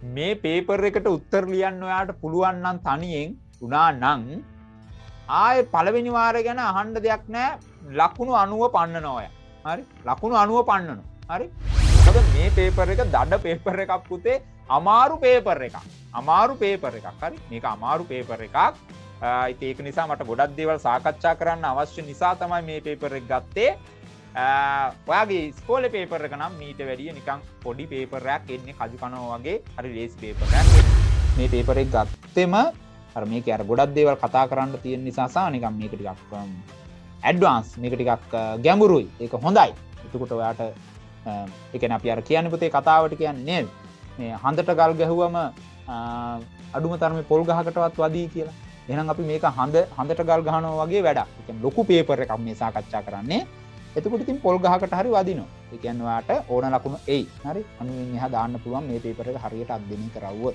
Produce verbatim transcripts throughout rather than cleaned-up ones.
මේ පේපර් එකට උත්තර ලියන්න ඔයාට පුළුවන් නම් තනියෙන් උනා නම් ආයේ පළවෙනි වාරය ගැන අහන්න දෙයක් නැහැ. ලකුණු අනූව පන්නනවා ඔයා. හරි? ලකුණු අනූව පන්නනවා. හරි? මොකද මේ පේපර් එක දඩ පේපර් එකක් පුතේ අමාරු පේපර් එකක්. අමාරු පේපර් එකක්. හරි? මේක අමාරු පේපර් එකක්. ඉතින් ඒක නිසා මට ගොඩක් දේවල් සාකච්ඡා කරන්න අවශ්‍ය නිසා තමයි මේ පේපර් එක ගත්තේ. ඔයාගේ ඉස්කෝලේ පේපර් එක නම් මීට වැඩිය නිකන් පොඩි පේපර් එකක් එන්නේ කජු කනවා වගේ හරි ලේසි පේපර් එකක්. මේ පේපර් එක ගත්තෙම අර මේකේ අර ගොඩක් දේවල් කතා කරන්න තියෙන නිසා සා නිකන් මේක ටිකක් ඇඩ්වාන්ස් මේක ටිකක් ගැඹුරුයි. ඒක හොඳයි. එතකොට ඔයාට ඒ කියන්නේ අපි අර කියන්නේ පුතේ කතාවට කියන්නේ නේද? මේ හඳට ගල් ගැහුවම අඩුම තරමේ පොල් ගහකටවත් වදී කියලා. එහෙනම් අපි මේක හඳ හඳට ගල් ගහනවා වගේ වැඩක්. ඒ කියන්නේ ලොකු පේපර් එකක් මේ සාකච්ඡා කරන්නේ. එතකොට ඉතින් පොල් ගහකට හරි වදිනවා. ඒ කියන්නේ ඔයාට ඕන ලකුණු එයි. හරි? අනුවෙන් එහා දාන්න පුළුවන් මේ පේපර් එක හරියට අධ්‍යයනය කරවුවොත්.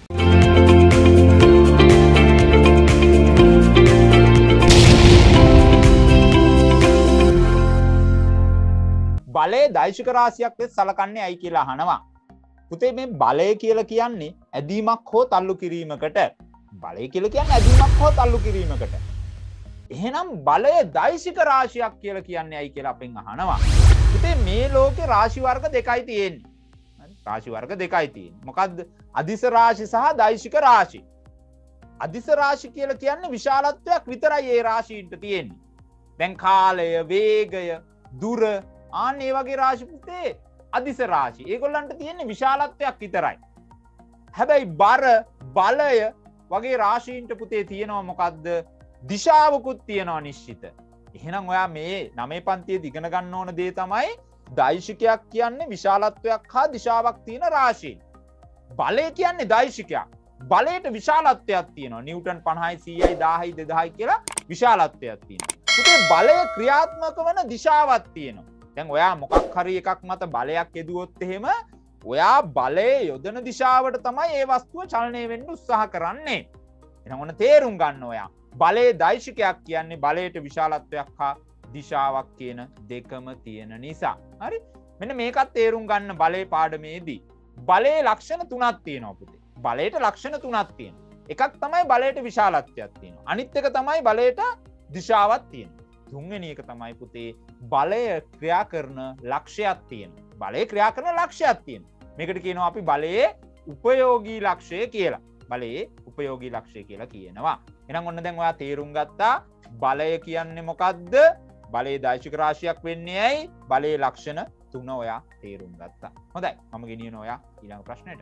බලයේ දෛශික රාශියක් වෙස් සලකන්නේ ඇයි කියලා අහනවා. පුතේ මේ බලය කියලා කියන්නේ ඇදීමක් හෝ තල්ලු කිරීමකට. බලය කියලා කියන්නේ ඇදීමක් හෝ තල්ලු කිරීමකට. එහෙනම් බලය දෛශික රාශියක් කියලා කියන්නේ ඇයි කියලා අපෙන් අහනවා. පුතේ මේ ලෝකේ රාශි වර්ග දෙකයි තියෙන්නේ. හරි? රාශි වර්ග දෙකයි තියෙන්නේ. මොකද්ද? අදිශ රාශි සහ දෛශික රාශි. අදිශ රාශි කියලා කියන්නේ විශාලත්වයක් විතරයි ඒ රාශීන්ට තියෙන්නේ. දැන් කාලය, වේගය, දුර ආන් මේ වගේ රාශි පුතේ අදිශ රාශි. ඒගොල්ලන්ට තියෙන්නේ විශාලත්වයක් විතරයි. හැබැයි බර, බලය වගේ රාශීන්ට පුතේ තියෙනවා මොකද්ද? දිශාවකුත් තියෙනවා නිශ්චිත. එහෙනම් ඔයා මේ නවය පන්තියේ ඉගෙන ගන්න ඕන දේ තමයි දෛශිකයක් කියන්නේ විශාලත්වයක් හා දිශාවක් තියෙන රාශිය. බලය කියන්නේ දෛශිකයක්. බලයට විශාලත්වයක් තියෙනවා. නිව්ටන් පනහයි සීයයි දහයයි දෙදහයි කියලා විශාලත්වයක් තියෙනවා. පුතේ බලය ක්‍රියාත්මක වන දිශාවක් තියෙනවා. දැන් ඔයා මොකක් හරි එකක් මත බලයක් යෙදුවොත් එහෙම ඔයා බලය යොදන දිශාවට තමයි ඒ වස්තුව චලනය වෙන්න උත්සාහ කරන්නේ. එහෙනම් ඔන්න තේරුම් ගන්න ඔයා. බලයේ දෛශිකයක් කියන්නේ බලයට විශාලත්වයක් හා දිශාවක් කියන දෙකම තියෙන නිසා. හරි? මෙන්න මේකත් තේරුම් ගන්න බලයේ පාඩමේදී. බලයේ ලක්ෂණ තුනක් තියෙනවා පුතේ. බලයට ලක්ෂණ තුනක් තියෙනවා. එකක් තමයි බලයට විශාලත්වයක් තියෙනවා. අනිත් එක තමයි බලයට දිශාවක් තියෙනවා. තුන්වෙනි එක තමයි පුතේ බලය ක්‍රියා කරන ලක්ෂයක් තියෙනවා. බලය ක්‍රියා කරන ලක්ෂයක් තියෙනවා. මේකට කියනවා අපි බලයේ උපයෝගී ලක්ෂය කියලා. බලයේ උපයෝගී ලක්ෂය කියලා කියනවා. එහෙනම් ඔන්න දැන් ඔයා තේරුම් ගත්තා බලය කියන්නේ මොකද්ද? බලයේ දෛශික රාශියක් වෙන්නේ ඇයි? බලයේ ලක්ෂණ තුන ඔයා තේරුම් ගත්තා. හොඳයි. මම ගෙනියන ඔයා ඊළඟ ප්‍රශ්නෙට.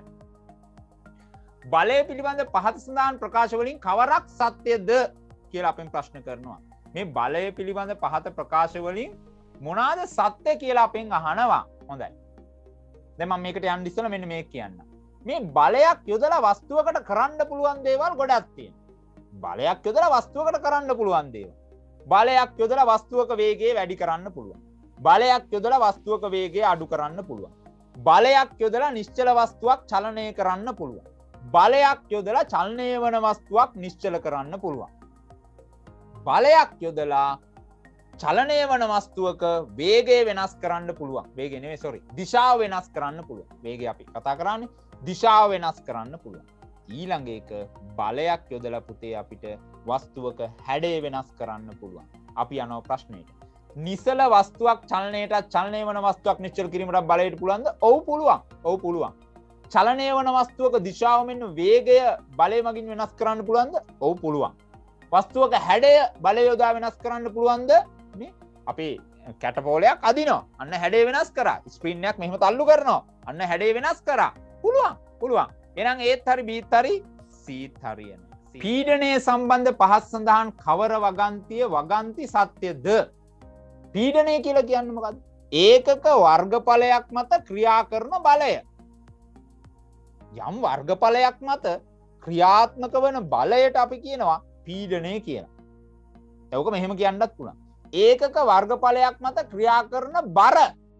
බලය පිළිබඳ පහත සඳහන් ප්‍රකාශ වලින් කවරක් සත්‍යද කියලා අපෙන් ප්‍රශ්න කරනවා. මේ බලය පිළිබඳ පහත ප්‍රකාශ වලින් මොනවාද සත්‍ය කියලා අපෙන් අහනවා. හොඳයි. දැන් මම මේකට යන්න ඉස්සෙල්ලා මෙන්න මේක කියන්න. මේ බලයක් යොදලා වස්තුවකට කරන්න පුළුවන් දේවල් ගොඩක් තියෙනවා. බලයක් යොදලා වස්තුවකට කරන්න පුළුවන් දේවල්. බලයක් යොදලා වස්තුවක වේගය වැඩි කරන්න පුළුවන්. බලයක් යොදලා වස්තුවක වේගය අඩු කරන්න පුළුවන්. බලයක් යොදලා නිශ්චල වස්තුවක් චලනය කරන්න පුළුවන්. බලයක් යොදලා චලනය වන වස්තුවක් නිශ්චල කරන්න පුළුවන්. බලයක් යොදලා චලනය වන වස්තුවක වේගය වෙනස් කරන්න පුළුවන්. වේගය නෙවෙයි සෝරි. දිශාව වෙනස් කරන්න පුළුවන්. වේගය අපි කතා කරන්නේ දිශාව වෙනස් කරන්න පුළුවන්. ඊළඟ එක බලයක් යොදලා පුතේ අපිට වස්තුවක හැඩය වෙනස් කරන්න පුළුවන්. අපි යනවා ප්‍රශ්නෙට. නිසල වස්තුවක් චලනයට චලනය වන වස්තුවක් නිශ්චල කිරීමට බලයට පුළුවන්ද? ඔව් පුළුවන්. ඔව් පුළුවන්. චලනය වන වස්තුවක දිශාව මෙන්න වේගය බලය මගින් වෙනස් කරන්න පුළුවන්ද? ඔව් පුළුවන්. වස්තුවක හැඩය බලය යොදා වෙනස් කරන්න පුළුවන්ද? මේ අපි කැටපෝලයක් අදිනවා. අන්න හැඩය වෙනස් කරා. ස්ක්‍රීන් එකක් මෙහෙම තල්ලු කරනවා. අන්න හැඩය වෙනස් කරා. පුළුවන්. පුළුවන්. එහෙනම් ඒත් හරි බීත් හරි සීත් හරියන. පීඩනය සම්බන්ධ පහත් සඳහන් කවර වගන්තිය වගන්ති සත්‍යද? පීඩනය කියලා කියන්නේ මොකද්ද? ඒකක වර්ගඵලයක් මත ක්‍රියා කරන බලය. යම් වර්ගඵලයක් මත ක්‍රියාත්මක වන බලයට අපි කියනවා පීඩනය කියලා. ඒක මෙහෙම කියන්නත් පුළුවන්. ඒකක වර්ගඵලයක් මත ක්‍රියා කරන බර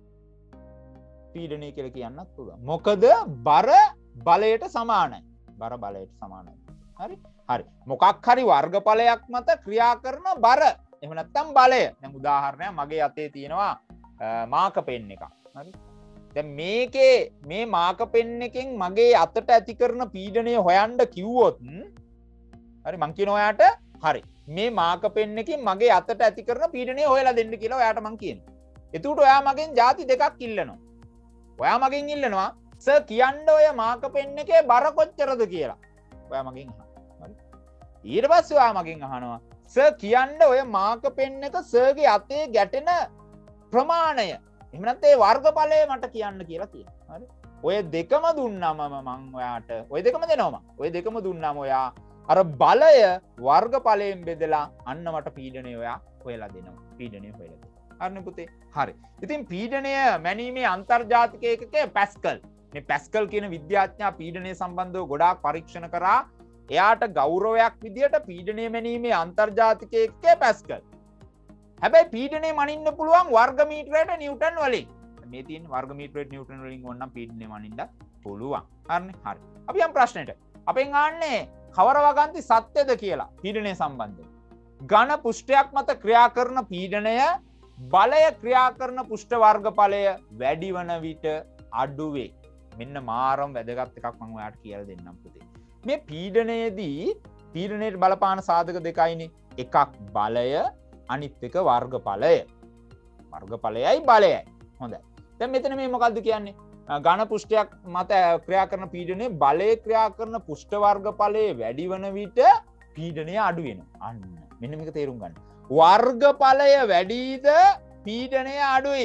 පීඩනය කියලා කියන්නත් පුළුවන්. මොකද බර බලයට සමානයි. බර බලයට සමානයි. හරි? හරි. මොකක් හරි වර්ගඵලයක් මත ක්‍රියා කරන බර. එහෙම නැත්නම් බලය. දැන් උදාහරණයක් මගේ අතේ තියෙනවා මාක පෙන් එකක්. හරි? දැන් මේකේ මේ මාක පෙන් එකෙන් මගේ අතට ඇති කරන පීඩනය හොයන්න කිව්වොත් හරි මං කියන ඔයාට හරි මේ මාක පෙන් එකෙන් මගේ අතට ඇති කරන පීඩනය හොයලා දෙන්න කියලා ඔයාට මං කියනවා. එතකොට ඔයා මගෙන් ಜಾති දෙකක් ඉල්ලනවා. ඔයා මගෙන් ඉල්ලනවා සර් කියන්න ඔය මාක පෙන් එකේ බර කොච්චරද කියලා. ඔයා මගෙන් අහනවා. හරි. ඊට පස්සේ ඔයා මගෙන් අහනවා සර් කියන්න ඔය මාක පෙන් එක සර්ගේ අතේ ගැටෙන ප්‍රමාණය. එහෙම නැත්නම් ඒ වර්ගඵලය මට කියන්න කියලා කියනවා. හරි. ඔය දෙකම දුන්නාම මම ඔයාට ඔය දෙකම දෙනවා මම. ඔය දෙකම දුන්නාම ඔයා අර බලය වර්ගඵලයෙන් බෙදලා අන්න මට පීඩනය ඔයා හොයලා දෙනවා. පීඩනය හොයලා දෙනවා. හරිනේ පුතේ? හරි. ඉතින් පීඩනය මැනීමේ අන්තර්ජාතික ඒකකය පැස්කල්. මේ පැස්කල් කියන විද්‍යාඥයා පීඩනය සම්බන්ධව ගොඩාක් පරීක්ෂණ කරා. එයාට ගෞරවයක් විදියට පීඩනය මැනීමේ අන්තර්ජාතික ඒකකය පැස්කල්. හැබැයි පීඩනය මනින්න පුළුවන් වර්ග මීටරයට නිව්ටන් වලින්. මේ තියෙන වර්ග මීටරයට නිව්ටන් වලින් ඕනනම් පීඩනය මනින්න පුළුවන්. හරිනේ? හරි. අපි යම් ප්‍රශ්නෙට. අපෙන් ආන්නේ කවර වගන්ති සත්‍යද කියලා පීඩනය සම්බන්ධව. ඝන පුෂ්ඨයක් මත ක්‍රියා කරන පීඩනය බලය ක්‍රියා කරන පුෂ්ඨ වර්ගඵලය වැඩි වන විට අඩු වේ. මෙන්න මාරම වැදගත් එකක් මම ඔයාලට කියලා දෙන්නම් පුතේ. මේ පීඩනයේදී පීඩනයට බලපාන සාධක දෙකයිනේ. එකක් බලය අනිත් එක වර්ගඵලය. වර්ගඵලයයි බලයයි. හොඳයි. දැන් මෙතන මේ මොකද්ද කියන්නේ? ඝන පුෂ්ඨයක් මත ක්‍රියා කරන පීඩනයේ බලය ක්‍රියා කරන පුෂ්ඨ වර්ගඵලයේ වැඩි වන විට පීඩනය අඩු වෙනවා. අන්න මෙන්න මේක තේරුම් ගන්න. වර්ගඵලය වැඩිද පීඩනය අඩුයි.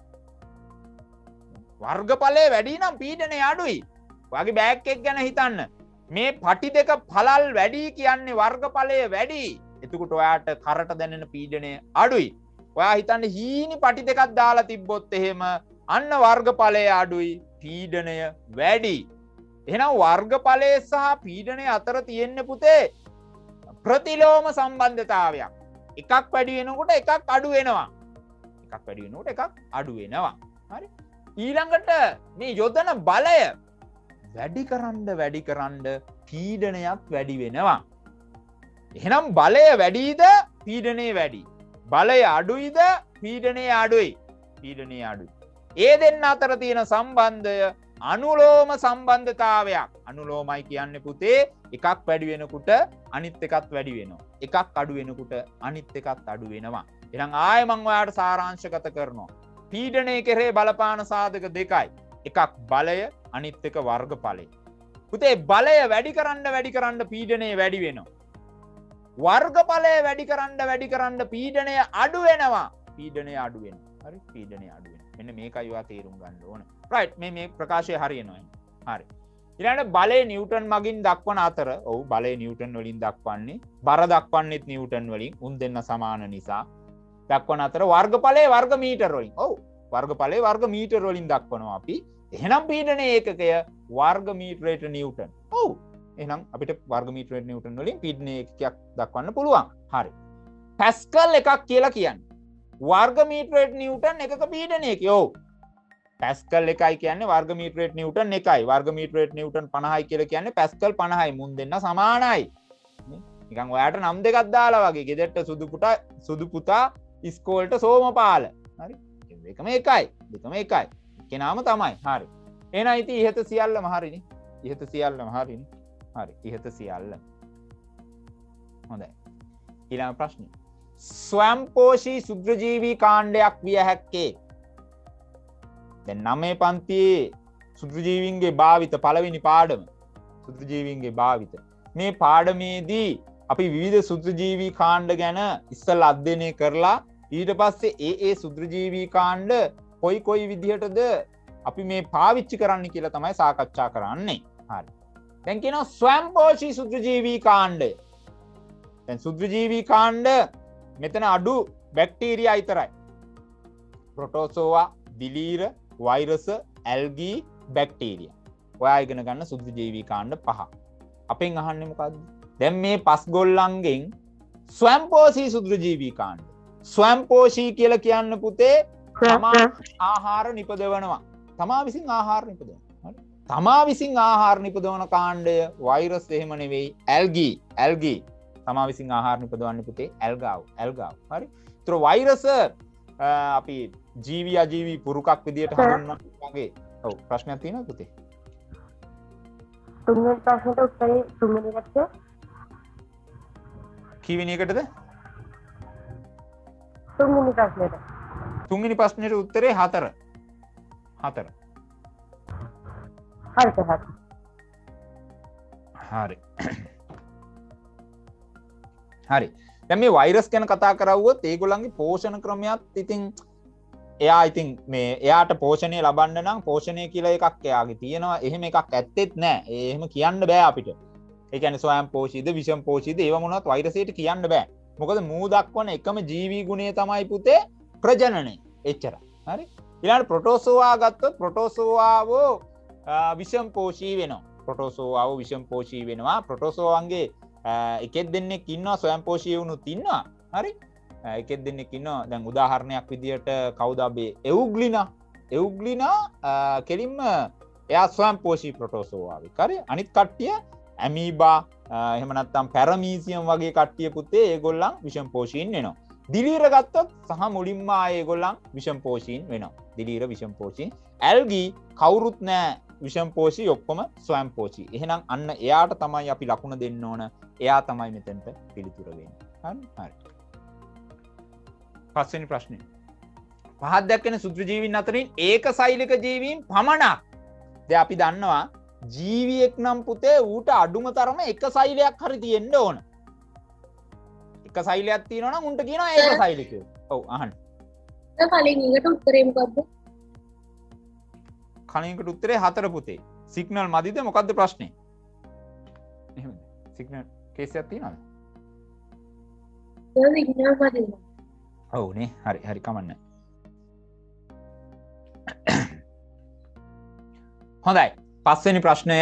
වර්ගඵලය වැඩි නම් පීඩනය අඩුයි. ඔයාගේ බෑග් එක ගැන හිතන්න. මේ පටි දෙක පළල් වැඩි කියන්නේ වර්ගඵලය වැඩි. එතකොට ඔයාට කරට දැනෙන පීඩනය අඩුයි. ඔයා හිතන්නේ හීනි පටි දෙකක් දාලා තිබ්බොත් එහෙම අන්න වර්ගඵලය අඩුයි පීඩනය වැඩි. එහෙනම් වර්ගඵලය සහ පීඩනය අතර තියෙන්නේ පුතේ ප්‍රතිලෝම සම්බන්ධතාවයක්. එකක් වැඩි වෙනකොට එකක් අඩු වෙනවා. එකක් වැඩි වෙනකොට එකක් අඩු වෙනවා. හරි? ඊළඟට මේ යොදන බලය වැඩි කරන්න වැඩි කරන්න පීඩනයක් වැඩි වෙනවා. එහෙනම් බලය වැඩිද පීඩනය වැඩි. බලය අඩුයිද පීඩනය අඩුයි. පීඩනය අඩුයි. ඒ දෙන්න අතර තියෙන සම්බන්ධය අනුලෝම සම්බන්ධතාවයක්. අනුලෝමයි කියන්නේ පුතේ එකක් වැඩි වෙනකොට අනිත් එකත් වැඩි වෙනවා. එකක් අඩු වෙනකොට අනිත් එකත් අඩු වෙනවා. එහෙනම් ආයෙ මම ඔයාලට සාරාංශගත කරනවා. පීඩනය කෙරේ බලපාන සාධක දෙකයි. එකක් බලය අනිත් එක වර්ගඵලය. පුතේ බලය වැඩි කරන්න වැඩි කරන්න පීඩනය වැඩි වෙනවා. වර්ගඵලය වැඩි කරන්න වැඩි කරන්න පීඩනය අඩු වෙනවා. පීඩනය අඩු වෙනවා. හරි? පීඩනය අඩු වෙනවා. මෙන්න මේකයි ඔයා තේරුම් ගන්න ඕන. රයිට් මේ මේ ප්‍රකාශය හරියනවා. හරි. ඊළඟට බලය නිව්ටන් මගින් දක්වන අතර ඔව් බලය නිව්ටන් වලින් දක්වන්නේ බර දක්වන්නේත් නිව්ටන් වලින් උන් දෙන්න සමාන නිසා දක්වන අතර වර්ගඵලයේ වර්ග මීටර වලින් ඔව් වර්ගඵලයේ වර්ග මීටර වලින් දක්වනවා අපි. එහෙනම් පීඩනයේ ඒකකය වර්ග මීටරයට නිව්ටන්. ඔව් එහෙනම් අපිට වර්ග මීටරයට නිව්ටන් වලින් පීඩනයේ ඒකකයක් දක්වන්න පුළුවන්. හරි. පැස්කල් එකක් කියලා කියන්නේ වර්ග මීටරයට නිව්ටන් එකක පීඩනයක. ඔව් පැස්කල් එකයි කියන්නේ වර්ග මීටරයට නිව්ටන් එකයි. වර්ග මීටරයට නිව්ටන් පනහයි කියලා කියන්නේ පැස්කල් පනහයි. මුන් දෙන්න සමානයි. නිකන් ඔයාට නම් දෙකක් දාලා වගේ ගෙදරට සුදු පුතා සුදු පුතා ඉස්කෝලේට සෝමපාල. හරි? දෙකම එකයි. දෙකම එකයි. කෙනාම තමයි. හරි. එහෙනම් ඉතින් ඉහත සියල්ලම හරිනේ. ඉහත සියල්ලම හරිනේ. හරි. ඉහත සියල්ල. හොඳයි. ඊළඟ ප්‍රශ්නේ. ස්වයංපෝෂී සුද්ධජීවී කාණ්ඩයක් විය හැක්කේ. දැන් නවය පන්තියේ සුද්ධජීවීන්ගේ භාවිත පළවෙනි පාඩම. සුද්ධජීවීන්ගේ භාවිත. මේ පාඩමේදී අපි විවිධ සුද්ධජීවී කාණ්ඩ ගැන ඉස්සෙල්ලා අධ්‍යයනය කරලා ඊට පස්සේ ඒ ඒ සුද්ධජීවී කාණ්ඩ කොයි කොයි විදිහටද අපි මේ පාවිච්චි කරන්න කියලා තමයි සාකච්ඡා කරන්නේ. හරි. දැන් කියනවා ස්වයංපෝෂී සුද්ධජීවී කාණ්ඩය. දැන් සුද්ධජීවී කාණ්ඩ මෙතන අඩු බැක්ටීරියා විතරයි. ප්‍රොටෝසෝවා, දිලීර, වෛරස, ඇල්ගී, බැක්ටීරියා. ඔයා ඉගෙන ගන්න සුද්ධජීවී කාණ්ඩ පහ. අපෙන් අහන්නේ මොකද්ද? දැන් මේ පස් ගොල්ලන්ගෙන් ස්වයංපෝෂී සුද්ධජීවී කාණ්ඩ. ස්වයංපෝෂී කියලා කියන්න පුතේ තමා ආහාර නිපදවනවා. තමා විසින් ආහාර නිපදවනවා. හරි? තමා විසින් ආහාර නිපදවන කාණ්ඩය වෛරස් එහෙම නෙවෙයි ඇල්ගී. ඇල්ගී තමා විසින් ආහාර නිපදවන්නේ පුතේ ඇල්ගාව්. ඇල්ගාව්. හරි? ඒතර වෛරස අපි ජීවි අජීවි පුරුකක් විදියට හඳුන්වන වගේ. ඔව් ප්‍රශ්නයක් තියෙනවද පුතේ? තුන්වෙනි ප්‍රශ්නෙට උත්තරේ තුන්වෙනි එකට කීවෙනි එකටද? තුන්වෙනි ප්‍රශ්නෙට. තුන්වෙනි ප්‍රශ්නෙට උත්තරේ හතර. හතර. හරිද හරි. හරි. හරි. දැන් මේ වෛරස් ගැන කතා කරවුවොත් ඒගොල්ලන්ගේ පෝෂණ ක්‍රමයක් ඉතින් එයා ඉතින් මේ එයාට පෝෂණය ලබන්න නම් පෝෂණය කියලා එකක් එයාගේ තියෙනවා. එහෙම එකක් ඇත්තෙත් නෑ. ඒ එහෙම කියන්න බෑ අපිට. ඒ කියන්නේ ස්වයං පෝෂිත, විෂම පෝෂිත ඒව මොනවත් වෛරසයට කියන්න බෑ. මොකද මූ දක්වන එකම ජීවී ගුණය තමයි පුතේ ප්‍රජනනය. එච්චරයි. හරි. ඊළඟට ප්‍රොටෝසෝවා ගත්තොත් ප්‍රොටෝසෝවාවෝ විෂම පෝෂී වෙනවා. ප්‍රොටෝසෝවාවෝ විෂම පෝෂී වෙනවා. ප්‍රොටෝසෝවන්ගේ එකෙක් දෙන්නෙක් ඉන්නවා ස්වයං පෝෂී වුණුත් ඉන්නවා. හරි. එකෙක් දෙන්නෙක් ඉන්නවා. දැන් උදාහරණයක් විදියට කවුද අපේ එවුග්ලිනා. එවුග්ලිනා කෙලින්ම එයා ස්වයං පෝෂී ප්‍රොටෝසෝවාවෙක්. හරි. අනිත් කට්ටිය ඇමීබා එහෙම නැත්නම් පැරමීසියම් වගේ කට්ටිය පුතේ ඒගොල්ලන් විෂම පෝෂීන් වෙනවා. දිලීර ගත්තොත් සහ මුලින්ම ඒගොල්ලන් විෂම පෝෂීන් වෙනවා. දිලීර විෂම පෝෂීන්. ඇල්ගී කවුරුත් නෑ විෂම පෝෂී ඔක්කොම ස්වයං පෝෂී. එහෙනම් අන්න එයාට තමයි අපි ලකුණ දෙන්න ඕන. එයා තමයි මෙතනට පිළිතුර වෙන්නේ. හරි? හරි. පස්වෙනි ප්‍රශ්නේ. පහක් දැක්කෙන සුත්‍ර ජීවීන් අතරින් ඒකසෛලික ජීවීන් පමණක්. දැන් අපි දන්නවා ජීවියෙක් නම් පුතේ ඌට අඩුම තරම එක සෛලයක් හරි තියෙන්න ඕන. එක සෛලයක් තියෙනවා නම් උන්ට කියනවා ඒකසෛලිකයෝ. ඔව් අහන්න. දැන් කලින් එකට උත්තරේ මොකද්ද? කලින්කට උත්තරේ හතර පුතේ. සිග්නල් මදිද මොකද්ද ප්‍රශ්නේ? එහෙමද? සිග්නල් කේස් එකක් තියෙනවද? දැන් සිග්නල් මදිද? ඔව් නේ. හරි හරි කමන්නේ. හොඳයි. පස්වෙනි ප්‍රශ්නය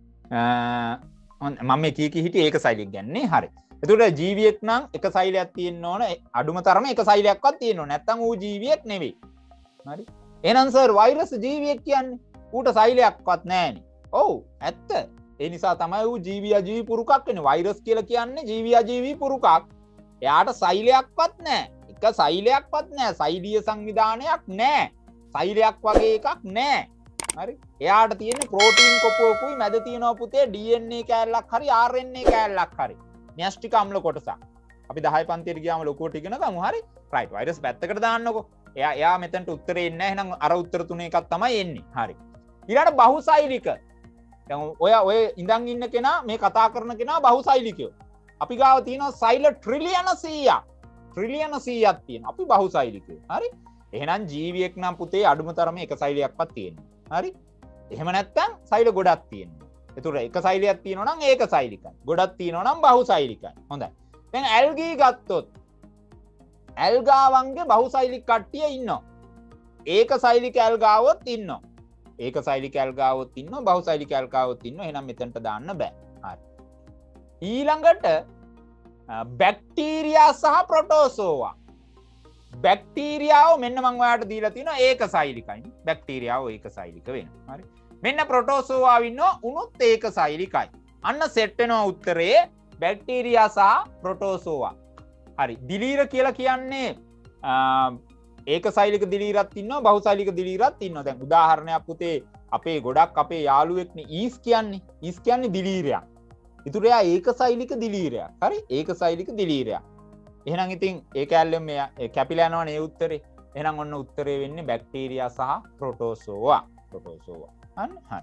මම මේ කී කී හිටියේ ඒක සෛලික ගන්නේ. හරි. එතකොට ජීවියෙක් නම් එක සෛලයක් තියෙන්න ඕන. අඩුම තරම එක සෛලයක්වත් තියෙන්න ඕන. නැත්තම් ඌ ජීවියෙක් නෙවෙයි. හරි. එහෙනම් සර් වෛරස් ජීවියෙක් කියන්නේ ඌට සෛලයක්වත් නැහැනේ. ඔව් ඇත්ත. ඒ නිසා තමයි ඌ ජීවි අජීවි පුරුකක් වෙන්නේ. වෛරස් කියලා කියන්නේ ජීවි අජීවි පුරුකක්. එයාට සෛලයක්වත් නැහැ. එක සෛලයක්වත් නැහැ. සෛලීය සංවිධානයක් නැහැ. සෛලයක් වගේ එකක් නැහැ. හරි. එයාට තියෙන ප්‍රෝටීන් කොපුවකුයි මැද තියෙනවා පුතේ ඩී එන් ඒ කෑල්ලක් හරි ආර් එන් ඒ කෑල්ලක් හරි. න්‍යෂ්ටික අම්ල කොටසක්. අපි දහය පන්තියට ගියාම ලොකුවට ඉගෙන ගමු. හරි. රයිට්. වෛරස් පැත්තකට දාන්නකෝ. එයා එයා මෙතනට උත්තරේ එන්නේ නැහැ. එහෙනම් අර උත්තර තුන එකක් තමයි එන්නේ. හරි. ඊළඟට බහුසෛලික. දැන් ඔය ඔය ඉඳන් ඉන්න කෙනා මේ කතා කරන කෙනා බහුසෛලිකයෝ. අපි ගාව තියෙනවා සෛල ට්‍රිලියන සීයක්. ට්‍රිලියන සීයක් තියෙනවා. අපි බහුසෛලිකයෝ. හරි. එහෙනම් ජීවියෙක් නම් පුතේ අඩුම තරමේ එක සෛලයක්වත් තියෙනවා. හරි. එහෙම නැත්නම් සෛල ගොඩක් තියෙනවා. ඒතර එක සෛලයක් තියෙනවා නම් ඒක සෛලිකයි. ගොඩක් තියෙනවා නම් බහුසෛලිකයි. හොඳයි. දැන් ඇල්ගී ගත්තොත් ඇල්ගාවන්ගේ බහුසෛලික කට්ටිය ඉන්නවා. ඒක සෛලික ඇල්ගාවොත් ඉන්නවා. ඒක සෛලික ඇල්ගාවොත් ඉන්නවා. බහුසෛලික ඇල්ගාවොත් ඉන්නවා. එහෙනම් මෙතනට දාන්න බෑ. හරි. ඊළඟට බැක්ටීරියා සහ ප්‍රොටෝසෝවා. බැක්ටීරියාව මෙන්න මං ඔයාලට දීලා තියෙනවා ඒක සෛලිකයි. බැක්ටීරියාව ඒක සෛලික වෙනවා. හරි. මෙන්න ප්‍රොටෝසෝවා ඉන්නවා උනුත් ඒක සෛලිකයි. අන්න සෙට් වෙනවා උත්තරේ බැක්ටීරියා සහ ප්‍රොටෝසෝවා. හරි. දිලීර කියලා කියන්නේ ඒක සෛලික දිලීරත් ඉන්නවා බහුසෛලික දිලීරත් ඉන්නවා. දැන් උදාහරණයක් පුතේ අපේ ගොඩක් අපේ යාළුවෙක්නේ ඊස් කියන්නේ. ඊස් කියන්නේ දිලීරයක්. ඊටු එයා ඒක සෛලික දිලීරයක්. හරි. ඒක සෛලික දිලීරයක්. එහෙනම් ඉතින් ඒ කැලෙම කැපිලා යනවනේ ඒ උත්තරේ. එහෙනම් ඔන්න උත්තරේ වෙන්නේ බැක්ටීරියා සහ ප්‍රොටෝසෝවා. ප්‍රොටෝසෝවා. අන්න හරි.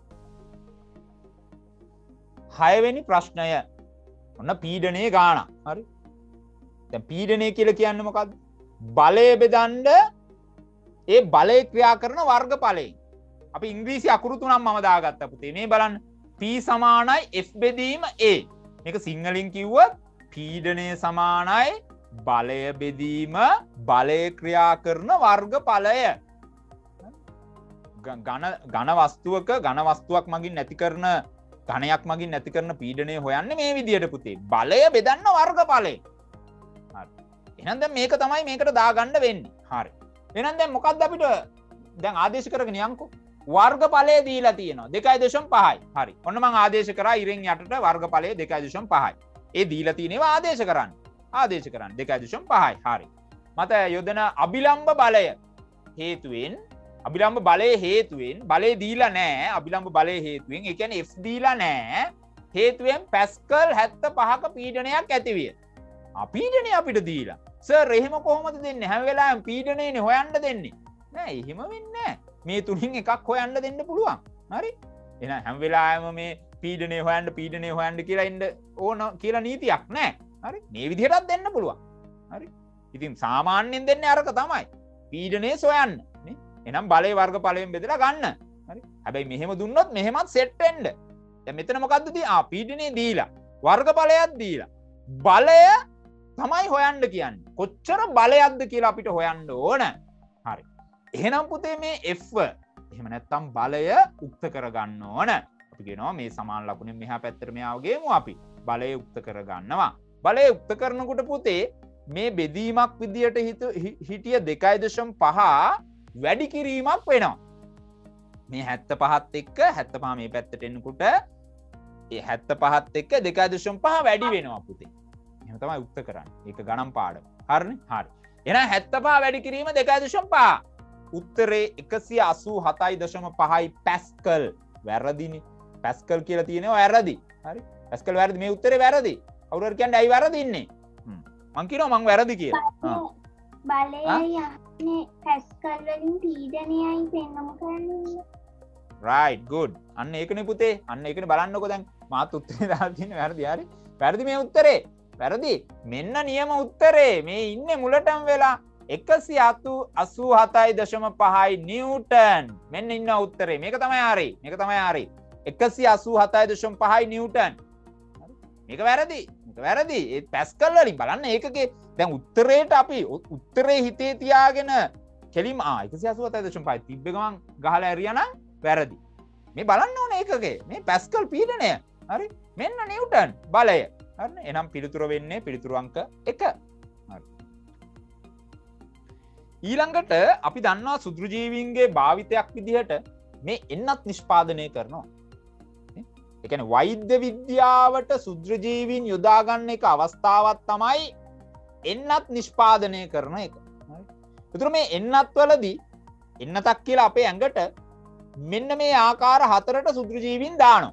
හයවෙනි ප්‍රශ්නය. ඔන්න පීඩනයේ ගාණ. හරි. දැන් පීඩනය කියලා කියන්නේ මොකද්ද? බලය බෙදන්න ඒ බලය ක්‍රියා කරන වර්ගඵලයෙන්. අපි ඉංග්‍රීසි අකුරු තුනක් මම දාගත්තා පුතේ. මේ බලන්න. P සමානයි F බෙදීම A. මේක සිංහලෙන් කිව්වොත් පීඩනය සමානයි බලය බෙදීම බලය ක්‍රියා කරන වර්ගඵලය. ඝන වස්තුවක ඝන වස්තුවක් මගින් නැති කරන ඝනයක් මගින් නැති කරන පීඩනය හොයන්නේ මේ විදිහට පුතේ. බලය බෙදන්න වර්ගඵලය. හරි. එහෙනම් දැන් මේක තමයි මේකට දාගන්න වෙන්නේ. හරි. එහෙනම් දැන් මොකද්ද අපිට දැන් ආදේශ කරගෙන යන්කෝ. වර්ගඵලය දීලා තියෙනවා දෙකයි දශම පහයි. හරි. ඔන්න මම ආදේශ කරා ඉරෙන් යටට වර්ගඵලය දෙකයි දශම පහයි. ඒ දීලා තියෙනවා ආදේශ කරන්න. ආදේශ කරන්න දෙකයි දශම පහයි. හරි. මත යොදන අභිලම්බ බලය හේතුවෙන් අභිලම්භ බලයේ හේතුවෙන් බලය දීලා නැහැ අභිලම්භ බලයේ හේතුවෙන් ඒ කියන්නේ F දීලා නැහැ හේතුවෙන් පැස්කල් හැත්තෑ පහක පීඩනයක් ඇති විය. ආ පීඩනය අපිට දීලා. සර් එහෙම කොහොමද දෙන්නේ? හැම වෙලාවෙම පීඩනයනේ හොයන්න දෙන්නේ. නෑ එහෙම වෙන්නේ නෑ. මේ තුنين එකක් හොයන්න දෙන්න පුළුවන්. හරි? එහෙනම් හැම වෙලාවෙම මේ පීඩනය හොයන්න පීඩනය හොයන්න කියලා ඉන්න ඕන කියලා නීතියක් නෑ. හරි? මේ විදිහටත් දෙන්න පුළුවන්. හරි? ඉතින් සාමාන්‍යයෙන් දෙන්නේ අරක තමයි. පීඩනය සොයන්න. නේ? එහෙනම් බලයේ වර්ගඵලයෙන් බෙදලා ගන්න. හරි? හැබැයි මෙහෙම දුන්නොත් මෙහෙමත් සෙට් වෙන්න. දැන් මෙතන මොකද්ද දී? ආ පීඩනය දීලා. වර්ගඵලයක් දීලා. බලය තමයි හොයන්න කියන්නේ. කොච්චර බලයක්ද කියලා අපිට හොයන්න ඕන. හරි. එහෙනම් පුතේ මේ F එහෙම නැත්නම් බලය උක්ත කරගන්න ඕන. අපි කියනවා මේ සමාන ලකුණෙන් මෙහා පැත්තට මෙහාව ගේමු අපි. බලය උක්ත කරගන්නවා. බලය උක්ත කරනකොට පුතේ මේ බෙදීමක් විදියට හිටිය දෙකයි දශම පහ වැඩි කිරීමක් වෙනවා. මේ හැත්තෑ පහත් එක්ක හැත්තෑ පහ මේ පැත්තට එනකොට ඒ හැත්තෑ පහත් එක්ක දෙකයි දශම පහ වැඩි වෙනවා පුතේ. එහෙම තමයි උක්ත කරන්නේ. ඒක ගණන් පාඩම. හරිනේ? හරි. එහෙනම් හැත්තෑ පහ වැඩි කිරීම දෙකයි දශම පහ. උත්තරේ එකසිය අසූ හතයි දශම පහයි පැස්කල්. වැරදිනේ. පැස්කල් කියලා තියෙනවා වැරදි. හරි? පැස්කල් වැරදි. මේ උත්තරේ වැරදි. කවුරු හරි කියන්නේ ඇයි වැරදින්නේ? හ්ම්. මං කියනවා මං වැරදි කියලා. බලය යන්නේ පැස්කල් වලින් පීඩනයයි පෙන්වමු කරන්නේ. right good. අන්න ඒකනේ පුතේ. අන්න ඒකනේ බලන්නකෝ දැන් මාත් උත්තරේ දාලා තියෙන්නේ වැරදි. හරි? වැරදි මේ උත්තරේ. වැරදි. මෙන්න නියම උත්තරේ. මේ ඉන්නේ මුලටම වෙලා එකසිය අසූ හතයි දශම පහයි නිව්ටන්. මෙන්න ඉන්න උත්තරේ. මේක තමයි හරි. මේක තමයි හරි. එකසිය අසූ හතයි දශම පහයි නිව්ටන්. මේක වැරදි. මේක වැරදි. ඒ පැස්කල් වලින් බලන්න ඒකගේ දැන් උත්තරේට අපි උත්තරේ හිතේ තියාගෙන කෙලිම ආ එකසිය අසූ හතයි දශම පහයි තිබ්බ ගමන් ගහලා ඇරියානම් වැරදි. මේ බලන්න ඕනේ ඒකගේ. මේ පැස්කල් පීඩනය. හරි? මෙන්න නිව්ටන් බලය. හරිනේ? එහෙනම් පිළිතුර වෙන්නේ පිළිතුරු අංක එක. හරි. ඊළඟට අපි දන්නවා සුදුජීවීන්ගේ භාවිතයක් විදිහට මේ එන්නත් නිෂ්පාදනය කරනවා. ඒ කියන්නේ වෛද්‍ය විද්‍යාවට සුදුජීවීන් යොදා ගන්න එක අවස්ථාවක් තමයි එන්නත් නිෂ්පාදනය කරන එක. හරි. ඒතර මේ එන්නත් වලදී එන්නතක් කියලා අපේ ඇඟට මෙන්න මේ ආකාර හතරට සුදුජීවීන් දානවා.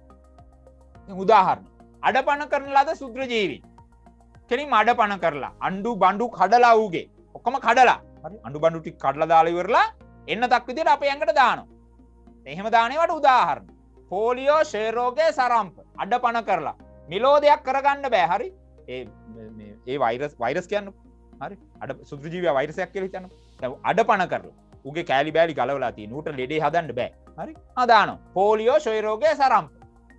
උදාහරණ අඩපණ කරන ලද සුදුජීවීන්. කෙලින්ම අඩපණ කරලා අඬු බඬු කඩලා ඌගේ ඔක්කොම කඩලා හරි අඬු බඬු ටික කඩලා දාලා ඉවරලා එන්නතක් විදියට අපේ ඇඟට දානවා. එහෙම දානේවට උදාහරණ පෝලියෝ ෂේ රෝගය සරම්ප අඩපණ කරලා නිරෝධයක් කරගන්න බෑ. හරි ඒ මේ ඒ වෛරස් වෛරස් කියන්නේ හරි අඩ සුදුජීවියා වෛරසයක් කියලා හිතන්න. දැන් අඩපණ කරලා උගේ කෑලි බෑලි ගලවලා තියෙන ඌට ලෙඩේ හදන්න බෑ. හරි ආ දානවා පෝලියෝ ෂේ රෝගය සරම්ප.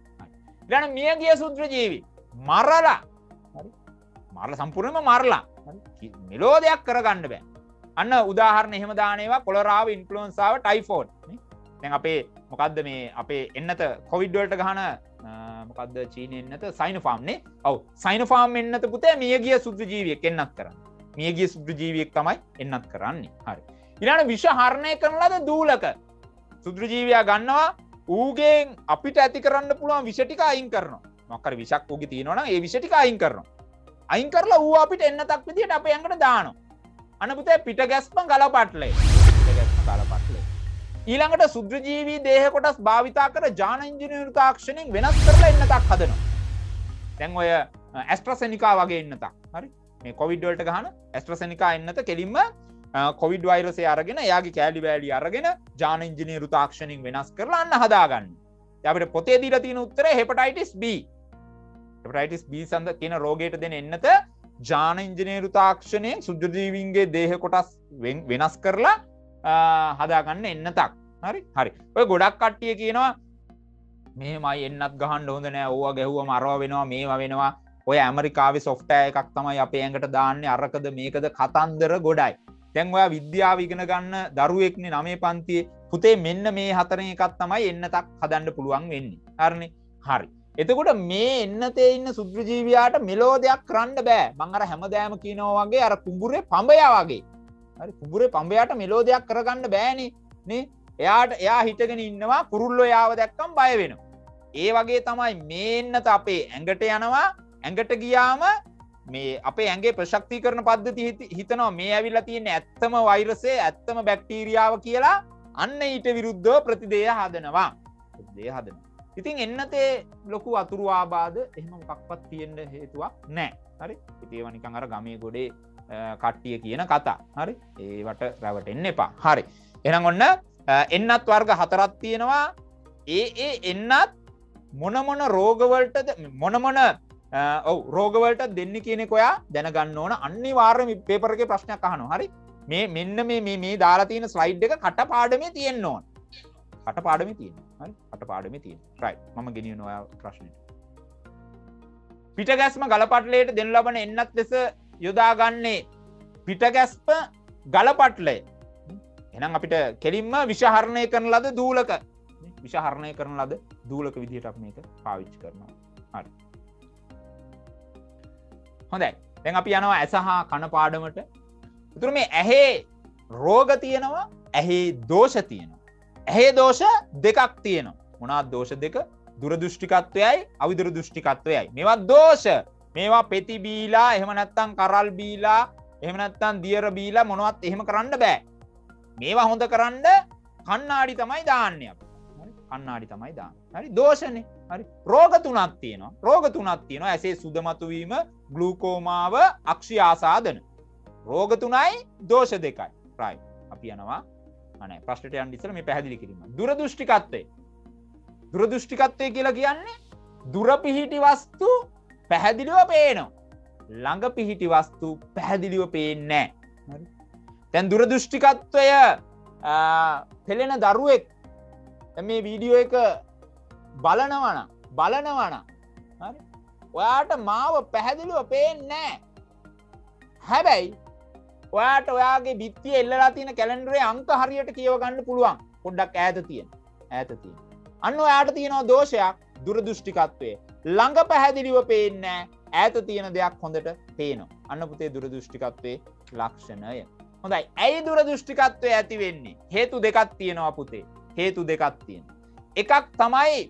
හරි ඊළඟ මියගිය සුදුජීවි මරලා හරි මරලා සම්පූර්ණයෙන්ම මරලා හරි නිරෝධයක් කරගන්න බෑ. අන්න උදාහරණ එහෙම දාන ඒවා කොලරාව ඉන්ෆ්ලුවෙන්සාව ටයිෆෝඩ් නේ. දැන් අපේ මොකද්ද මේ අපේ එන්නත කොවිඩ් වලට ගහන මොකද්ද චීනයේ එන්නත සයිනෝෆාම් නේ. ඔව් සයිනෝෆාම් එන්නත පුතේ මියගිය සුදුජීවියෙක් එන්නත් කරන්නේ. මියගිය සුදුජීවියෙක් තමයි එන්නත් කරන්නේ. හරි. ඊළඟ විෂ හරණය කරන ලද දූලක සුදුජීවියා ගන්නවා ඌගෙන් අපිට ඇති කරන්න පුළුවන් විෂ ටික අයින් කරනවා. මොකක් හරි විෂක් ඌගේ තියෙනවා නම් ඒ විෂ ටික අයින් කරනවා. අයින් කරලා ඌ අපිට එන්නතක් විදියට අපේ ඇඟට දානවා. අන්න පුතේ පිට ගැස්ම ගලපට්ලේ. පිට ගැස්ම ගලපට්ලේ. ඊළඟට සුදුජීවී දේහ කොටස් භාවිතා කර ජාන ඉන්ජිනේරු තාක්ෂණයෙන් වෙනස් කරලා එන්නතක් හදනවා. දැන් ඔය ඇස්ට්‍රාසෙනිකා වගේ එන්නතක්. හරි? මේ කොවිඩ් වලට ගහන ඇස්ට්‍රාසෙනිකා එන්නත කෙලින්ම කොවිඩ් වෛරසය අරගෙන එයාගේ කෑලි බෑලි අරගෙන ජාන ඉන්ජිනේරු තාක්ෂණයෙන් වෙනස් කරලා අන්න හදාගන්න. දැන් අපිට පොතේ දීලා තියෙන උත්තරේ හෙපටයිටිස් B. හෙපටයිටිස් B සඳ කියන රෝගයට දෙන එන්නත ජාන ඉන්ජිනේරු තාක්ෂණයෙන් සුදුජීවීන්ගේ දේහ කොටස් වෙනස් කරලා හදාගන්න එන්නතක්. හරි? හරි. ඔය ගොඩක් කට්ටිය කියනවා මෙහෙමයි එන්නත් ගහන්න හොඳ නෑ. ඕවා ගැහුවම අරව වෙනවා මේවා වෙනවා. ඔය ඇමරිකාවේ සොෆ්ට්වෙයාර් එකක් තමයි අපේ ඇඟට දාන්නේ අරකද මේකද කතන්දර ගොඩයි. දැන් ඔයා විද්‍යාව ඉගෙන ගන්න දරුවෙක්නේ නවය පන්තියේ පුතේ මෙන්න මේ හතරෙන් එකක් තමයි එන්නතක් හදන්න පුළුවන් වෙන්නේ. හරිනේ? හරි. එතකොට මේ එන්නතේ ඉන්න සුදුජීවියාට මෙලෝදයක් කරන්න බෑ. මං අර හැමදාම කියනවා වගේ අර කුඹුරේ පඹයා වගේ. හරි කුඹුරේ පඹයාට මෙලෝදයක් කරගන්න බෑනේ නේ. එයාට එයා හිටගෙන ඉන්නවා කුරුල්ලෝ යාව දැක්කම බය වෙනවා. ඒ වගේ තමයි මේ එන්නත අපේ ඇඟට යනවා. ඇඟට ගියාම මේ අපේ ඇඟේ ප්‍රශක්තිකරණ පද්ධතිය හිතනවා මේ ඇවිල්ලා තියෙන ඇත්තම වෛරසය ඇත්තම බැක්ටීරියාව කියලා අන්න ඊට විරුද්ධව ප්‍රතිදේය හදනවා. ප්‍රතිදේය හදනවා. ඉතින් එන්නතේ ලොකු අතුරු ආබාධ එහෙම මොකක්වත් තියෙන්න හේතුවක් නැහැ. හරි? ඉතින් ඒවා නිකන් අර ගමේ ගොඩේ කට්ටිය කියන කතා. හරි? ඒවට රැවටෙන්න එපා. හරි. එහෙනම් ඔන්න එන්නත් වර්ග හතරක් තියෙනවා. ඒ ඒ එන්නත් මොන මොන රෝගවලටද මොන මොන ඔව් රෝගවලට දෙන්නේ කියන එක ඔයා දැනගන්න ඕන. අනිවාර්යයෙන්ම පේපර් එකේ ප්‍රශ්නයක් අහනවා. හරි? මේ මෙන්න මේ මේ මේ දාලා තියෙන ස්ලයිඩ් එක කටපාඩමේ තියෙන්න ඕන. කටපාඩමේ තියෙනවා. හරි? කටපාඩමේ තියෙනවා. right. මම ගෙනියනවා ඔයා ප්‍රශ්නෙට. පිටගැස්ම ගලපටලයට දෙනු ලබන එන්නත් ලෙස යොදාගන්නේ පිටගැස්ම ගලපටලය. එහෙනම් අපිට කෙලින්ම විෂහරණය කරන ලද දූලක විෂහරණය කරන ලද දූලක විදිහට අපි මේක පාවිච්චි කරනවා. හරි. හොඳයි. දැන් අපි යනවා ඇස හා කන පාඩමට. උතුරු මේ ඇහි රෝග තියෙනවා, ඇහි දෝෂ තියෙනවා. ඇහි දෝෂ දෙකක් තියෙනවා. මොනවාද දෝෂ දෙක? දුරදෘෂ්ටිකත්වයයි අවිදුරදෘෂ්ටිකත්වයයි. මේවා දෝෂ. මේවා පෙති බීලා, එහෙම නැත්නම් කරල් බීලා, එහෙම නැත්නම් දියර බීලා මොනවත් එහෙම කරන්න බෑ. මේවා හොඳ කරන්න කණ්ණාඩි තමයි දාන්නේ අපි. හරි? කණ්ණාඩි තමයි දාන්නේ. හරි? දෝෂනේ. හරි? රෝග තුනක් තියෙනවා. රෝග තුනක් තියෙනවා. ඇසේ සුදමතු වීම, ග්ලූකෝමාව, අක්ෂි ආසාදන. රෝග තුනයි දෝෂ දෙකයි. right. අපි යනවා අනේ ප්‍රශ්නට යන්න ඉස්සෙල්ලා මේ පැහැදිලි කිරීම. දුරදෘෂ්ටිකත්වය. දුරදෘෂ්ටිකත්වය කියලා කියන්නේ දුර පිහිටි වස්තු පැහැදිලිව පේනවා. ළඟ පිහිටි වස්තු පැහැදිලිව පේන්නේ නැහැ. හරි? දැන් දුරදෘෂ්ටිකත්වය පෙළෙන දරුවෙක් මේ වීඩියෝ එක බලනවා නම් බලනවා නම් හරි? ඔයාට මාව පැහැදිලිව පේන්නේ නැහැ. හැබැයි ඔයාට ඔයාගේ බිත්තියේ එල්ලලා තියෙන කැලෙන්ඩරේ අංක හරියට කියව ගන්න පුළුවන්. පොඩ්ඩක් ඈත තියෙන. ඈත තියෙන. අන්න ඔයාට තියෙනවා දෝෂයක් දුරදෘෂ්ටිකත්වයේ. ළඟ පැහැදිලිව පේන්නේ නැහැ. ඈත තියෙන දෙයක් හොඳට පේනවා. අන්න පුතේ දුරදෘෂ්ටිකත්වයේ ලක්ෂණය. හොඳයි. ඇයි දුරදෘෂ්ටිකත්වය ඇති වෙන්නේ? හේතු දෙකක් තියෙනවා පුතේ. හේතු දෙකක් තියෙනවා. එකක් තමයි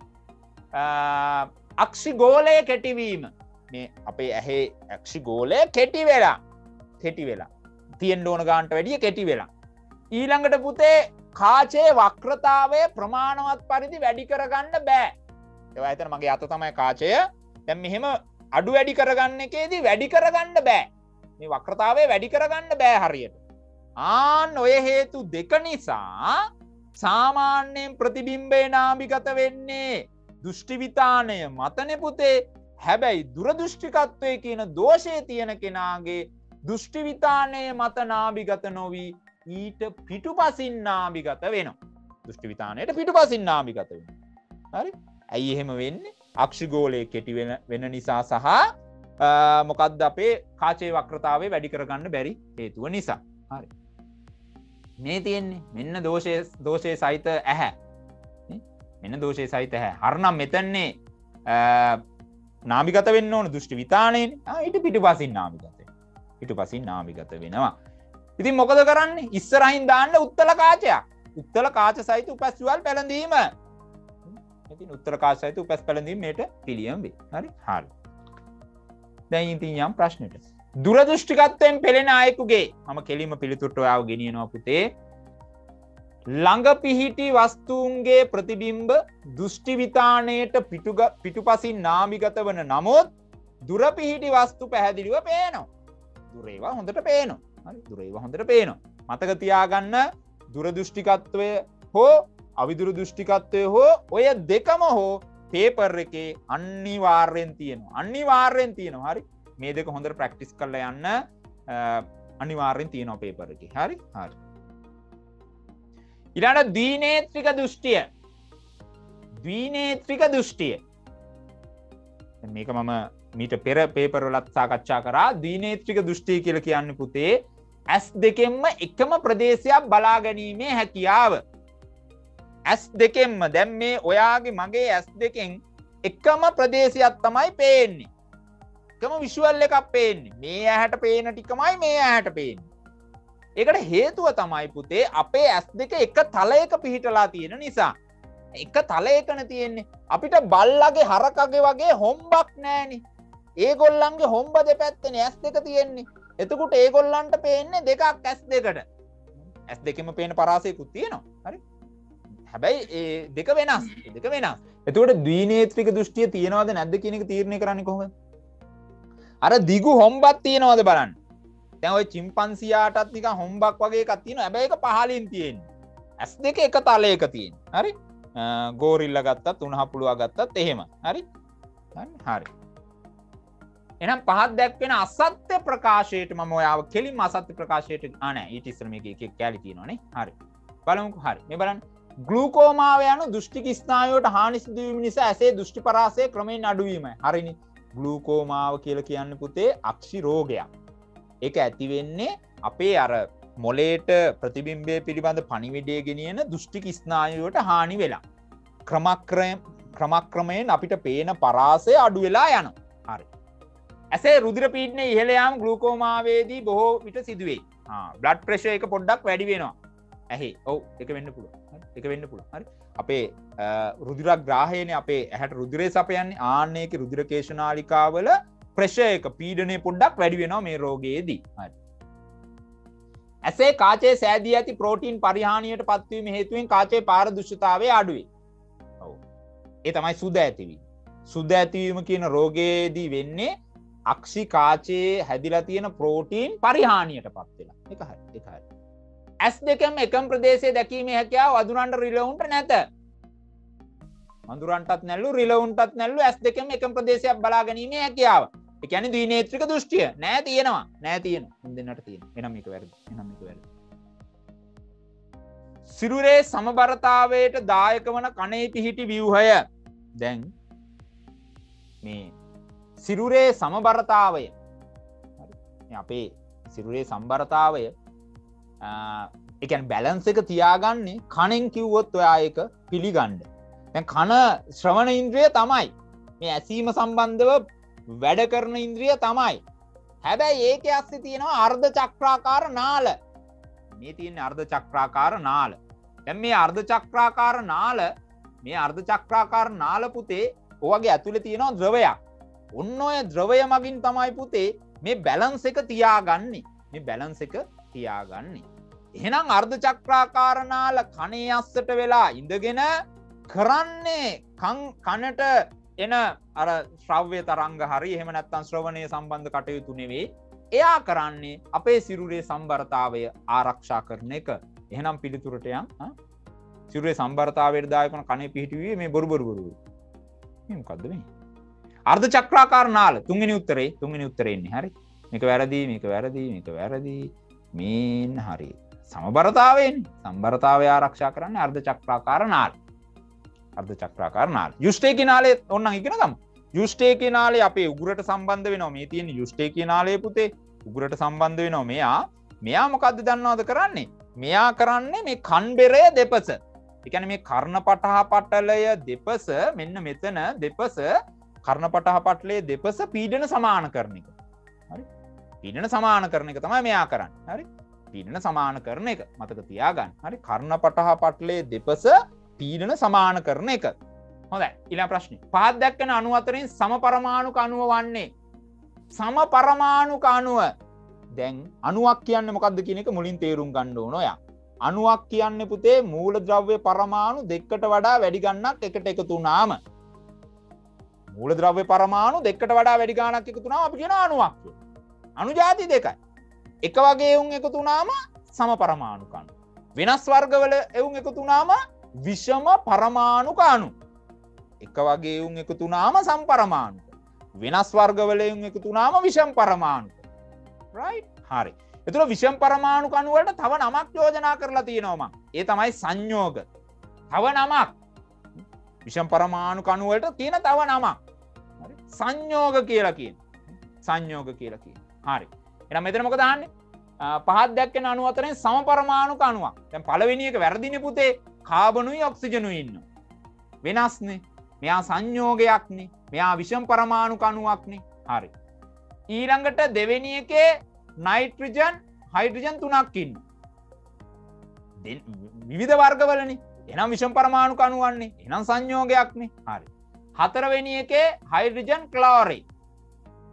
අක්ෂිගෝලය කෙටිවීම. මේ අපේ ඇහි අක්ෂිගෝලය කෙටි වෙලා කෙටි වෙලා තියෙන්න ඕන ගානට වැඩිය කෙටි වෙලා. ඊළඟට පුතේ කාචයේ වක්‍රතාවය ප්‍රමාණවත් පරිදි වැඩි කරගන්න බෑ. ඒවා හිතන මගේ අත තමයි කාචය. දැන් මෙහෙම අඩු වැඩි කරගන්න එකේදී වැඩි කරගන්න බෑ. මේ වක්‍රතාවය වැඩි කරගන්න බෑ හරියට. ආන් ඔය හේතු දෙක නිසා සාමාන්‍යයෙන් ප්‍රතිබිම්බේ නාභිගත වෙන්නේ දෘෂ්ටි විතානය මතනේ පුතේ. හැබැයි දුරදෘෂ්ටිකත්වයේ කියන දෝෂය තියෙන කෙනාගේ දෘෂ්ටි විතානය මත නාභිගත නොවි ඊට පිටුපසින් නාභිගත වෙනවා. දෘෂ්ටි විතානයට පිටුපසින් නාභිගත වෙනවා. හරි? ඇයි එහෙම වෙන්නේ? අක්ෂිගෝලයේ කෙටි වෙන වෙන නිසා සහ මොකද්ද අපේ කාචයේ වක්‍රතාවය වැඩි කරගන්න බැරි හේතුව නිසා. හරි. මේ තියෙන්නේ මෙන්න දෝෂයේ දෝෂයේ සහිත ඇහැ. මෙන්න දෝෂයේ සහිත ඇහැ. හරනම් මෙතන්නේ නාභිගත වෙන්න ඕන දෘෂ්ටි විතානයනේ. ආ ඊට පිටුපසින් නාභිගත වෙනවා. පිටුපසින් නාභිගත වෙනවා. ඉතින් මොකද කරන්නේ? ඉස්සරහින් දාන්න උත්තල කාචයක්. උත්තල කාච සහිත උපැස්වල් පැලඳීම. ඉතින් උත්තර කාච සහිත උපැස් පැලඳීම මේට පිළියම් වේ. හරි? හරි. දැන් ඉතින් යම් ප්‍රශ්නෙට. දුරදෘෂ්ටිකත්වයෙන් පෙළෙන අයෙකුගේ මම කෙලින්ම පිළිතුරට ඔයාව ගෙනියනවා පුතේ. ළඟ පිහිටි වස්තුන්ගේ ප්‍රතිබිම්බ දෘෂ්ටි විතානයට පිටුපසින් නාභිගත වන නමුත් දුර පිහිටි වස්තු පැහැදිලිව පේනවා. දුර ඒවා හොඳට පේනවා. හරි? දුර ඒවා හොඳට පේනවා. මතක තියාගන්න දුරදෘෂ්ටිකත්වය හෝ අවිදුරදෘෂ්ටිකත්වය හෝ ඔය දෙකම හෝ පේපර් එකේ අනිවාර්යෙන් තියෙනවා. අනිවාර්යෙන් තියෙනවා. හරි? මේ දෙක හොඳට ප්‍රැක්ටිස් කරලා යන්න අනිවාර්යෙන් තියෙනවා පේපර් එකේ. හරි? හරි. ඊළඟ ද්විනේත්‍රික දෘෂ්ටිය. ද්විනේත්‍රික දෘෂ්ටිය. මේක මම මීට පෙර පේපර් වලත් සාකච්ඡා කරා. ද්විනේත්‍රික දෘෂ්ටිය කියලා කියන්නේ පුතේ ඇස් දෙකෙන්ම එකම ප්‍රදේශයක් බලා ගැනීමේ හැකියාව. ඇස් දෙකෙන්ම දැන් මේ ඔයාගේ මගේ ඇස් දෙකෙන් එකම ප්‍රදේශයක් තමයි පේන්නේ. එකම විෂුවල් එකක් පේන්නේ. මේ ඇහැට පේන ටිකමයි මේ ඇහැට පේන්නේ. ඒකට හේතුව තමයි පුතේ අපේ ඇස් දෙක එක තලයක පිහිටලා තියෙන නිසා. එක තලයකනේ තියෙන්නේ. අපිට බල්ලගේ හරකගේ වගේ හොම්බක් නැහැනේ. ඒගොල්ලන්ගේ හොම්බ දෙපැත්තනේ ඇස් දෙක තියෙන්නේ. එතකොට ඒගොල්ලන්ට පේන්නේ දෙකක් ඇස් දෙකට. ඇස් දෙකෙම පේන පරාසයකුත් තියෙනවා. හරි. හැබැයි ඒ දෙක වෙනස්. දෙක වෙනස්. එතකොට ද්විනේත්‍රික දෘෂ්ටිය තියෙනවද නැද්ද කියන එක තීරණය කරන්නේ කොහොමද? අර දිගු හොම්බක් තියෙනවද බලන්න. දැන් ওই චිම්පන්සියාටත් නිකන් හොම්බක් වගේ එකක් තියෙනවා. හැබැයි ඒක පහලින් තියෙන්නේ. ඇස් දෙක එක තලයක තියෙන්නේ. හරි? ගෝරිල්ලා ගත්තත් උණහපුළුවා ගත්තත් එහෙම. හරි? හරි. එහෙනම් පහත් දැක්වෙන අසත්‍ය ප්‍රකාශයට මම ඔයාව කෙලින්ම අසත්‍ය ප්‍රකාශයට ආ නෑ ඊට ඉස්සර මේකේ එක කැලි තියෙනවනේ. හරි. බලමුකෝ. හරි. මේ බලන්න. ග්ලූකෝමාව යන දෘෂ්ටික ස්නායුවට හානි සිදුවීම නිසා ඇසේ දෘෂ්ටි පරාසය ක්‍රමයෙන් අඩුවීමයි. හරිනේ. ග්ලූකෝමාව කියලා කියන්නේ පුතේ අක්ෂි රෝගයක්. ඒක ඇති වෙන්නේ අපේ අර මොලේට ප්‍රතිබිම්බය පිළිබඳ පණිවිඩය ගෙනියන දෘෂ්ටික ස්නායුවට හානි වෙලා. ක්‍රමක්‍රම ක්‍රමක්‍රමයෙන් අපිට පේන පරාසය අඩු වෙලා යනවා. හරි. ඇසේ රුධිර පීඩනය ඉහළ යාම ග්ලූකෝමාවේදී බොහෝ විට සිදුවේ. ආ බ්ලඩ් ප්‍රෙෂර් එක පොඩ්ඩක් වැඩි වෙනවා. ඇහි. ඔව් ඒක වෙන්න පුළුවන්. හරි. ඒක වෙන්න පුළුවන්. හරි. අපේ රුධිරග්‍රාහයනේ අපේ ඇහැට රුධිරය සපයන්නේ. ආන්න ඒකේ රුධිර කේශනාලිකාවල ප්‍රෙෂර් එක පීඩනය පොඩ්ඩක් වැඩි වෙනවා මේ රෝගයේදී. හරි. ඇසේ කාචයේ සෑදී ඇති ප්‍රෝටීන් පරිහානියට පත්වීම හේතුවෙන් කාචයේ පාරදර්ශිතාවය අඩු වේ. ඔව්. ඒ තමයි සුද ඇතිවීම. සුද ඇතිවීම කියන රෝගයේදී වෙන්නේ අක්ෂි කාචයේ හැදිලා තියෙන ප්‍රෝටීන් පරිහානියට පත් වෙලා. ඒක හරි. ඒක හරි. ඇස් දෙකම එකම ප්‍රදේශයේ දැකීමේ හැකියාව වඳුරන්ට රිලවුන්ට නැත. වඳුරන්ටත් නැල්ලු රිලවුන්ටත් නැල්ලු ඇස් දෙකම එකම ප්‍රදේශයක් බලා ගැනීමේ හැකියාව. ඒ කියන්නේ ද්විනේත්‍රික දෘෂ්ටිය. නෑ තියෙනවා. නෑ තියෙනවා. මුන් දෙන්නට තියෙනවා. එනම් මේක වැරදි. එනම් මේක වැරදි. සිරුරේ සමබරතාවයට දායක වන කණේ පිහිටි ව්‍යුහය. දැන් මේ සිරුරේ සමබරතාවය. හරි. අපේ සිරුරේ සම්බරතාවය ඒ කියන්නේ බැලන්ස් එක තියාගන්නේ කණෙන් කිව්වොත් ඔයා ඒක පිළිගන්න. දැන් කන ශ්‍රවණ ඉන්ද්‍රිය තමයි. මේ ඇසීම සම්බන්ධව වැඩ කරන ඉන්ද්‍රිය තමයි. හැබැයි ඒකේ ඇස්සේ තියෙනවා අර්ධ චක්‍රාකාර නාල. මේ තියෙන්නේ අර්ධ චක්‍රාකාර නාල. දැන් මේ අර්ධ චක්‍රාකාර නාල මේ අර්ධ චක්‍රාකාර නාල පුතේ ඔයගේ ඇතුලේ තියෙනවා ද්‍රවයක්. ඔන්න ඔය ද්‍රවය මගින් තමයි පුතේ මේ බැලන්ස් එක තියාගන්නේ. මේ බැලන්ස් එක තියාගන්නේ. එහෙනම් අර්ධ චක්‍රාකාර නාල කනේ අස්සට වෙලා ඉඳගෙන කරන්නේ කන් කනට එන අර ශ්‍රව්‍ය තරංග හරි එහෙම නැත්නම් ශ්‍රවණය සම්බන්ධ කටයුතු නෙවෙයි. එයා කරන්නේ අපේ සිරුරේ සම්බරතාවය ආරක්ෂා කරන එක. එහෙනම් පිළිතුරට යන් සිරුරේ සම්බරතාවයට දායක වන කනේ පිහිටුවේ මේ බොරු බොරු බොරු. මේ මොකද්ද මේ? අර්ධ චක්‍රාකාර නාල තුන්වෙනි උත්තරේ තුන්වෙනි උත්තරේ ඉන්නේ. හරි. මේක වැරදි මේක වැරදි මේක වැරදි. මේන්න හරි. සමබරතාවයනේ. සම්බරතාවය ආරක්ෂා කරන්නේ අර්ධ චක්‍රාකාර නාල. අර්ධ චක්‍රාකාර නාල. යුෂ්ඨේකී නාලය ඕනනම් ඉගෙන ගමු. යුෂ්ඨේකී නාලය අපේ උගුරට සම්බන්ධ වෙනවා. මේ තියෙන යුෂ්ඨේකී නාලය පුතේ උගුරට සම්බන්ධ වෙනවා. මෙයා මෙයා මොකද්ද දන්නවද කරන්නේ? මෙයා කරන්නේ මේ කන්බෙරය දෙපස. ඒ කියන්නේ මේ කර්ණපටහ පටලය දෙපස මෙන්න මෙතන දෙපස කර්ණපටහ පටලයේ දෙපස පීඩන සමාන කරන එක. හරි? පීඩන සමාන කරන එක තමයි මෙයා කරන්නේ. හරි? පීඩන සමාන කරන එක මතක තියාගන්න. හරි? කර්ණපටහ පටලයේ දෙපස පීඩන සමාන කරන එක. හොඳයි. ඊළඟ ප්‍රශ්නේ. පහත් දැක්කන අණු අතරින් සමපරමාණුක අණුව වන්නේ සමපරමාණුක අණුව. දැන් අණුවක් කියන්නේ මොකක්ද කියන එක මුලින් තේරුම් ගන්න ඕන ඔයා. අණුවක් කියන්නේ පුතේ මූලද්‍රව්‍ය පරමාණු දෙකකට වඩා වැඩි ගණනක් එකට එකතු වුණාම මූලද්‍රව්‍ය පරමාණු දෙකකට වඩා වැඩි ගණනක් එකතු වුණාම අපි කියනවා අණුවක් කියලා. අණු ಜಾති දෙකයි. එක වගේ උන් එකතු වුණාම සමපරමාණුක අණු. වෙනස් වර්ගවල එවුන් එකතු වුණාම විෂම පරමාණුක අණු. එක වගේ උන් එකතු වුණාම සම්පරමාණුක. වෙනස් වර්ගවල උන් එකතු වුණාම විෂම පරමාණුක. right? හරි. එතකොට විෂම පරමාණුක අණු වලට තව නමක් යෝජනා කරලා තියෙනවා මම. ඒ තමයි සංයෝග. තව නමක්. විෂම පරමාණුක අණු වලට තියෙන තව නමක්. හරි. සංයෝග කියලා කියනවා. සංයෝග කියලා කියනවා. හරි. එහෙනම් මෙතන මොකද අහන්නේ? පහත් දැක්කෙන අණු අතරින් සමපරමාණුක අණුවක්. දැන් පළවෙනි එක වැරදිනේ පුතේ. කාබනුයි ඔක්සිජනුයි ඉන්නවා. වෙනස්නේ. මෙයා සංයෝගයක්නේ. මෙයා විෂම පරමාණුක අණුවක්නේ. හරි. ඊළඟට දෙවෙනි එකේ නයිට්‍රජන් හයිඩ්‍රජන් තුනක් ඉන්නවා. විවිධ වර්ගවලනේ. එහෙනම් විෂම පරමාණුක අණුවන්නේ. එහෙනම් සංයෝගයක්නේ. හරි. හතරවෙනි එකේ හයිඩ්‍රජන් ක්ලෝරේට්.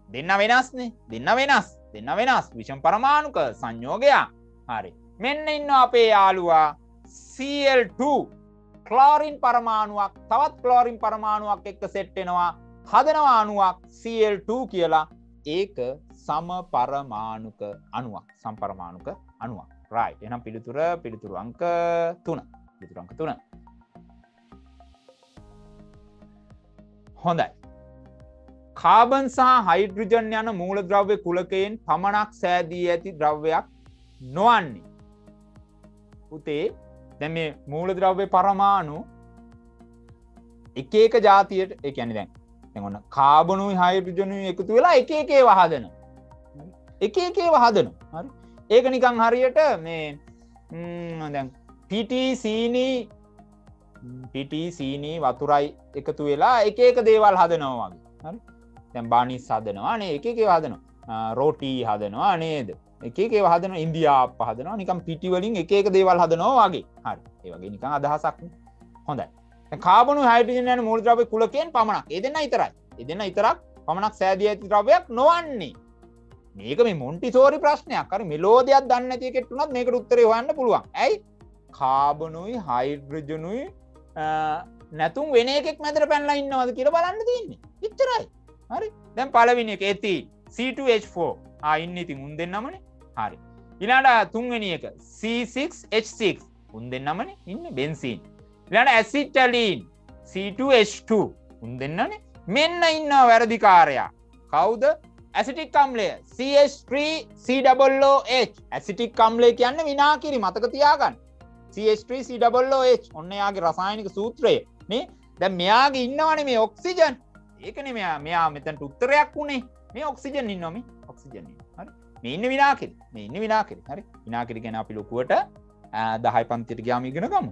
දෙන්න වෙනස්නේ. දෙන්න වෙනස්. දෙන්න වෙනස්. විෂම පරමාණුක සංයෝගයක්. හරි. මෙන්න ඉන්නවා අපේ යාළුවා සී එල් ටූ ක්ලෝරින් පරමාණුවක් තවත් ක්ලෝරින් පරමාණුවක් එක්ක සෙට් වෙනවා. හදනවා අණුවක් සී එල් ටූ කියලා. ඒක සමපරමාණුක අණුවක්. සම්පරමාණුක අණුවක්. right. එහෙනම් පිළිතුර පිළිතුරු අංක තුන. පිළිතුරු අංක තුන. හොඳයි. කාබන් සහ හයිඩ්‍රජන් යන මූලද්‍රව්‍ය කුලකයෙන් පමණක් සෑදී ඇති ද්‍රව්‍යයක් නොවන්නේ. පුතේ දැන් මේ මූලද්‍රව්‍ය පරමාණු එක එක જાතියට ඒ කියන්නේ දැන් දැන් ඔන්න කාබනුයි හයිඩ්‍රජනුයි එකතු වෙලා එක එක ඒවා හදනවා. එක එක ඒවා හදනවා. හරි. ඒක නිකන් හරියට මේ ම් දැන් පිටි සීනි පිටි සීනි වතුරයි එකතු වෙලා එක එක දේවල් හදනවා වගේ. හරි. දැන් බානිස් හදනවා නේ එක එක ඒවා හදනවා. රෝටි හදනවා නේද? එක එක ඒවා හදනවා ඉන්දියාප්ප හදනවා නිකන් පිටි වලින් එක එක දේවල් හදනවා වගේ. හරි. ඒ වගේ නිකන් අදහසක් නේ. හොඳයි. දැන් කාබනුයි හයිඩ්‍රජන් යන මූලද්‍රව්‍ය කුලකයෙන් පමණක්. ඒ දෙන්න විතරයි. ඒ දෙන්න විතරක් පමණක් සෑදී ඇති ද්‍රව්‍යයක් නොවන්නේ. මේක මේ මොන්ටිසෝරි ප්‍රශ්නයක්. හරි මෙලෝදියක් දන්නේ නැති එකෙක් උනත් මේකට උත්තරේ හොයන්න පුළුවන්. ඇයි? කාබනුයි හයිඩ්‍රජනුයි නැතුම් වෙන එකෙක් මැදට පැනලා ඉන්නවද කියලා බලන්න තියෙන්නේ. එච්චරයි. හරි. දැන් පළවෙනි එක ethene C two H four. ආ ඉන්නේ ඉතින් උන් දෙන්නමනේ. හරි. ඊළඟට තුන්වෙනි එක සී සික්ස් එච් සික්ස්. උන් දෙන්නමනේ ඉන්නේ බෙන්සීන්. ඊළඟට acetylene C two H two. උන් දෙන්නනේ. මෙන්න ඉන්නවා වැරදිකාරයා. කවුද? ඇසිටික් අම්ලය C H three C O O H. Acetic අම්ලය කියන්නේ විනාකිරි මතක තියාගන්න. C H three C O O H ඔන්න යාගේ රසායනික සූත්‍රය නේ. දැන් මෙයාගේ ඉන්නවනේ මේ ඔක්සිජන්. ඒකනේ මෙයා මෙයා මෙතනට උත්තරයක් උනේ. මේ ඔක්සිජන් ඉන්නවා මේ ඔක්සිජන් ඉන්නවා. හරි. මේ ඉන්නේ විනාකිරි. මේ ඉන්නේ විනාකිරි. හරි. විනාකිරි ගැන අපි ලොකුවට දහය පන්තියට ගියාම ඉගෙන ගමු.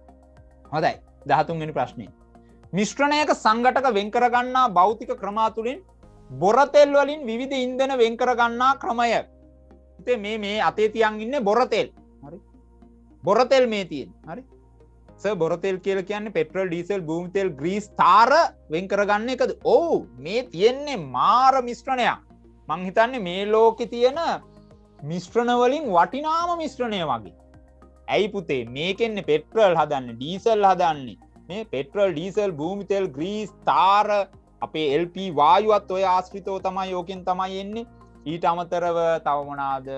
හොඳයි. දහතුන් වෙනි ප්‍රශ්නේ. මිශ්‍රණයක සංඝටක වෙන් කර ගන්නා භෞතික ක්‍රම තුලින් බොරතෙල් වලින් විවිධ ඉන්ධන වෙන් කර ගන්නා ක්‍රමය. ඉතින් මේ මේ අතේ තියන් ඉන්නේ බොරතෙල්. හරි. බොරතෙල් මේ තියෙන්නේ. හරි. සර් බොරතෙල් කියලා කියන්නේ පෙට්‍රල්, ඩීසල්, භූමි තෙල්, ග්‍රීස්, තාර වෙන් කරගන්න එකද? ඔව් මේ තියෙන්නේ මාර මිශ්‍රණයක්. මං හිතන්නේ මේ ලෝකේ තියෙන මිශ්‍රණ වලින් වටිනාම මිශ්‍රණය වගේ. ඇයි පුතේ මේකෙන්නේ පෙට්‍රල් හදන්නේ, ඩීසල් හදන්නේ. මේ පෙට්‍රල්, ඩීසල්, භූමි තෙල්, ග්‍රීස්, තාර අපේ එල් පී වායුවත් ඔය ආශ්‍රිතව තමයි ඕකෙන් තමයි එන්නේ. ඊට අමතරව තව මොනවාද?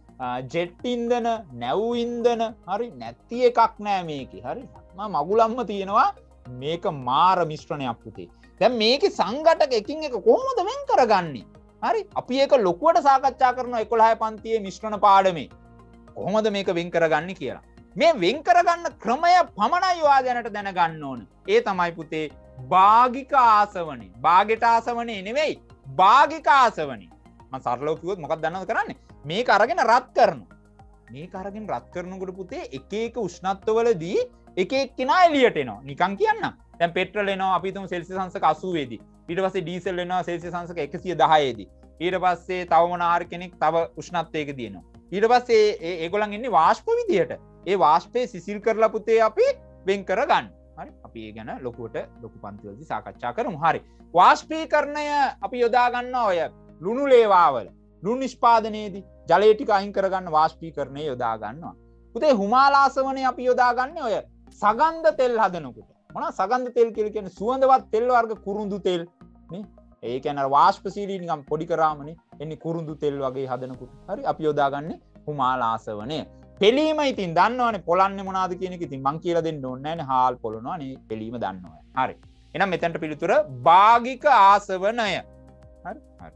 ජෙට් ඉන්ධන, නැව් ඉන්ධන. හරි නැති එකක් නෑ මේකේ. හරි. මම මගුලම්ම තියෙනවා මේක මාර මිශ්‍රණයක් පුතේ. දැන් මේකේ සංඝටක එකින් එක කොහොමද වෙන් කරගන්නේ? හරි. අපි ඒක ලොකුවට සාකච්ඡා කරනවා එකොළහ පන්තියේ මිශ්‍රණ පාඩමේ. කොහොමද මේක වෙන් කරගන්නේ කියලා. මේ වෙන් කරගන්න ක්‍රමය පමණයි ඔයා දැනට දැනගන්න ඕන. ඒ තමයි පුතේ භාගික ආසවනේ. භාගයට ආසවනේ නෙවෙයි. භාගික ආසවනේ. මම සරලව කිව්වොත් මොකක්ද දන්නවද කරන්නේ? මේක අරගෙන රත් කරනවා. මේක අරගෙන රත් කරනකොට පුතේ එක එක උෂ්ණත්වවලදී එක එක්කෙනා එළියට එනවා. නිකන් කියන්නම්. දැන් පෙට්‍රල් එනවා අපි හිතමු සෙල්සියස් අංශක අසූ දී. ඊට පස්සේ ඩීසල් එනවා සෙල්සියස් අංශක එකසිය දහය දී. ඊට පස්සේ තව මොන ආර කෙනෙක් තව උෂ්ණත්වයකදී එනවා. ඊට පස්සේ ඒ ඒගොල්ලන් ඉන්නේ වාෂ්ප විදියට. ඒ වාෂ්පේ සිසිල් කරලා පුතේ අපි වෙන් කරගන්න. හරි. අපි ඒ ගැන ලොකුවට ලොකු පන්තිවලදී සාකච්ඡා කරමු. හරි. වාෂ්පීකරණය අපි යොදා ගන්නවා ඔය ලුණු ලේවාවල. ලුණු නිෂ්පාදනයේදී ජලය ටික අයින් කරගන්න වාෂ්පීකරණය යොදා ගන්නවා. පුතේ හුමාලාසවනේ අපි යොදා ගන්න ඔය සගන්ධ තෙල් හදනකොට. මොනවා සගන්ධ තෙල් කියලා කියන්නේ සුවඳවත් තෙල් වර්ග කුරුඳු තෙල් නේ. ඒ කියන්නේ වාෂ්පශීලී නිකම් පොඩි කරාමනේ එන්නේ කුරුඳු තෙල් වගේ හදනකොට. හරි. අපි යොදා ගන්නේ හුමාලාසවනේ. පෙලීම ඉතින් දන්නවනේ පොළන්නේ මොනවාද කියන එක ඉතින් මං කියලා දෙන්න ඕනේ නැහැනේ. හාල් පොළනවා නේ පෙලීම දන්නවා. හරි. එහෙනම් මෙතනට පිළිතුර භාගික ආසවනය. හරි. හරි.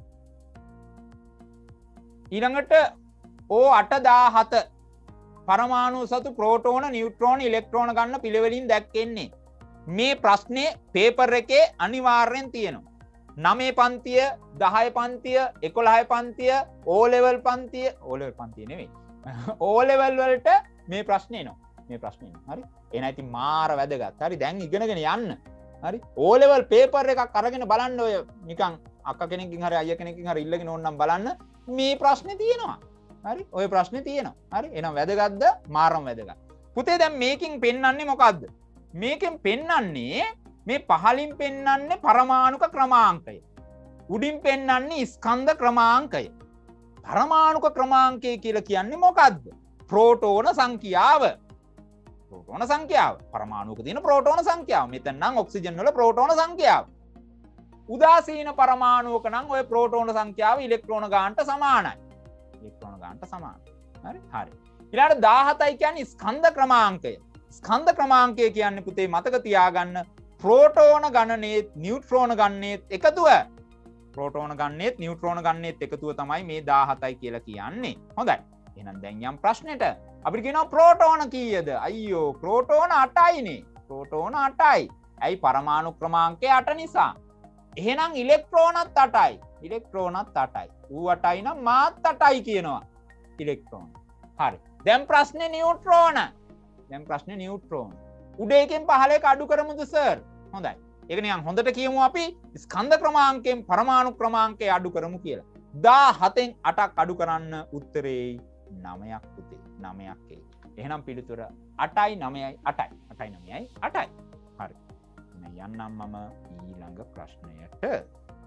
ඊළඟට ඕ අටදාහත පරමාණු සතු ප්‍රෝටෝන, නියුට්‍රෝන, ඉලෙක්ට්‍රෝන ගන්න පිළිවෙලින් දැක්කෙන්නේ. මේ ප්‍රශ්නේ පේපර් එකේ අනිවාර්යෙන් තියෙනවා. නවය පන්තිය, දහය පන්තිය, එකොළහ පන්තිය, ඕ ලෙවල් පන්තිය, ඕ ලෙවල් පන්තිය නෙවෙයි. ඕ ලෙවල් වලට මේ ප්‍රශ්නේ එනවා. මේ ප්‍රශ්නේ එනවා. හරි. එහෙනම් ඉතින් මාර වැදගත්. හරි. දැන් ඉගෙනගෙන යන්න. හරි. ඕ ලෙවල් පේපර් එකක් අරගෙන බලන්න ඔය නිකන් අක්කා කෙනෙක්ගෙන් හරි අයියා කෙනෙක්ගෙන් හරි ඉල්ලගෙන ඕනනම් බලන්න මේ ප්‍රශ්නේ තියෙනවා. හරි. ඔය ප්‍රශ්නේ තියෙනවා. හරි. එහෙනම් වැදගත්ද? මාරම වැදගත්. පුතේ දැන් මේකෙන් පෙන්වන්නේ මොකද්ද? මේකෙන් පෙන්වන්නේ මේ පහලින් පෙන්වන්නේ පරමාණුක ක්‍රමාංකය. උඩින් පෙන්වන්නේ ස්කන්ධ ක්‍රමාංකය. පරමාණුක ක්‍රමාංකය කියලා කියන්නේ මොකද්ද? ප්‍රෝටෝන සංඛ්‍යාව. ප්‍රෝටෝන සංඛ්‍යාව. පරමාණුක තියෙන ප්‍රෝටෝන සංඛ්‍යාව. මෙතන නම් ඔක්සිජන් වල ප්‍රෝටෝන සංඛ්‍යාව. උදාසීන පරමාණුක නම් ওই ප්‍රෝටෝන සංඛ්‍යාව ඉලෙක්ට්‍රෝන ගානට සමානයි. ඉලෙක්ට්‍රෝන ගානට සමානයි. හරි? හරි. ඊළඟට දාහතයි කියන්නේ ස්කන්ධ ක්‍රමාංකය. ස්කන්ධ ක්‍රමාංකය කියන්නේ පුතේ මතක තියාගන්න ප්‍රෝටෝන ගණනේත් නියුට්‍රෝන ගණනේත් එකතුව. ප්‍රෝටෝන ගණනේත් නියුට්‍රෝන ගණනේත් එකතුව තමයි මේ දාහතයි කියලා කියන්නේ. හොඳයි. එහෙනම් දැන් යම් ප්‍රශ්නෙට අපිට කියනවා ප්‍රෝටෝන කීයද? අයියෝ ප්‍රෝටෝන අටයිනේ. ප්‍රෝටෝන අටයි. ඇයි පරමාණු ක්‍රමාංකය අට නිසා. එහෙනම් ඉලෙක්ට්‍රෝනත් අටයි. ඉලෙක්ට්‍රෝනත් අටයි. ඌ අටයි නම් මාත් අටයි කියනවා. ඉලෙක්ට්‍රෝන. හරි. දැන් ප්‍රශ්නේ නියුට්‍රෝන. දැන් ප්‍රශ්නේ නියුට්‍රෝන. උඩ එකෙන් පහළ එක අඩු කරමුද සර්? හොඳයි. ඒක නිකන් හොඳට කියමු අපි ස්කන්ධ ක්‍රමාංකයෙන් පරමාණු ක්‍රමාංකය අඩු කරමු කියලා. දාහතෙන් අටක් අඩු කරන්න උත්තරේ නවයක් පුතේ. නවයක් එයි. එහෙනම් පිළිතුර අටයි නවයයි අටයි. අටයි නවයයි අටයි. හරි. එහෙනම් යන්නම් මම ඊළඟ ප්‍රශ්නයට.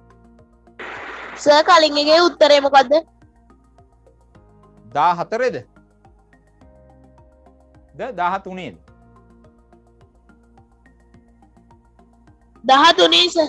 සර් කලින් එකේ උත්තරේ මොකද්ද? දාහතරේද? ද දාහතුනේද? දහතුනේ සර්.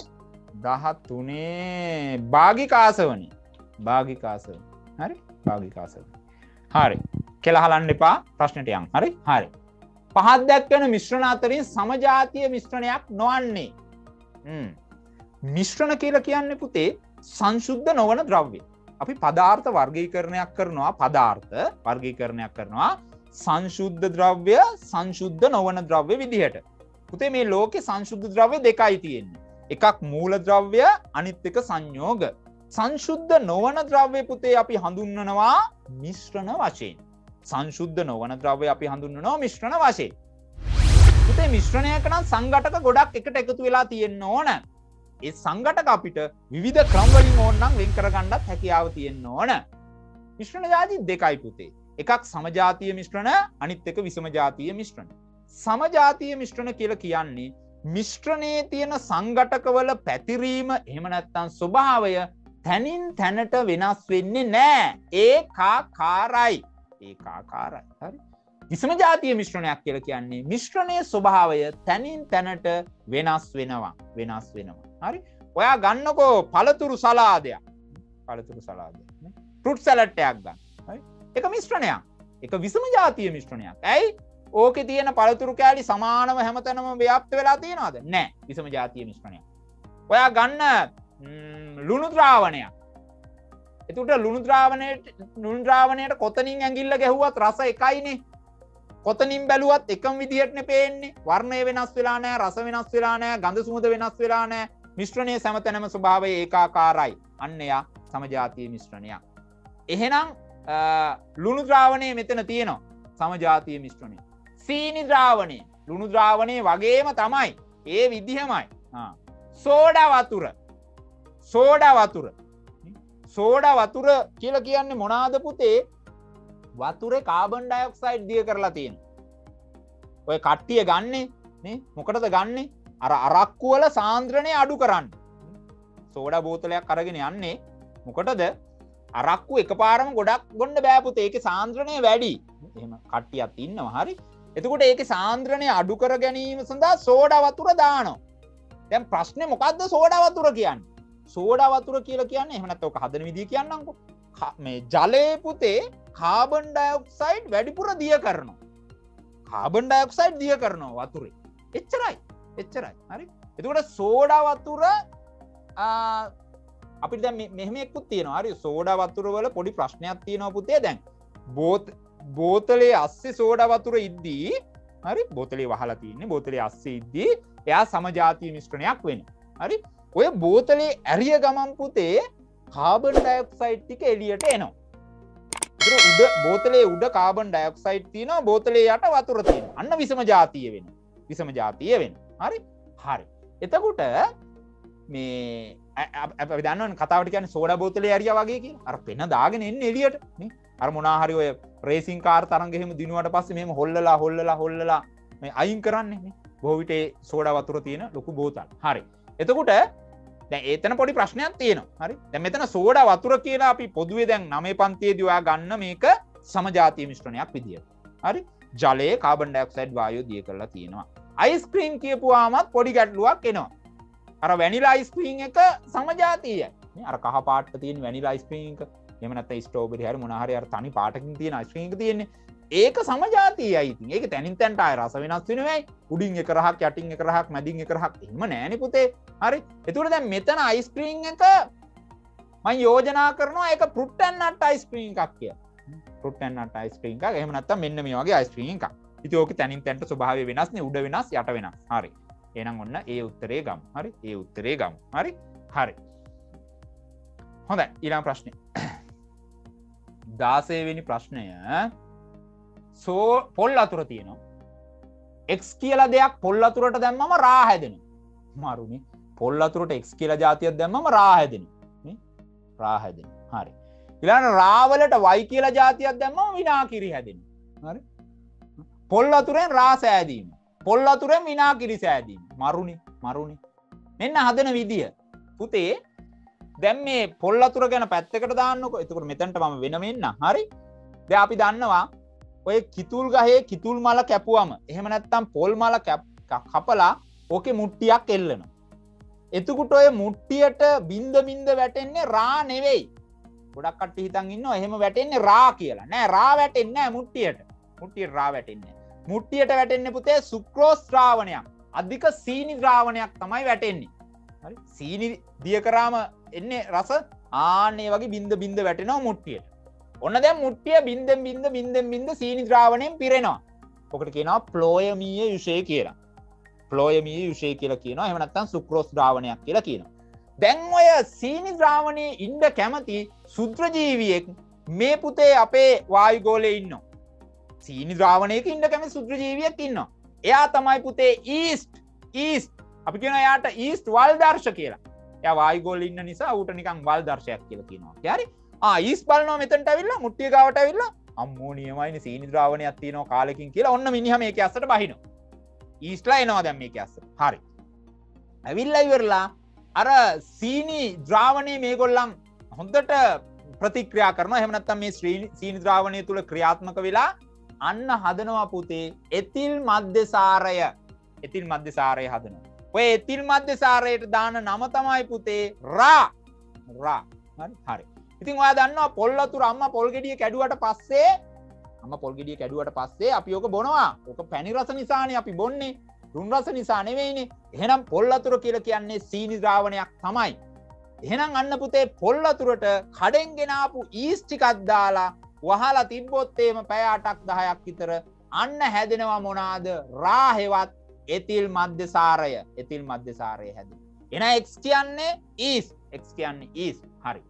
දහතුනේ භාගිකාසවනේ. භාගිකාසව. හරි? භාගිකාසව. හරි. කියලා අහන්න එපා ප්‍රශ්නෙට යන්. හරි? හරි. පහක් දැක්වෙන මිශ්‍රණ අතරින් සමජාතීය මිශ්‍රණයක් නොවන්නේ. හ්ම්. මිශ්‍රණ කියලා කියන්නේ පුතේ සංශුද්ධ නොවන ද්‍රව්‍ය. අපි පදාර්ථ වර්ගීකරණයක් කරනවා පදාර්ථ වර්ගීකරණයක් කරනවා සංශුද්ධ ද්‍රව්‍ය සංශුද්ධ නොවන ද්‍රව්‍ය විදිහට. පුතේ මේ ලෝකේ සංශුද්ධ ද්‍රව්‍ය දෙකයි තියෙන්නේ. එකක් මූල ද්‍රව්‍ය අනිත් එක සංයෝග. සංශුද්ධ නොවන ද්‍රව්‍ය පුතේ අපි හඳුන්වනවා මිශ්‍රණ වශයෙන්. සංශුද්ධ නොවන ද්‍රව්‍ය අපි හඳුන්වනවා මිශ්‍රණ වශයෙන්. පුතේ මිශ්‍රණයක නම් සංඝටක ගොඩක් එකට එකතු වෙලා තියෙන්න ඕන. ඒ සංඝටක අපිට විවිධ ක්‍රම වලින් ඕන නම් වෙන් කරගන්නත් හැකියාව තියෙන්න ඕන. මිශ්‍රණ જાති දෙකයි පුතේ. එකක් සමජාතීය මිශ්‍රණ අනිත් එක විෂම ජාතීය මිශ්‍රණ. සමජාතීය මිශ්‍රණ කියලා කියන්නේ මිශ්‍රණයේ තියෙන සංඝටකවල පැතිරීම එහෙම නැත්නම් ස්වභාවය තනින් තැනට වෙනස් වෙන්නේ නැහැ. ඒකාකාරයි. ඒකාකාරයි. හරි. විෂම ජාතීය මිශ්‍රණයක් කියලා කියන්නේ මිශ්‍රණයේ ස්වභාවය තනින් තැනට වෙනස් වෙනවා. වෙනස් වෙනවා. හරි. ඔයා ගන්නකෝ පළතුරු සලාදයක්. පළතුරු සලාදයක් නේ. ෆෘට් සලාඩ් එකක් ගන්න. හරි. ඒක මිශ්‍රණයක්. ඒක විෂම ජාතීය මිශ්‍රණයක්. ඇයි? ඕකේ තියෙන පළතුරු කෑලි සමානව හැමතැනම ව්‍යාප්ත වෙලා තියෙනවද? නැහැ. විෂම ජාතීය මිශ්‍රණයක්. ඔයා ගන්න ලුණු ද්‍රාවණයක්. එතකොට ලුණු ද්‍රාවණයට ලුණු ද්‍රාවණයට කොතනින් ඇඟිල්ල ගැහුවත් රස එකයිනේ. කොතනින් බැලුවත් එකම විදිහටනේ පේන්නේ. වර්ණය වෙනස් වෙලා නැහැ, රස වෙනස් වෙලා නැහැ, ගඳ සුවඳ වෙනස් වෙලා නැහැ. මිශ්‍රණයේ සමතැනම ස්වභාවය ඒකාකාරයි. අන්න එයා සමජාතීය මිශ්‍රණයක්. එහෙනම් ලුණු ද්‍රාවණය මෙතන තියෙනවා. සමජාතීය මිශ්‍රණය. සීනි ද්‍රාවණය ලුණු ද්‍රාවණය වගේම තමයි. ඒ විදිහමයි. ආ සෝඩා වතුර. සෝඩා වතුර. සෝඩා වතුර කියලා කියන්නේ මොනවාද පුතේ? වතුරේ කාබන් ඩයොක්සයිඩ් දිය කරලා තියෙනවා. ඔය කට්ටිය ගන්නෙ නේ මොකටද ගන්නෙ? අර අරක්කු වල සාන්ද්‍රණය අඩු කරන්න. සෝඩා බෝතලයක් අරගෙන යන්නේ මොකටද? අරක්කු එකපාරම ගොඩක් බොන්න බෑ පුතේ. ඒකේ සාන්ද්‍රණය වැඩි. එහෙම කට්ටියක් ඉන්නවා. හරි. එතකොට ඒකේ සාන්ද්‍රණය අඩු කර ගැනීම සඳහා සෝඩා වතුර දානවා. දැන් ප්‍රශ්නේ මොකද්ද සෝඩා වතුර කියන්නේ? සෝඩා වතුර කියලා කියන්නේ එහෙම නැත්නම් ඔක හදන විදිය කියන්නම්කෝ. මේ ජලයේ පුතේ කාබන් ඩයොක්සයිඩ් වැඩිපුර දිය කරනවා. කාබන් ඩයොක්සයිඩ් දිය කරනවා වතුරේ. එච්චරයි. එච්චරයි. හරි. එතකොට සෝඩා වතුර අපිට දැන් මෙහෙම එක්කුත් තියෙනවා. හරි. සෝඩා වතුර වල පොඩි ප්‍රශ්නයක් තියෙනවා පුතේ දැන්. බෝත් බෝතලේ අස්සේ සෝඩා වතුර ඉද්දී හරි බෝතලේ වහලා තියෙන්නේ. බෝතලේ අස්සේ ඉද්දී එයා සමජාතීය මිශ්‍රණයක් වෙනවා. හරි. ඔය බෝතලේ ඇරිය ගමන් පුතේ කාබන් ඩයොක්සයිඩ් ටික එළියට එනවා. ඒතර උඩ බෝතලේ උඩ කාබන් ඩයොක්සයිඩ් තියෙනවා. බෝතලේ යට වතුර තියෙනවා. අන්න විෂම ජාතීය වෙනවා. විෂම ජාතීය වෙනවා. හරි. හරි. එතකොට මේ අපි දන්නවනේ කතාවට කියන්නේ සෝඩා බෝතලේ ඇරියා වගේ කියලා. අර පෙන දාගෙන එන්නේ එළියට නේ. අර මොනා හරි ඔය රේසින් කාර් තරංග එහෙම දිනුවට පස්සේ මෙහෙම හොල්ලලා හොල්ලලා හොල්ලලා මේ අයින් කරන්නේ නේ. බොහෝ විට ඒ සෝඩා වතුර තියෙන ලොකු බෝතල්. හරි. එතකොට දැන් එතන පොඩි ප්‍රශ්නයක් තියෙනවා. හරි. දැන් මෙතන සෝඩා වතුර කියලා අපි පොදුවේ දැන් නවය පන්තියේදී ඔයා ගන්න මේක සමජාතීය මිශ්‍රණයක් විදියට. හරි. ජලයේ කාබන් ඩයොක්සයිඩ් වායුව දිය කරලා තියෙනවා. අයිස්ක්‍රීම් කියපුවාමත් පොඩි ගැටලුවක් එනවා. අර වැනිලා අයිස්ක්‍රීම් එක සමජාතීයයි. නේ අර කහ පාටට තියෙන වැනිලා අයිස්ක්‍රීම් එක. එහෙම නැත්නම් ස්ට්‍රෝබෙරි හරි මොනවා හරි අර තනි පාටකින් තියෙන අයිස්ක්‍රීම් එක තියෙන්නේ. ඒක සමජාතීයයි. ඉතින් ඒක තනින් තනට ආය රස වෙනස් වෙනවයි. උඩින් එක රහක් යටින් එක රහක් මැදින් එක රහක් එහෙම නෑනේ පුතේ. හරි. එතකොට දැන් මෙතන අයිස්ක්‍රීම් එක මම යෝජනා කරනවා ඒක ෆෘට් ඇන්ඩ් නට් අයිස්ක්‍රීම් එකක් කියලා. ෆෘට් ඇන්ඩ් නට් අයිස්ක්‍රීම් එකක්. එහෙම නැත්නම් මෙන්න මේ වගේ අයිස්ක්‍රීම් එකක්. ඉතින් ඕකේ තනින් තනට ස්වභාවය වෙනස්නේ. උඩ වෙනස් යට වෙනස්. හරි. එහෙනම් ඔන්න ඒ උත්තරේ ගමු. හරි. ඒ උත්තරේ ගමු. හරි. හරි. හොඳයි. ඊළඟ ප්‍රශ්නේ. දාසය වෙනි ප්‍රශ්නය සෝ පොල් වතුර තියෙනවා. x කියලා දෙයක් පොල් වතුරට දැම්මම රා හැදෙනවා. මාරුනේ. පොල් වතුරට x කියලා જાතියක් දැම්මම රා හැදෙනවා. නේ? රා හැදෙනවා. හරි. ඊළඟ රා වලට y කියලා જાතියක් දැම්මම විනාකිරි හැදෙනවා. හරි. පොල් වතුරෙන් රා සෑදීම. පොල් වතුරෙන් විනාකිරි සෑදීම. මරුනේ. මරුනේ. මෙන්න හදන විදිය. පුතේ දැන් මේ පොල් වතුර ගැන පැත්තකට දාන්නකො. එතකොට මෙතනට මම වෙනම එන්න. හරි. දැන් අපි දන්නවා ඔය කිතුල් ගහේ කිතුල් මල කැපුවම එහෙම නැත්නම් පොල් මල කපලා ඕකේ මුට්ටියක් එල්ලනවා. එතකොට ඔය මුට්ටියට බින්ද බින්ද වැටෙන්නේ රා නෙවෙයි. ගොඩක් කට්ටිය හිතන් ඉන්නවා එහෙම වැටෙන්නේ රා කියලා. නෑ රා වැටෙන්නේ නෑ මුට්ටියට. මුට්ටියට රා වැටෙන්නේ නෑ. මුට්ටියට වැටෙන්නේ පුතේ සුක්‍රෝස් ද්‍රාවණයක්. අධික සීනි ද්‍රාවණයක් තමයි වැටෙන්නේ. හරි? සීනි දිය කරාම එන්නේ රස ආන්නේ වගේ බින්ද බින්ද වැටෙනවා මුට්ටියට. ඔන්න දැන් මුට්ටිය බින්දෙන් බින්ද බින්දෙන් බින්ද සීනි ද්‍රාවණයෙන් පිරෙනවා. ඔකට කියනවා ප්ලෝයමීය යුෂය කියලා. ප්ලෝයමීය යුෂය කියලා කියනවා. එහෙම නැත්නම් සුක්‍රෝස් ද්‍රාවණයක් කියලා කියනවා. දැන් ඔය සීනි ද්‍රාවණයේ ඉන්න කැමති සුත්‍රජීවියෙක් මේ පුතේ අපේ වායුගෝලයේ ඉන්නවා. සීනි ද්‍රාවණයක ඉන්න කැමති සුත්‍රජීවියෙක් ඉන්නවා. එයා තමයි පුතේ ඊස්ට් ඊස්ට් අපි කියනවා එයාට ඊස්ට් වල්දර්ශ කියලා. එයා වායුගෝලයේ ඉන්න නිසා ඌට නිකන් වල්දර්ශයක් කියලා කියනවා. හරි? ආ ඊස් බලනවා මෙතනට ඇවිල්ලා මුට්ටිය ගාවට ඇවිල්ලා අම්මෝ නියමයිනේ සීනි ද්‍රාවණයක් තියෙනවා කාලෙකින් කියලා ඔන්න මිනිහා මේකේ අස්සට බහිනවා. ඊස්ලා එනවා දැන් මේකේ අස්සට. හරි. ඇවිල්ලා ඉවරලා අර සීනි ද්‍රාවණේ මේගොල්ලන් හොඳට ප්‍රතික්‍රියා කරනවා. එහෙම නැත්නම් මේ සීනි ද්‍රාවණය තුල ක්‍රියාත්මක වෙලා අන්න හදනවා පුතේ එතිල් මධ්‍යසාරය. එතිල් මධ්‍යසාරය හදනවා. ඔය එතිල් මධ්‍යසාරයට දාන නම තමයි පුතේ රා. රා. හරි. හරි. ඉතින් ඔයා දන්නවා පොල් වතුර අම්මා පොල් ගෙඩිය කැඩුවට පස්සේ අම්මා පොල් ගෙඩිය කැඩුවට පස්සේ අපි ඕක බොනවා. ඕක පැණි රස නිසානේ අපි බොන්නේ. දුන් රස නිසා නෙවෙයිනේ. එහෙනම් පොල් වතුර කියලා කියන්නේ සීනි ද්‍රාවණයක් තමයි. එහෙනම් අන්න පුතේ පොල් වතුරට කඩෙන් ගෙන ආපු ඊස් ටිකක් දාලා වහලා තිබ්බොත් එහෙම පැය අටක් දහයක් විතර අන්න හැදෙනවා මොනවාද? රා හෙවත් එතිල් මධ්‍යසාරය. එතිල් මධ්‍යසාරය හැදෙනවා. එහෙනම් x කියන්නේ ඊස්. x කියන්නේ ඊස්. හරි.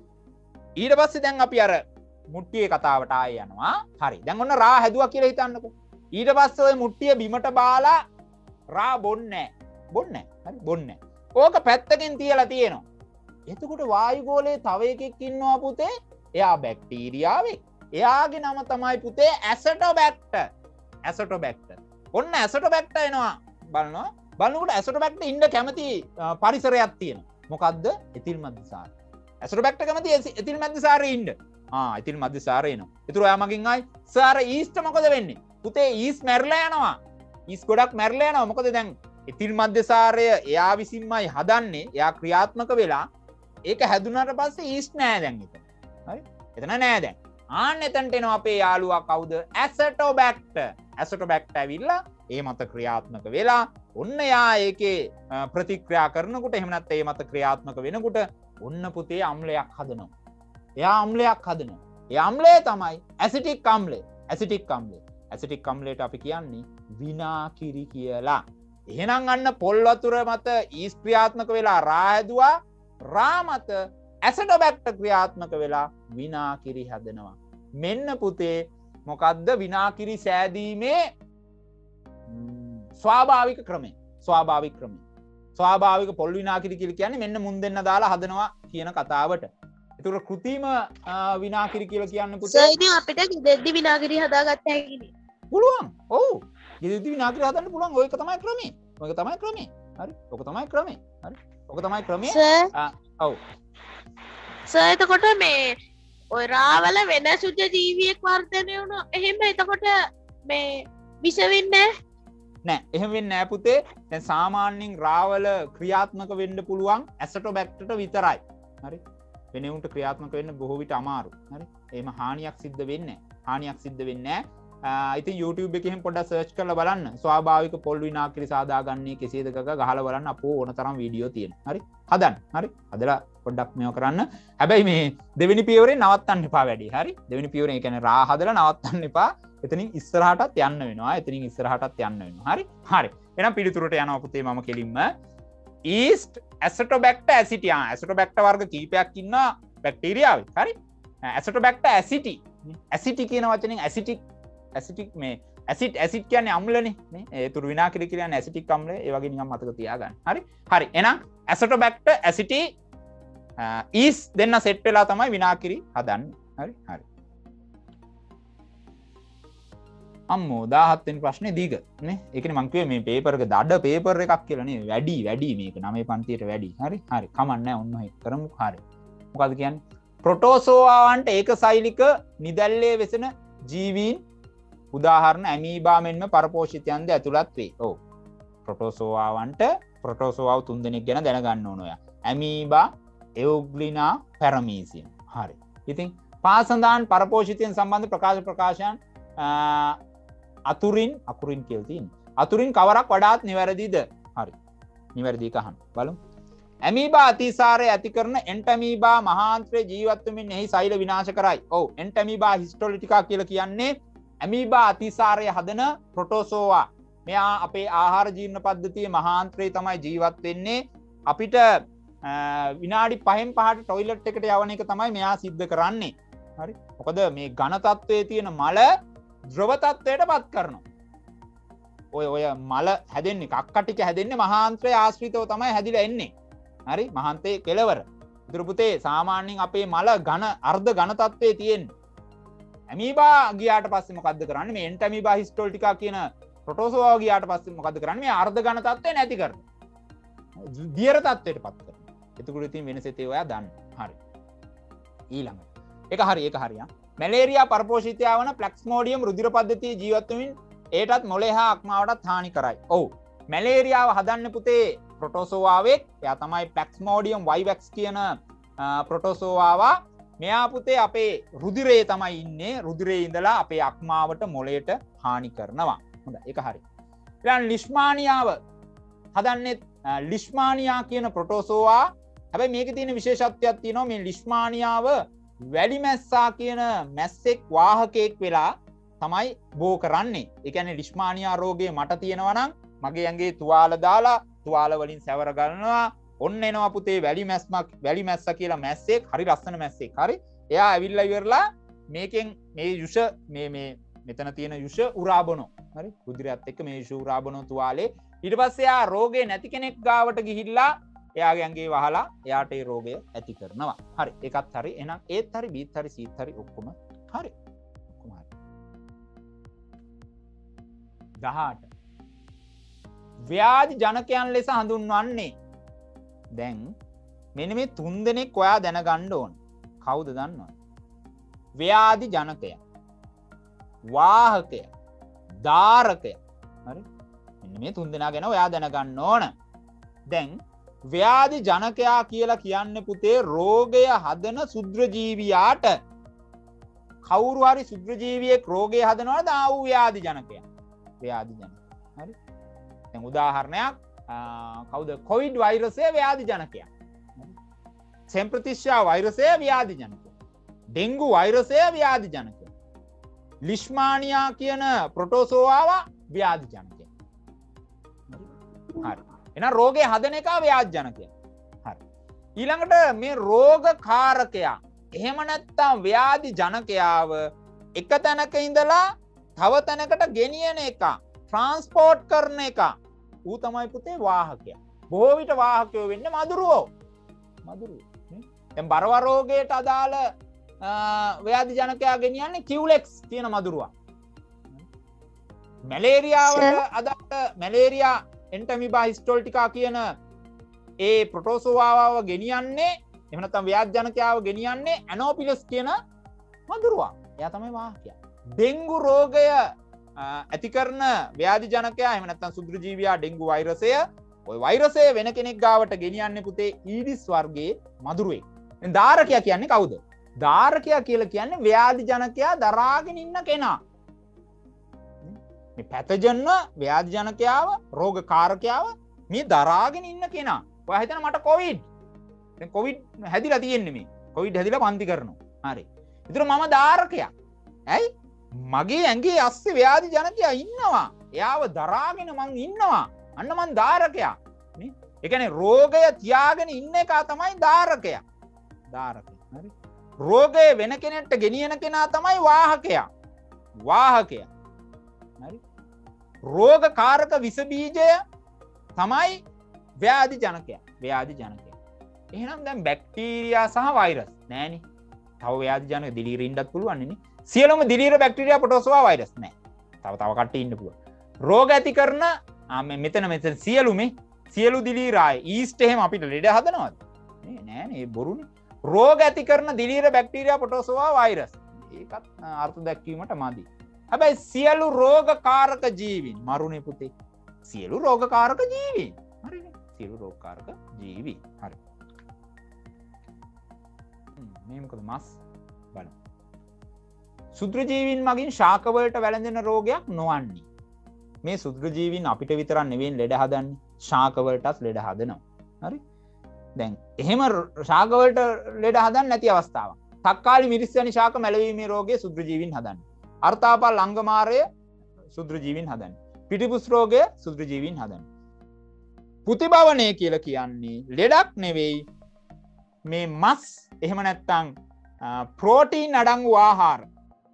ඊට පස්සේ දැන් අපි අර මුට්ටියේ කතාවට ආයෙ යනවා. හරි. දැන් ඔන්න රා හැදුවා කියලා හිතන්නකෝ. ඊට පස්සේ ওই මුට්ටිය බිමට බාලා රා බොන්නේ නැහැ. බොන්නේ නැහැ. හරි බොන්නේ නැහැ. ඕක පැත්තකින් තියලා තියෙනවා. එතකොට වායුගෝලයේ තව එකෙක් ඉන්නවා පුතේ. එයා බැක්ටීරියාවෙක්. එයාගේ නම තමයි පුතේ ඇසටෝබැක්ටර්. ඇසටෝබැක්ටර්. ඔන්න ඇසටෝබැක්ටර් එනවා. බලනවා. බලනකොට ඇසටෝබැක්ටර් ඉන්න කැමති පරිසරයක් තියෙනවා. මොකද්ද? එතිල් මධ්‍යසාරය. ඇසටෝබැක්ටර් කැමති එතිල් මධ්‍යසාරයේ ඉන්න. ආ එතිල් මධ්‍යසාරය එනවා. ඒතර ඔයා මගෙන් ආයි සර් ඊස්ට මොකද වෙන්නේ? පුතේ ඊස් මැරලා යනවා. ඊස් ගොඩක් මැරලා යනවා. මොකද දැන් එතිල් මධ්‍යසාරය එයා විසින්මයි හදන්නේ. එයා ක්‍රියාත්මක වෙලා ඒක හැදුනාට පස්සේ ඊස් නෑ දැන් එතන. හරි? එතන නෑ දැන්. ආන්න එතනට එනවා අපේ යාළුවා කවුද? ඇසටෝබැක්ටර්. ඇසටෝබැක්ටර් ඇවිල්ලා ඒ මත ක්‍රියාත්මක වෙලා ඔන්න යා ඒකේ ප්‍රතික්‍රියා කරනකොට එහෙම නැත්නම් ඒ මත ක්‍රියාත්මක වෙනකොට ඔන්න පුතේ අම්ලයක් හදනවා. එයා අම්ලයක් හදනවා. ඒ අම්ලය තමයි ඇසිටික් අම්ලය. ඇසිටික් අම්ලය. ඇසිටික් අම්ලයට අපි කියන්නේ විනාකිරි කියලා. එහෙනම් අන්න පොල් වතුර මත ඊස් ක්‍රියාත්මක වෙලා රා හැදුවා. රා මත ඇසටෝබැක්ටර් ක්‍රියාත්මක වෙලා විනාකිරි හදනවා. මෙන්න පුතේ මොකද්ද විනාකිරි සෑදීමේ ස්වාභාවික ක්‍රමය. ස්වාභාවික ක්‍රමය. ස්වාභාවික පොල් විනාකිරි කියලා කියන්නේ මෙන්න මුන් දෙන්න දාලා හදනවා කියන කතාවට. ඒතර කෘතිම විනාකිරි කියලා කියන්නේ පුතේ සර් ඉතින් අපිට ගෙදෙද්දි විනාගිරි හදාගත්ත හැකිනේ. පුළුවන්. ඔව්. ගෙදෙද්දි විනාකිරි හදන්න පුළුවන්. ඔයක තමයි ක්‍රමය. ඔයක තමයි ක්‍රමය. හරි. ඔක තමයි ක්‍රමය. හරි. ඔක තමයි ක්‍රමය. සර් ඔව්. සර් එතකොට මේ ඔය රාවල වෙන සුජ ජීවියෙක් වර්ධනය වුණා. එහෙම එතකොට මේ විෂ වෙන්නේ නෑ. එහෙම වෙන්නේ නෑ පුතේ. දැන් සාමාන්‍යයෙන් රාවල ක්‍රියාත්මක වෙන්න පුළුවන් ඇසටෝබැක්ටර්ට විතරයි. හරි. වෙන උන්ට ක්‍රියාත්මක වෙන්න බොහෝ විට අමාරු. හරි. එහෙම හානියක් සිද්ධ වෙන්නේ නෑ. හානියක් සිද්ධ වෙන්නේ නෑ. ඉතින් YouTube එකේ එහෙම පොඩ්ඩක් සර්ච් කරලා බලන්න. ස්වාභාවික පොල් විනාකිරි සාදාගන්නේ කෙසේද කක ගහලා බලන්න අපෝ ඕන තරම් වීඩියෝ තියෙනවා. හරි. හදන්න. හරි. හදලා පොඩ්ඩක් මේව කරන්න. හැබැයි මේ දෙවෙනි පියවරේ නවත්තන්න එපා වැඩි. හරි. දෙවෙනි පියවරේ ඒ කියන්නේ රා හදලා නවත්තන්න එපා. එතනින් ඉස්සරහටත් යන්න වෙනවා. එතනින් ඉස්සරහටත් යන්න වෙනවා. හරි. හරි. එහෙනම් පිළිතුරට යනවා පුතේ මම කෙලින්ම Yeast Acetobacter aceti. ආ Acetobacter වර්ග කීපයක් ඉන්නවා බැක්ටීරියාවේ. හරි. Acetobacter aceti. aceti කියන වචනෙන් acidic ඇසිටික් මේ ඇසිට් ඇසිට් කියන්නේ අම්ලනේ නේ ඒ තුරු විනාකිරි කියන්නේ ඇසිටික් අම්ලය ඒ වගේ නිකන් මතක තියාගන්න. හරි. හරි. එහෙනම් ඇසටෝබැක්ටර් ඇසිටි ඊස් දෙන්න සෙට් වෙලා තමයි විනාකිරි හදන්නේ. හරි. හරි. අම්මෝ දාහත් වෙනි ප්‍රශ්නේ දීග නේ. ඒ කියන්නේ මං කිව්වේ මේ පේපර් එක දඩ පේපර් එකක් කියලා නේ. වැඩි වැඩි මේක නවය පන්තියට වැඩි. හරි. හරි. කමක් නැහැ ඔන්න ඔය කරමු. හරි. මොකද්ද කියන්නේ? ප්‍රොටෝසෝවාවන්ට ඒකසෛලික නිදැල්ලේ වෙසෙන ජීවීන් උදාහරණ ඇමීබා මෙන්ම පරපෝෂිතයන්ද ඇතුළත් වේ. ඔව්. ප්‍රොටෝසෝවාවන්ට ප්‍රොටෝසෝවාව තුන් දෙනෙක් ගැන දැනගන්න ඕන ඔයා. Amoeba, euglena, paramecium. හරි. ඉතින් පාසඳාන් පරපෝෂිතයන් සම්බන්ධ ප්‍රකාශ ප්‍රකාශයන් අතුරින් අකුරින් කියලා තියෙනවා. අතුරින් කවරක් වඩාත් නිවැරදිද? හරි. නිවැරදි එක අහන්න. බලමු. ඇමීබා අතිසාරය ඇති කරන එන්ටමීබා මහාන්ත්‍රයේ ජීවත් වෙමින් එහි සෛල විනාශ කරයි. ඔව්. එන්ටමීබා හිස්ටොලිටිකා කියලා කියන්නේ ඇමීබා අතිසාරය හදන ප්‍රොටෝසෝවා. මෙයා අපේ ආහාර ජීර්ණ පද්ධතියේ මහාන්ත්‍රයේ තමයි ජීවත් වෙන්නේ. අපිට විනාඩි පහෙන් පහට ටොයිලට් එකට යවන එක තමයි මෙයා සිද්ධ කරන්නේ. හරි. මොකද මේ ඝන තත්වයේ තියෙන මල ද්‍රව තත්වයට පත් කරනවා. ඔය ඔය මල හැදෙන්නේ කක්ක ටික හැදෙන්නේ මහාන්ත්‍රය ආශ්‍රිතව තමයි හැදිලා එන්නේ. හරි. මහාන්තයේ කෙලවර. ඉතින් පුතේ සාමාන්‍යයෙන් අපේ මල ඝන අර්ධ ඝන තත්වයේ තියෙන්නේ. ඇමීබා ගියාට පස්සේ මොකද්ද කරන්නේ? මේ එන්ටමීබා හිස්ටොලිටිකා කියන ප්‍රොටෝසෝවා ගියාට පස්සේ මොකද්ද කරන්නේ? මේ අර්ධ ඝන තත්ත්වය නැති කරනවා. දියර තත්ත්වයට පත් කරනවා. එතකොට ඉතින් වෙනසෙත් ඒ ඔයා දන්න. හරි. ඊළඟට. ඒක හරි ඒක හරියා. මැලේරියා පරපෝෂිතය වන ප්ලැක්ස්මෝඩියම් රුධිර පද්ධතියේ ජීවත් වෙමින් ඒටත් මොළේ හා අක්මාවටත් හානි කරයි. ඔව්. මැලේරියාව හදන්න පුතේ ප්‍රොටෝසෝවාවෙක්. එයා තමයි ප්ලැක්ස්මෝඩියම් වයිවැක්ස් කියන ප්‍රොටෝසෝවාවා. මෙයා පුතේ අපේ රුධිරයේ තමයි ඉන්නේ. රුධිරයේ ඉඳලා අපේ අක්මාවට මොළයට හානි කරනවා. හොඳයි ඒක හරි. ඊළඟ ලිෂ්මානියාව හදන්නේ ලිෂ්මානියා කියන ප්‍රොටෝසෝවා. හැබැයි මේකේ තියෙන විශේෂත්වයක් තියෙනවා. මේ ලිෂ්මානියාව වැලි මැස්සා කියන මැස්සෙක් වාහකයෙක් වෙලා තමයි බෝ කරන්නේ. ඒ කියන්නේ ලිෂ්මානියා රෝගය මට තියෙනවා නම් මගේ ඇඟේ තුවාල දාලා තුවාල වලින් සැවර ගන්නවා. ඔන්න එනවා පුතේ වැලි මැස්මක් වැලි මැස්ස කියලා මැස්සෙක්. හරි ලස්සන මැස්සෙක්. හරි. එයා ඇවිල්ලා ඉවරලා මේකෙන් මේ යුෂ මේ මේ මෙතන තියෙන යුෂ උරා බොනවා. හරි. රුධිරයත් එක්ක මේ යුෂ උරා බොන තුවාලේ. ඊට පස්සේ එයා රෝගේ නැති කෙනෙක් ගාවට ගිහිල්ලා එයාගේ ඇඟේ වහලා එයාට ඒ රෝගය ඇති කරනවා. හරි. ඒකත් හරි. එහෙනම් ඒත් හරි බීත් හරි සීත් හරි ඔක්කොම හරි. ඔක්කොම හරි. දහඅට. ව්‍යාධි ජනකයන් ලෙස හඳුන්වන්නේ. දැන් මෙන්න මේ තුන් දෙනෙක් ඔයා දැනගන්න ඕන. කවුද දන්නවද? ව්‍යාධි ජනකය, වාහකය, ධාරකය. හරි. මෙන්න මේ තුන් දෙනා ගැන ඔයා දැනගන්න ඕන. දැන් ව්‍යාධි ජනකයා කියලා කියන්නේ පුතේ රෝගය හදන සුද්‍රජීවියාට කවුරු හරි සුද්‍රජීවියෙක් රෝගය හදනවද ආ වූ ව්‍යාධි ජනකයා. ව්‍යාධි ජනක. හරි. දැන් උදාහරණයක් කවුද? කොවිඩ් වෛරසය ව්‍යාධි ජනකයා. සෙම්ප්‍රතිශ්‍යා වෛරසය ව්‍යාධි ජනකයා. ඩෙන්ගු වෛරසය ව්‍යාධි ජනකයා. ලිෂ්මානියා කියන ප්‍රොටෝසෝවාව ව්‍යාධි ජනකයා. හරි. එහෙනම් රෝගේ හදන එක ව්‍යාධි ජනකයා. හරි. ඊළඟට මේ රෝගකාරකයා එහෙම නැත්නම් ව්‍යාධි ජනකයාව එක තැනක ඉඳලා තව තැනකට ගෙනියන එක, ට්‍රාන්ස්පෝර්ට් කරන එක ඌ තමයි පුතේ වාහකයා. බොහෝ විට වාහකයෝ වෙන්නේ මදුරුවෝ. මදුරුවෝ. දැන් බරව රෝගයට අදාළ ව්‍යාධි ජනකයා ගෙනියන්නේ කිව්ලෙක්ස් කියන මදුරුවා. මැලේරියාවට අදාළ මැලේරියා එන්ටමීබා හිස්ටොලිටිකා කියන ඒ ප්‍රොටෝසෝවාව ගෙනියන්නේ එහෙම නැත්නම් ව්‍යාධි ජනකයාව ගෙනියන්නේ ඇනෝපිලස් කියන මදුරුවා. එයා තමයි වාහකයා. ඩෙන්ගු රෝගය ඇති කරන ව්‍යාධි ජනකයා එහෙම නැත්නම් සුදුරුජීවියා ඩෙන්ගු වෛරසය ওই වෛරසය වෙන කෙනෙක් ගාවට ගෙනියන්නේ පුතේ ඊඩිස් වර්ගයේ මදුරුවෙක්. දැන් ධාරකයා කියන්නේ කවුද? ධාරකයා කියලා කියන්නේ ව්‍යාධි ජනකයා දරාගෙන ඉන්න කෙනා. මේ පැතජන්ව ව්‍යාධි ජනකයාව රෝගකාරකයාව මේ දරාගෙන ඉන්න කෙනා. ඔයා හිතන මට කොවිඩ්. දැන් කොවිඩ් හැදිලා තියෙන්නේ මේ. කොවිඩ් හැදිලා පන්ති කරනවා. හරි. ඒතර මම ධාරකයා. ඇයි? මගේ ඇඟේ අස්සේ ව්‍යාධි ජනකයා ඉන්නවා. එයාව දරාගෙන මං ඉන්නවා. අන්න මං ධාරකයා. නේ? ඒ කියන්නේ රෝගය තියාගෙන ඉන්න එක තමයි ධාරකයා. ධාරකයා. හරි. රෝගය වෙන කෙනෙක්ට ගෙනියන කෙනා තමයි වාහකයා. වාහකයා. හරි. රෝගකාරක විස බීජය තමයි ව්‍යාධි ජනකයා. ව්‍යාධි ජනකයා. එහෙනම් දැන් බැක්ටීරියා සහ වෛරස් නෑනේ. තව ව්‍යාධි ජනක දිලීර ඉන්නත් පුළුවන් නේ. සියලුම දිලීර බැක්ටීරියා ප්‍රොටෝසෝවා වෛරස් නෑ. තව තව කට්ටිය ඉන්න පුළුවන්. රෝග ඇති කරන ආ මෙතන මෙතන සියලුමේ සියලු දිලීරාය ඊස්ට් එහෙම අපිට ලෙඩ හදනවද? නේ නෑනේ ඒ බොරුනේ. රෝග ඇති කරන දිලීර බැක්ටීරියා ප්‍රොටෝසෝවා වෛරස්. ඒකත් අර්ථ දැක්වීමට මදි. හැබැයි සියලු රෝගකාරක ජීවීන් මරුනේ පුතේ. සියලු රෝගකාරක ජීවීන්. හරිනේ. සියලු රෝගකාරක ජීවීන්. හරි. මේ මොකද මස් බලමු. සුත්‍රජීවීන් මගින් ශාක වලට වැළඳෙන රෝගයක් නොවන්නේ. මේ සුත්‍රජීවීන් අපිට විතරක් නෙවෙයි ලෙඩ හදන්නේ. ශාක වලටත් ලෙඩ හදනවා. හරි? දැන් එහෙම ශාක වලට ලෙඩ හදන්නේ නැති අවස්ථාවක්. තක්කාලි මිරිස් වැනි ශාක මැලවීමේ රෝගයේ සුත්‍රජීවීන් හදන්නේ. අර්ථාපල් ලංගමාරය සුත්‍රජීවීන් හදන්නේ. පිටිපුස් රෝගය සුත්‍රජීවීන් හදන්නේ. පුතිභවනය කියලා කියන්නේ ලෙඩක් නෙවෙයි මේ මස් එහෙම නැත්නම් ප්‍රෝටීන් අඩංගු ආහාර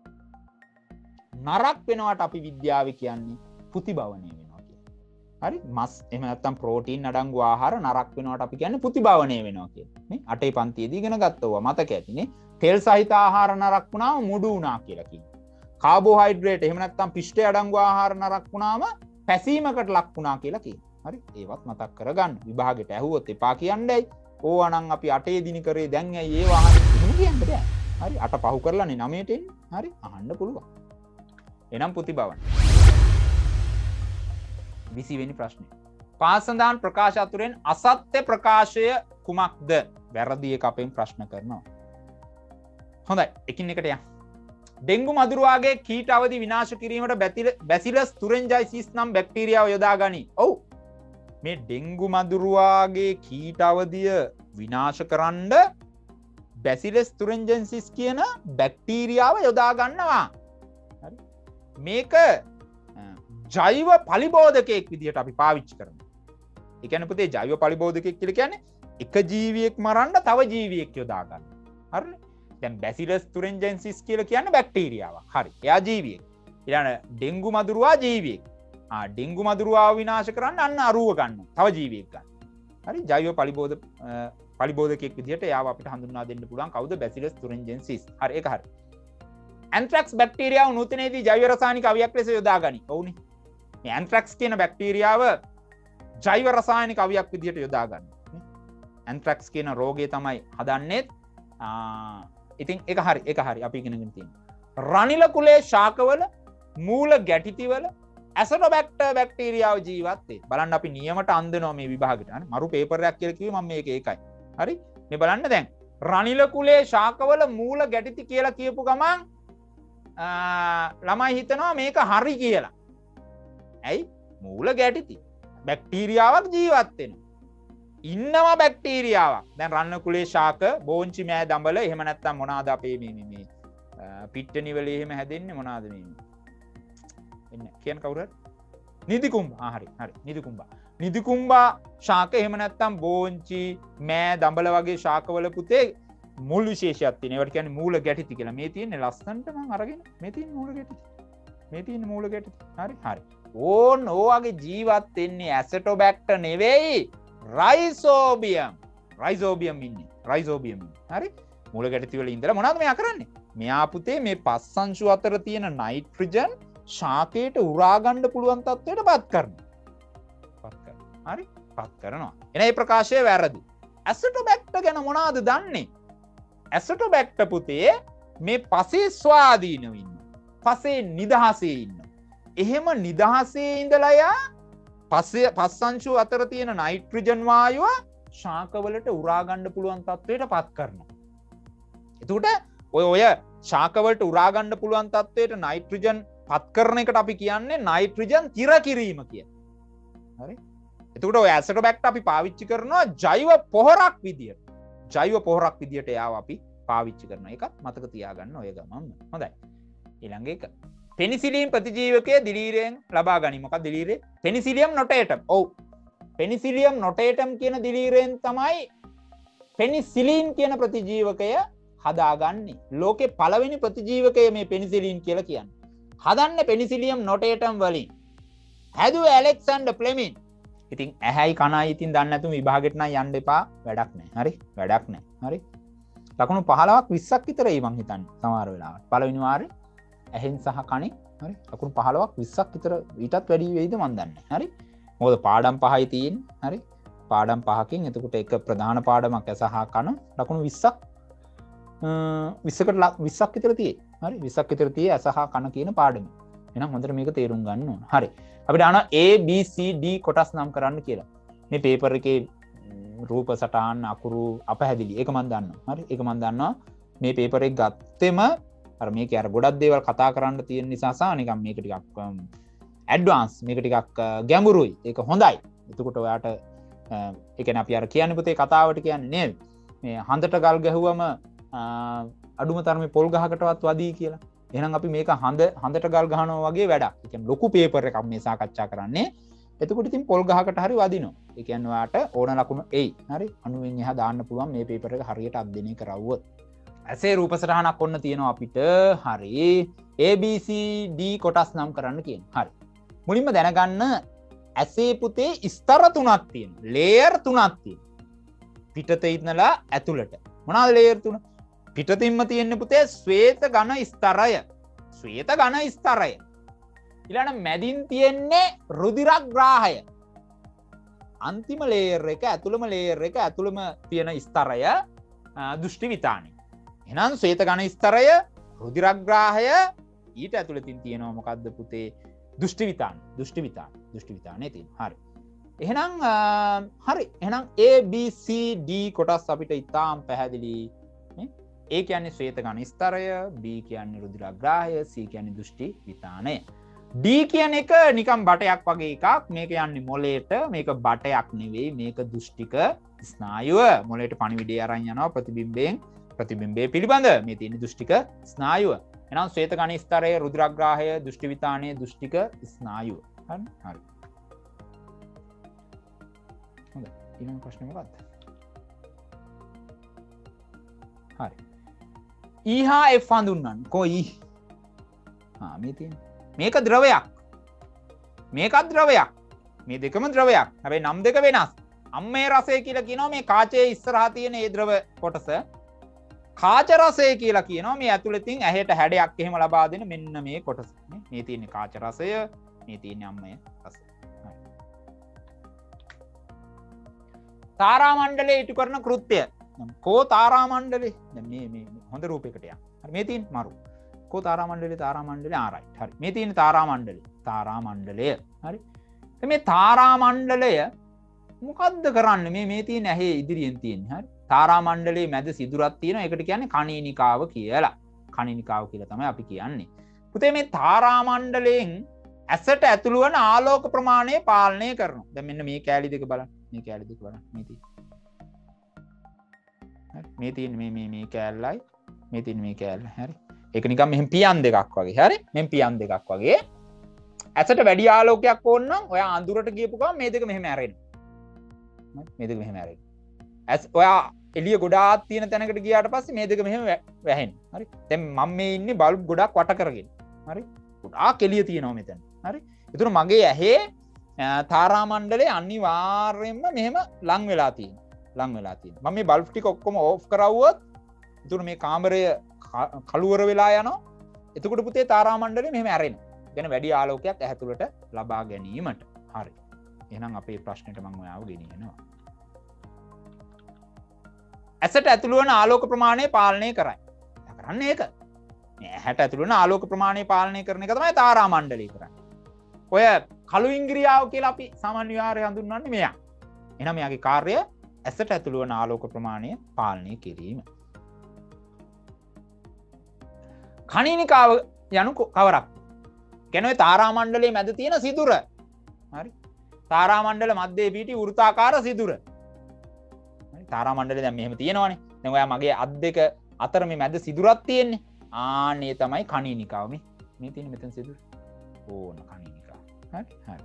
නරක් වෙනවට අපි විද්‍යාවේ කියන්නේ පුතිභවනය වෙනවා කියලා. හරි? මස් එහෙම නැත්නම් ප්‍රෝටීන් අඩංගු ආහාර නරක් වෙනවට අපි කියන්නේ පුතිභවනය වෙනවා කියලා. නේ? අටේ පන්තියේදී ඉගෙන ගත්තා මතක ඇතිනේ. තෙල් සහිත ආහාර නරක් වුණාම මුඩු වුණා කියලා කියනවා. කාබෝහයිඩ්‍රේට් එහෙම නැත්නම් පිෂ්ඨය අඩංගු ආහාර නරක් වුණාම පැසීමකට ලක් වුණා කියලා කියනවා. හරි? ඒවත් මතක් කරගන්න. විභාගෙට ඇහුවොත් එපා කියන්නේ. ඕවා නම් අපි අටේ දින කරේ දැන් ඇයි ඒ වහන්නේ එහෙම කියන්න බෑ. හරි? අට පහු කරලානේ නවයට එන්නේ. හරි? අහන්න පුළුවන්. එනම් පුතිභවන. විසි වෙනි ප්‍රශ්නේ. පාසඳාන් ප්‍රකාශ අතුරෙන් අසත්‍ය ප්‍රකාශය කුමක්ද? වැරදි එක අපෙන් ප්‍රශ්න කරනවා. හොඳයි. එකින් එකට යන්න. ඩෙන්ගු මදුරුවාගේ කීට අවදි විනාශ කිරීමට බැසිලස් තුරෙන්ජයිසිස් නම් බැක්ටීරියාව යොදා ගනී. ඔව්. මේ ඩෙන්ගු මදුරුවාගේ කීට අවදිය විනාශ කරන්න බැසිලස් තුරෙන්ජයිසිස් කියන බැක්ටීරියාව යොදා ගන්නවා. හරි? මේක ජෛව පලිබෝධකයක් විදිහට අපි පාවිච්චි කරනවා. ඒ කියන්නේ පුතේ ජෛව පලිබෝධකයක් කියලා කියන්නේ එක ජීවියෙක් මරන්න තව ජීවියෙක් යොදා ගන්න. හරිනේ? දැන් බැසිලස් තුරෙන්ජෙන්සිස් කියලා කියන්නේ බැක්ටීරියාවක්. හරි. එයා ජීවියෙක්. ඊළඟ ඩෙන්ගු මදුරුවා ජීවියෙක්. ආ ඩෙන්ගු මදුරුවාව විනාශ කරන්න අන්න අරුව ගන්න. තව ජීවියෙක් ගන්න. හරි. ජෛව පලිබෝධ පලිබෝධකයක් විදිහට එයාව අපිට හඳුන්වා දෙන්න පුළුවන් කවුද? බැසිලස් තුරෙන්ජෙන්සිස්. හරි. ඒක හරි. ඇන්ත්‍රැක්ස් බැක්ටීරියාව නූතනයේදී ජෛව රසායනික අවියක් ලෙස යොදා ගනී. ඔව්නේ. මේ ඇන්ත්‍රැක්ස් කියන බැක්ටීරියාව ජෛව රසායනික අවියක් විදිහට යොදා ගන්නවා. ඇන්ත්‍රැක්ස් කියන රෝගය තමයි හදන්නේ. ඉතින් එක හරි එක හරි අපි ඉගෙනගෙන තියෙනවා. රනිල කුලේ ශාකවල මූල ගැටිතිවල ඇසටෝබැක්ටර් බැක්ටීරියාව ජීවත් වේ. බලන්න අපි නියමට අන්දනවා මේ විභාගෙට. හරි මරු පේපර් එකක් කියලා කිව්වේ මම මේක ඒකයි. හරි මේ බලන්න දැන් රනිල කුලේ ශාකවල මූල ගැටිති කියලා කියපු ගමන් ළමයි හිතනවා මේක හරි කියලා. ඇයි? මූල ගැටිති බැක්ටීරියාවක් ජීවත් වෙනවා. ඉන්නවා බැක්ටීරියාවක්. දැන් රන්න කුලේ ශාක බෝංචි මෑ දඹල එහෙම නැත්නම් මොනවාද අපේ මේ මේ මේ පිට්ටනි වල එහෙම හැදෙන්නේ මොනවාද මේ එන්න කියන කවුරු හරි නිදිකුම්බා. ආ හරි හරි නිදිකුම්බා. නිදිකුම්බා ශාක එහෙම නැත්නම් බෝංචි මෑ දඹල වගේ ශාකවල පුතේ මුල් විශේෂයක් තියෙනවා. ඒවට කියන්නේ මූල ගැටිති කියලා. මේ තියෙන්නේ ලස්සනට මම අරගෙන මේ තියෙන මූල ගැටිති. මේ තියෙන මූල ගැටිති. හරි හරි. ඕන් ඕවගේ ජීවත් වෙන්නේ ඇසටෝබැක්ටර් නෙවෙයි. රයිසෝබියම් රයිසෝබියම් ඉන්නේ රයිසෝබියම් හරි මූල ගැටිති වල ඉඳලා මොනවද මෙයා කරන්නේ? මෙයා පුතේ මේ පස් අංශු අතර තියෙන නයිට්‍රජන් ශාකයට උරා ගන්න පුළුවන් තත්ත්වයට පත් කරනවා. පත් කරනවා. හරි පත් කරනවා. එන මේ ප්‍රකාශය වැරදි. ඇසටෝබැක්ටර් ගැන මොනවද දන්නේ? ඇසටෝබැක්ටර් පුතේ මේ පසේ ස්වාධීනව ඉන්නවා. පසේ නිදහසේ ඉන්නවා. එහෙම නිදහසේ ඉඳලා යා පස්සේ පස්සංශු අතර තියෙන නයිට්‍රජන් වායුව ශාකවලට උරා ගන්න පුළුවන් තත්වයට පත් කරනවා. එතකොට ඔය ඔය ශාකවලට උරා ගන්න පුළුවන් තත්වයට නයිට්‍රජන් පත් කරන එකට අපි කියන්නේ නයිට්‍රජන් තිර කිරීම කියලා. හරි? එතකොට ඔය ඇසටෝබැක්ටර් අපි පාවිච්චි කරනවා ජෛව පොහොරක් විදියට. ජෛව පොහොරක් විදියට යාව අපි පාවිච්චි කරනවා. ඒකත් මතක තියාගන්න ඔය ගමන්ම. හොඳයි. ඊළඟ එක. පෙනිසිලින් ප්‍රතිජීවකය දිලීරයෙන් ලබා ගනි. මොකක්ද දිලීරේ? පෙනිසිලියම් නොටේටම්. ඔව්. පෙනිසිලියම් නොටේටම් කියන දිලීරයෙන් තමයි පෙනිසිලින් කියන ප්‍රතිජීවකය හදාගන්නේ. ලෝකේ පළවෙනි ප්‍රතිජීවකය මේ පෙනිසිලින් කියලා කියන්නේ. හදන්නේ පෙනිසිලියම් නොටේටම් වලින්. හැදුවේ ඇලෙක්සැන්ඩර් ෆ්ලෙමින්. ඉතින් ඇහැයි කනයි ඉතින් දන්නේ නැතුව විභාගෙට නම් යන්න එපා. වැඩක් නැහැ. හරි? වැඩක් නැහැ. හරි? ලකුණු පහළොවක් විස්සක් විතරයි මං හිතන්නේ සමහර වෙලාවට. පළවෙනි වාරේ ඇහෙන් සහ කණෙන් හරි ලකුණු පහළොවක් විස්සක් විතර ඊටත් වැඩි වෙයිද මන් දන්නේ නැහැ. හරි? මොකද පාඩම් පහයි තියෙන්නේ. හරි? පාඩම් පහකින් එතකොට එක ප්‍රධාන පාඩමක් ඇස හා කන ලකුණු විස්සක් විස්සකට විස්සක් විතර තියෙයි. හරි? විස්සක් විතර තියෙයි ඇස හා කන කියන පාඩම. එහෙනම් හොඳට මේක තේරුම් ගන්න ඕන. හරි. අපිට අන A B C D කොටස් නම් කරන්න කියලා. මේ පේපර් එකේ රූප සටහන් අකුරු අපහැදිලි. ඒක මම දන්නවා. හරි? ඒක මම දන්නවා. මේ පේපර් එක ගත්තෙම අර මේක අර ගොඩක් දේවල් කතා කරන්න තියෙන නිසා සා නිකන් මේක ටිකක් ඇඩ්වාන්ස් මේක ටිකක් ගැඹුරුයි. ඒක හොඳයි. එතකොට ඔයාට ඒ කියන්නේ අපි අර කියන්නේ පුතේ කතාවට කියන්නේ නේද? මේ හඳට ගල් ගැහුවම අඩුම තරමේ පොල් ගහකටවත් වදී කියලා. එහෙනම් අපි මේක හඳ හඳට ගල් ගහනවා වගේ වැඩක්. ඒ කියන්නේ ලොකු පේපර් එකක් මේ සාකච්ඡා කරන්නේ. එතකොට ඉතින් පොල් ගහකට හරි වදිනවා. ඒ කියන්නේ ඔයාට ඕන ලකුණු එයි. හරි? අනුවෙන් එහා දාන්න පුළුවන් මේ පේපර් එක හරියට අධ්‍යයනය කරවුවොත්. ඇසේ රූප සටහනක් ඔන්න තියෙනවා අපිට. හරි. A B C D කොටස් නම් කරන්න කියනවා. හරි. මුලින්ම දැනගන්න ඇසේ පුතේ ස්තර තුනක් තියෙනවා. ලේයර් තුනක් තියෙනවා. පිටතේ ඉඳලා ඇතුළට. මොනවාද ලේයර් තුන? පිටතින්ම තියෙන්නේ පුතේ ශ්වේත ඝන ස්තරය. ශ්වේත ඝන ස්තරය. ඊළඟ මැදින් තියෙන්නේ රුධිරග්‍රාහය. අන්තිම ලේයර් එක ඇතුළම ලේයර් එක ඇතුළම තියෙන ස්තරය දෘෂ්ටි විතානය. එහෙනම් ශ්වේත ඝන ස්තරය, රුධිරග්‍රාහය ඊට ඇතුළතින් තියෙනවා මොකද්ද පුතේ? දෘෂ්ටි විතාන. දෘෂ්ටි විතාන. දෘෂ්ටි විතානේ තියෙනවා. හරි. එහෙනම් හරි. එහෙනම් A B C D කොටස් අපිට ඉතාම පැහැදිලි. නේ? A කියන්නේ ශ්වේත ඝන ස්තරය, B කියන්නේ රුධිරග්‍රාහය, C කියන්නේ දෘෂ්ටි විතානය. D කියන එක නිකන් බටයක් වගේ එකක්. මේක යන්නේ මොළයට. මේක බටයක් නෙවෙයි. මේක දෘෂ්ටික ස්නායුව. මොළයට පණිවිඩය අරන් යනවා ප්‍රතිබිම්බයෙන්. ප්‍රතිබිම්බය පිළිබඳ මේ තියෙන දෘෂ්ටික ස්නායුව. එහෙනම් ශ්වේත ඝන ස්තරය, රුධිරග්‍රාහය, දෘෂ්ටි විතානය, දෘෂ්ටික ස්නායුව. හරි? හරි. හොඳයි. ඊළඟ ප්‍රශ්නේ මොකක්ද? හරි. E හා F හඳුන්වන්න. කොයි? හා මේ තියෙන්නේ. මේක ද්‍රවයක්. මේකත් ද්‍රවයක්. මේ දෙකම ද්‍රවයක්. හැබැයි නම් දෙක වෙනස්. අම්මේ රසය කියලා කියනවා මේ කාචයේ ඉස්සරහා තියෙන ඒ ද්‍රව කොටස. කාච රසය කියලා කියනවා මේ ඇතුළතින් ඇහැට හැඩයක් එහෙම ලබා දෙන මෙන්න මේ කොටස. මේ තියෙන්නේ කාච රසය, මේ තියෙන්නේ අම්මේ රසය. තාරා මණ්ඩලයේ ඉටු කරන කෘත්‍ය. කෝ තාරා මණ්ඩලේ? දැන් මේ මේ හොඳ රූපයකට යන්න. හරි මේ තියෙන්නේ මරු. කෝ තාරා මණ්ඩලේ තාරා මණ්ඩලේ ආ රයිට්. හරි. මේ තියෙන්නේ තාරා මණ්ඩලේ. තාරා මණ්ඩලය. හරි. මේ තාරා මණ්ඩලය මොකද්ද කරන්නේ? මේ මේ තියෙන ඇහි ඉදිරියෙන් තියෙන්නේ. හරි. තාරා මණ්ඩලයේ මැද සිදුරක් තියෙනවා. ඒකට කියන්නේ කණීනිකාව කියලා. කණීනිකාව කියලා තමයි අපි කියන්නේ. පුතේ මේ තාරා මණ්ඩලයෙන් ඇසට ඇතුළු වන ආලෝක ප්‍රමාණය පාලනය කරනවා. දැන් මෙන්න මේ කෑලි දෙක බලන්න. මේ කෑලි දෙක බලන්න. මේ තියෙන්නේ. හරි. මේ තියෙන්නේ මේ මේ මේ කෑල්ලයි. මේ තියෙන්නේ මේ කෑල්ල. හරි. ඒක නිකන් මෙහෙම පියන් දෙකක් වගේ. හරි. මෙහෙම පියන් දෙකක් වගේ. ඇසට වැඩි ආලෝකයක් ඕන නම් ඔයා අඳුරට ගියපු ගමන් මේ දෙක මෙහෙම ඇරෙනවා. මේ දෙක මෙහෙම ඇරෙනවා. ඇස් ඔයා එළිය ගොඩාක් තියෙන තැනකට ගියාට පස්සේ මේ දෙක මෙහෙම වැහෙනවා. හරි. දැන් මම මේ ඉන්නේ බල්බ් ගොඩක් වට කරගෙන. හරි. ගොඩාක් එළිය තියෙනවා මෙතන. හරි. ඒතර මගේ ඇහි තාරා මණ්ඩලේ අනිවාර්යයෙන්ම මෙහෙම ලං වෙලා තියෙනවා. ලං වෙලා තියෙනවා. මම මේ බල්බ් ටික ඔක්කොම ඕෆ් කරවුවොත් ඒතර මේ කාමරය කළුවර වෙලා යනවා. එතකොට පුතේ තාරා මණ්ඩලේ මෙහෙම ඇරෙනවා. කියන්නේ වැඩි ආලෝකයක් ඇහැ තුළට ලබා ගැනීමට. හරි. එහෙනම් අපේ ප්‍රශ්නෙට මම ඔයාව ගෙනියනවා. ඇසට ඇතුළු වන ආලෝක ප්‍රමාණය පාලනය කරයි. කරන්නේ ඒක. මේ ඇහැට ඇතුළු වන ආලෝක ප්‍රමාණය පාලනය කරන එක තමයි තාරා මණ්ඩලය කරන්නේ. ඔය කළු ඉංග්‍රියාව කියලා අපි සාමාන්‍ය විහාරය හඳුන්වන්නේ මෙයා. එහෙනම් මෙයාගේ කාර්යය ඇසට ඇතුළු වන ආලෝක ප්‍රමාණය පාලනය කිරීම. කණිනිකාව යනු කවරක්? කියන්නේ තාරා මණ්ඩලයේ මැද තියෙන සිදුර. හරි. තාරා මණ්ඩල මැදේ පිටි වෘත්තාකාර සිදුර. හරි. තාරා මණ්ඩලය දැන් මෙහෙම තියෙනවනේ. දැන් ඔයා මගේ අත් දෙක අතර මේ මැද සිදුරක් තියෙන්නේ. ආන්නේ තමයි කණිනිකාව. මේ මේ තියෙන මෙතන සිදුර. ඕන කණිනිකාව. හරි. හරි.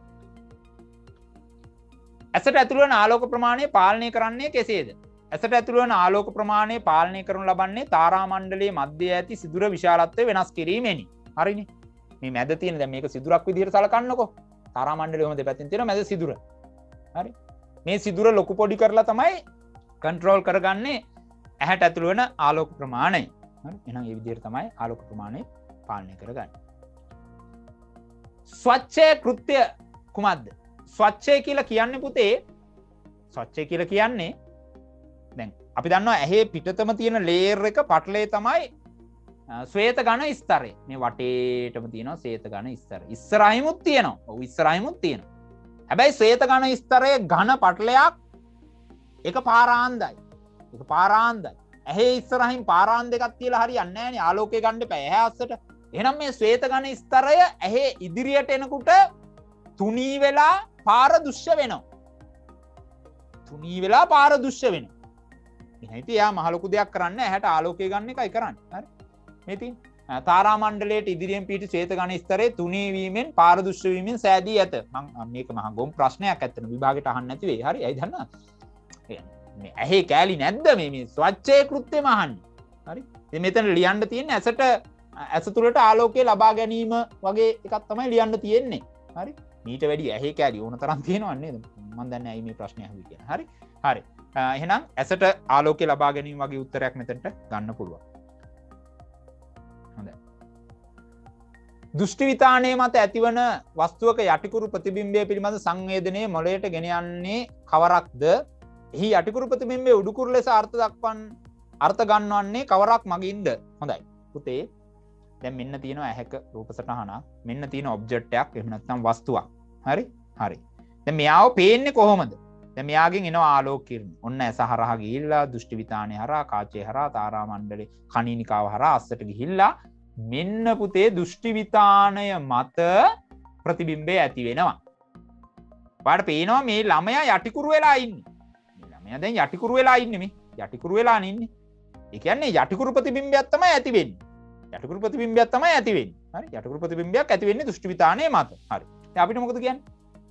ඇසට ඇතුළු වන ආලෝක ප්‍රමාණය පාලනය කරන්නේ කෙසේද? ඇසට ඇතුළු වන ආලෝක ප්‍රමාණය පාලනය කරනු ලබන්නේ තාරා මණ්ඩලයේ මැදේ ඇති සිදුර විශාලත්වය වෙනස් කිරීමෙනි. හරිනේ. මේ මැද තියෙන දැන් මේක සිදුරක් විදිහට සලකන්නකෝ. තාරා මණ්ඩලයේ ඔහොම දෙපැත්තෙන් තියෙන මැද සිදුර. හරි. මේ සිදුර ලොකු පොඩි කරලා තමයි කන්ට්‍රෝල් කරගන්නේ ඇහැට ඇතුළු වන ආලෝක ප්‍රමාණය. හරි. එහෙනම් මේ විදිහට තමයි ආලෝක ප්‍රමාණය පාලනය කරගන්නේ. ස්වච්ඡය කෘත්‍ය කුමක්ද? ස්වච්ඡය කියලා කියන්නේ පුතේ ස්වච්ඡය කියලා කියන්නේ දැන් අපි දන්නවා ඇහි පිටතම තියෙන ලේයර් එක පටලේ තමයි ශ්වේත ඝන ස්තරය. මේ වටේටම තියෙනවා ශ්වේත ඝන ස්තරය. ඉස්සරහිමුත් තියෙනවා. ඔව් ඉස්සරහිමුත් තියෙනවා. හැබැයි ශ්වේත ඝන ස්තරයේ ඝන පටලයක් එක පාරාන්දයි. එක පාරාන්දයි. ඇහි ඉස්සරහින් පාරාන් දෙකක් තියලා හරියන්නේ නැහැ නේ ආලෝකය ගන්න එපා ඇහැ අස්සට. එහෙනම් මේ ශ්වේත ඝන ස්තරය ඇහි ඉදිරියට එනකොට තුනී වෙලා පාර දුෂ්‍ය වෙනවා. තුනී වෙලා පාර දුෂ්‍ය වෙනවා. එහෙනම් ඉතින් යා මහ ලොකු දෙයක් කරන්නේ ඇහැට ආලෝකය ගන්න එකයි කරන්නේ. හරි. මේ තින් තාරා මණ්ඩලයට ඉදිරියෙන් පිහිටි ශ්වේත ඝන ස්තරයේ තුනී වීමෙන් පාර දුෂ්‍ය වීමෙන් සෑදී ඇත. මම මේක මහ ගොම් ප්‍රශ්නයක් ඇත්තට විභාගෙට අහන්න නැති වෙයි. හරි. ඇයි දන්නවද? මේ ඇහි කෑලි නැද්ද මේ මේ ස්වච්ඡය කෘත්‍යම අහන්නේ. හරි. ඉතින් මෙතන ලියන්න තියෙන්නේ ඇසට ඇස තුළට ආලෝකය ලබා ගැනීම වගේ එකක් තමයි ලියන්න තියෙන්නේ. හරි. මීට වැඩි ඇහි කෑලි ඕන තරම් තියෙනව නේද? මම දන්නේ ඇයි මේ ප්‍රශ්නේ අහුවේ කියලා. හරි. හරි. එහෙනම් ඇසට ආලෝකය ලබා ගැනීම වගේ උත්තරයක් මෙතනට ගන්න පුළුවන්. හොඳයි. දෘෂ්ටි විතානයේ මත ඇතිවන වස්තුවක යටිකුරු ප්‍රතිබිම්බය පිළිබඳ සංවේදනයේ මොළයට ගෙන යන්නේ කවරක්ද? එහි යටිකුරු ප්‍රතිබිම්බයේ උඩුකුරු ලෙස අර්ථ දක්වන අර්ථ ගන්නවන්නේ කවරක් මගින්ද? හොඳයි. පුතේ දැන් මෙන්න තියෙනවා ඇහැක රූප සටහනක්. මෙන්න තියෙන ඔබ්ජෙක්ට් එකක් එහෙම නැත්නම් වස්තුවක්. හරි? හරි. දැන් මෙයාව පේන්නේ කොහොමද? දැන් මෙයාගෙන් එනවා ආලෝක කිරණ. ඔන්න ඇස හරහා ගිහිල්ලා දෘෂ්ටි විතානය හරහා කාචය හරහා තාරා මණ්ඩලේ කණිනිකාව හරහා අස්සට ගිහිල්ලා මෙන්න පුතේ දෘෂ්ටි විතානය මත ප්‍රතිබිම්බය ඇති වෙනවා. ඔයාලට පේනවා මේ ළමයා යටිකුරු වෙලා ඉන්නේ. මේ ළමයා දැන් යටිකුරු වෙලා ඉන්නේ මේ. යටිකුරු වෙලා ඉන්නේ. ඒ කියන්නේ යටිකුරු ප්‍රතිබිම්බයක් තමයි ඇති වෙන්නේ. යටිකුරු ප්‍රතිබිම්බයක් තමයි ඇති වෙන්නේ. හරි? යටිකුරු ප්‍රතිබිම්බයක් ඇති වෙන්නේ දෘෂ්ටි විතානය මත. හරි. දැන් අපිට මොකද කියන්නේ?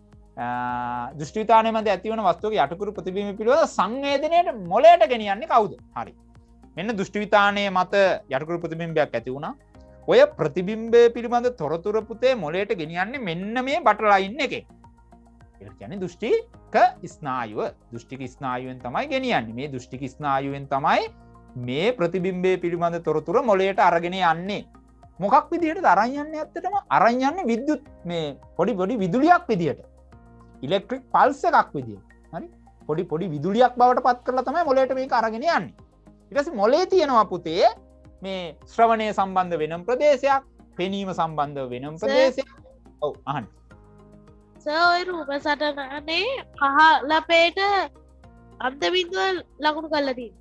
දෘෂ්ටි විතානය මත ඇති වෙන වස්තුවක යටිකුරු ප්‍රතිබිම්බ පිළිබඳ සංවේදනයට මොළයට ගෙනියන්නේ කවුද? හරි. මෙන්න දෘෂ්ටි විතානය මත යටිකුරු ප්‍රතිබිම්බයක් ඇති වුණා. ඔය ප්‍රතිබිම්බය පිළිබඳ තොරතුරු පුතේ මොළයට ගෙනියන්නේ මෙන්න මේ බටලයින් එකේ. ඒකට කියන්නේ දෘෂ්ටික ස්නායුව. දෘෂ්ටික ස්නායුවෙන් තමයි ගෙනියන්නේ. මේ දෘෂ්ටික ස්නායුවෙන් තමයි මේ ප්‍රතිබිම්බය පිළිබඳ තොරතුරු මොළයට අරගෙන යන්නේ. මොකක් විදිහටද අරන් යන්නේ? ඇත්තටම අරන් යන්නේ විද්‍යුත් මේ පොඩි පොඩි විදුලියක් විදිහට. ඉලෙක්ට්‍රික් පල්ස් එකක් විදිහට. හරි? පොඩි පොඩි විදුලියක් බවට පත් කරලා තමයි මොළයට මේක අරගෙන යන්නේ. ඊට පස්සේ මොළේ තියෙනවා පුතේ මේ ශ්‍රවණය සම්බන්ධ වෙනම ප්‍රදේශයක්, පෙනීම සම්බන්ධ වෙනම ප්‍රදේශයක්. ඔව් අහන්න. සර් ඔය රූප සටහනේ කහ ලපේට අන්ත බිඳුව ලකුණු කරලා තියෙනවා.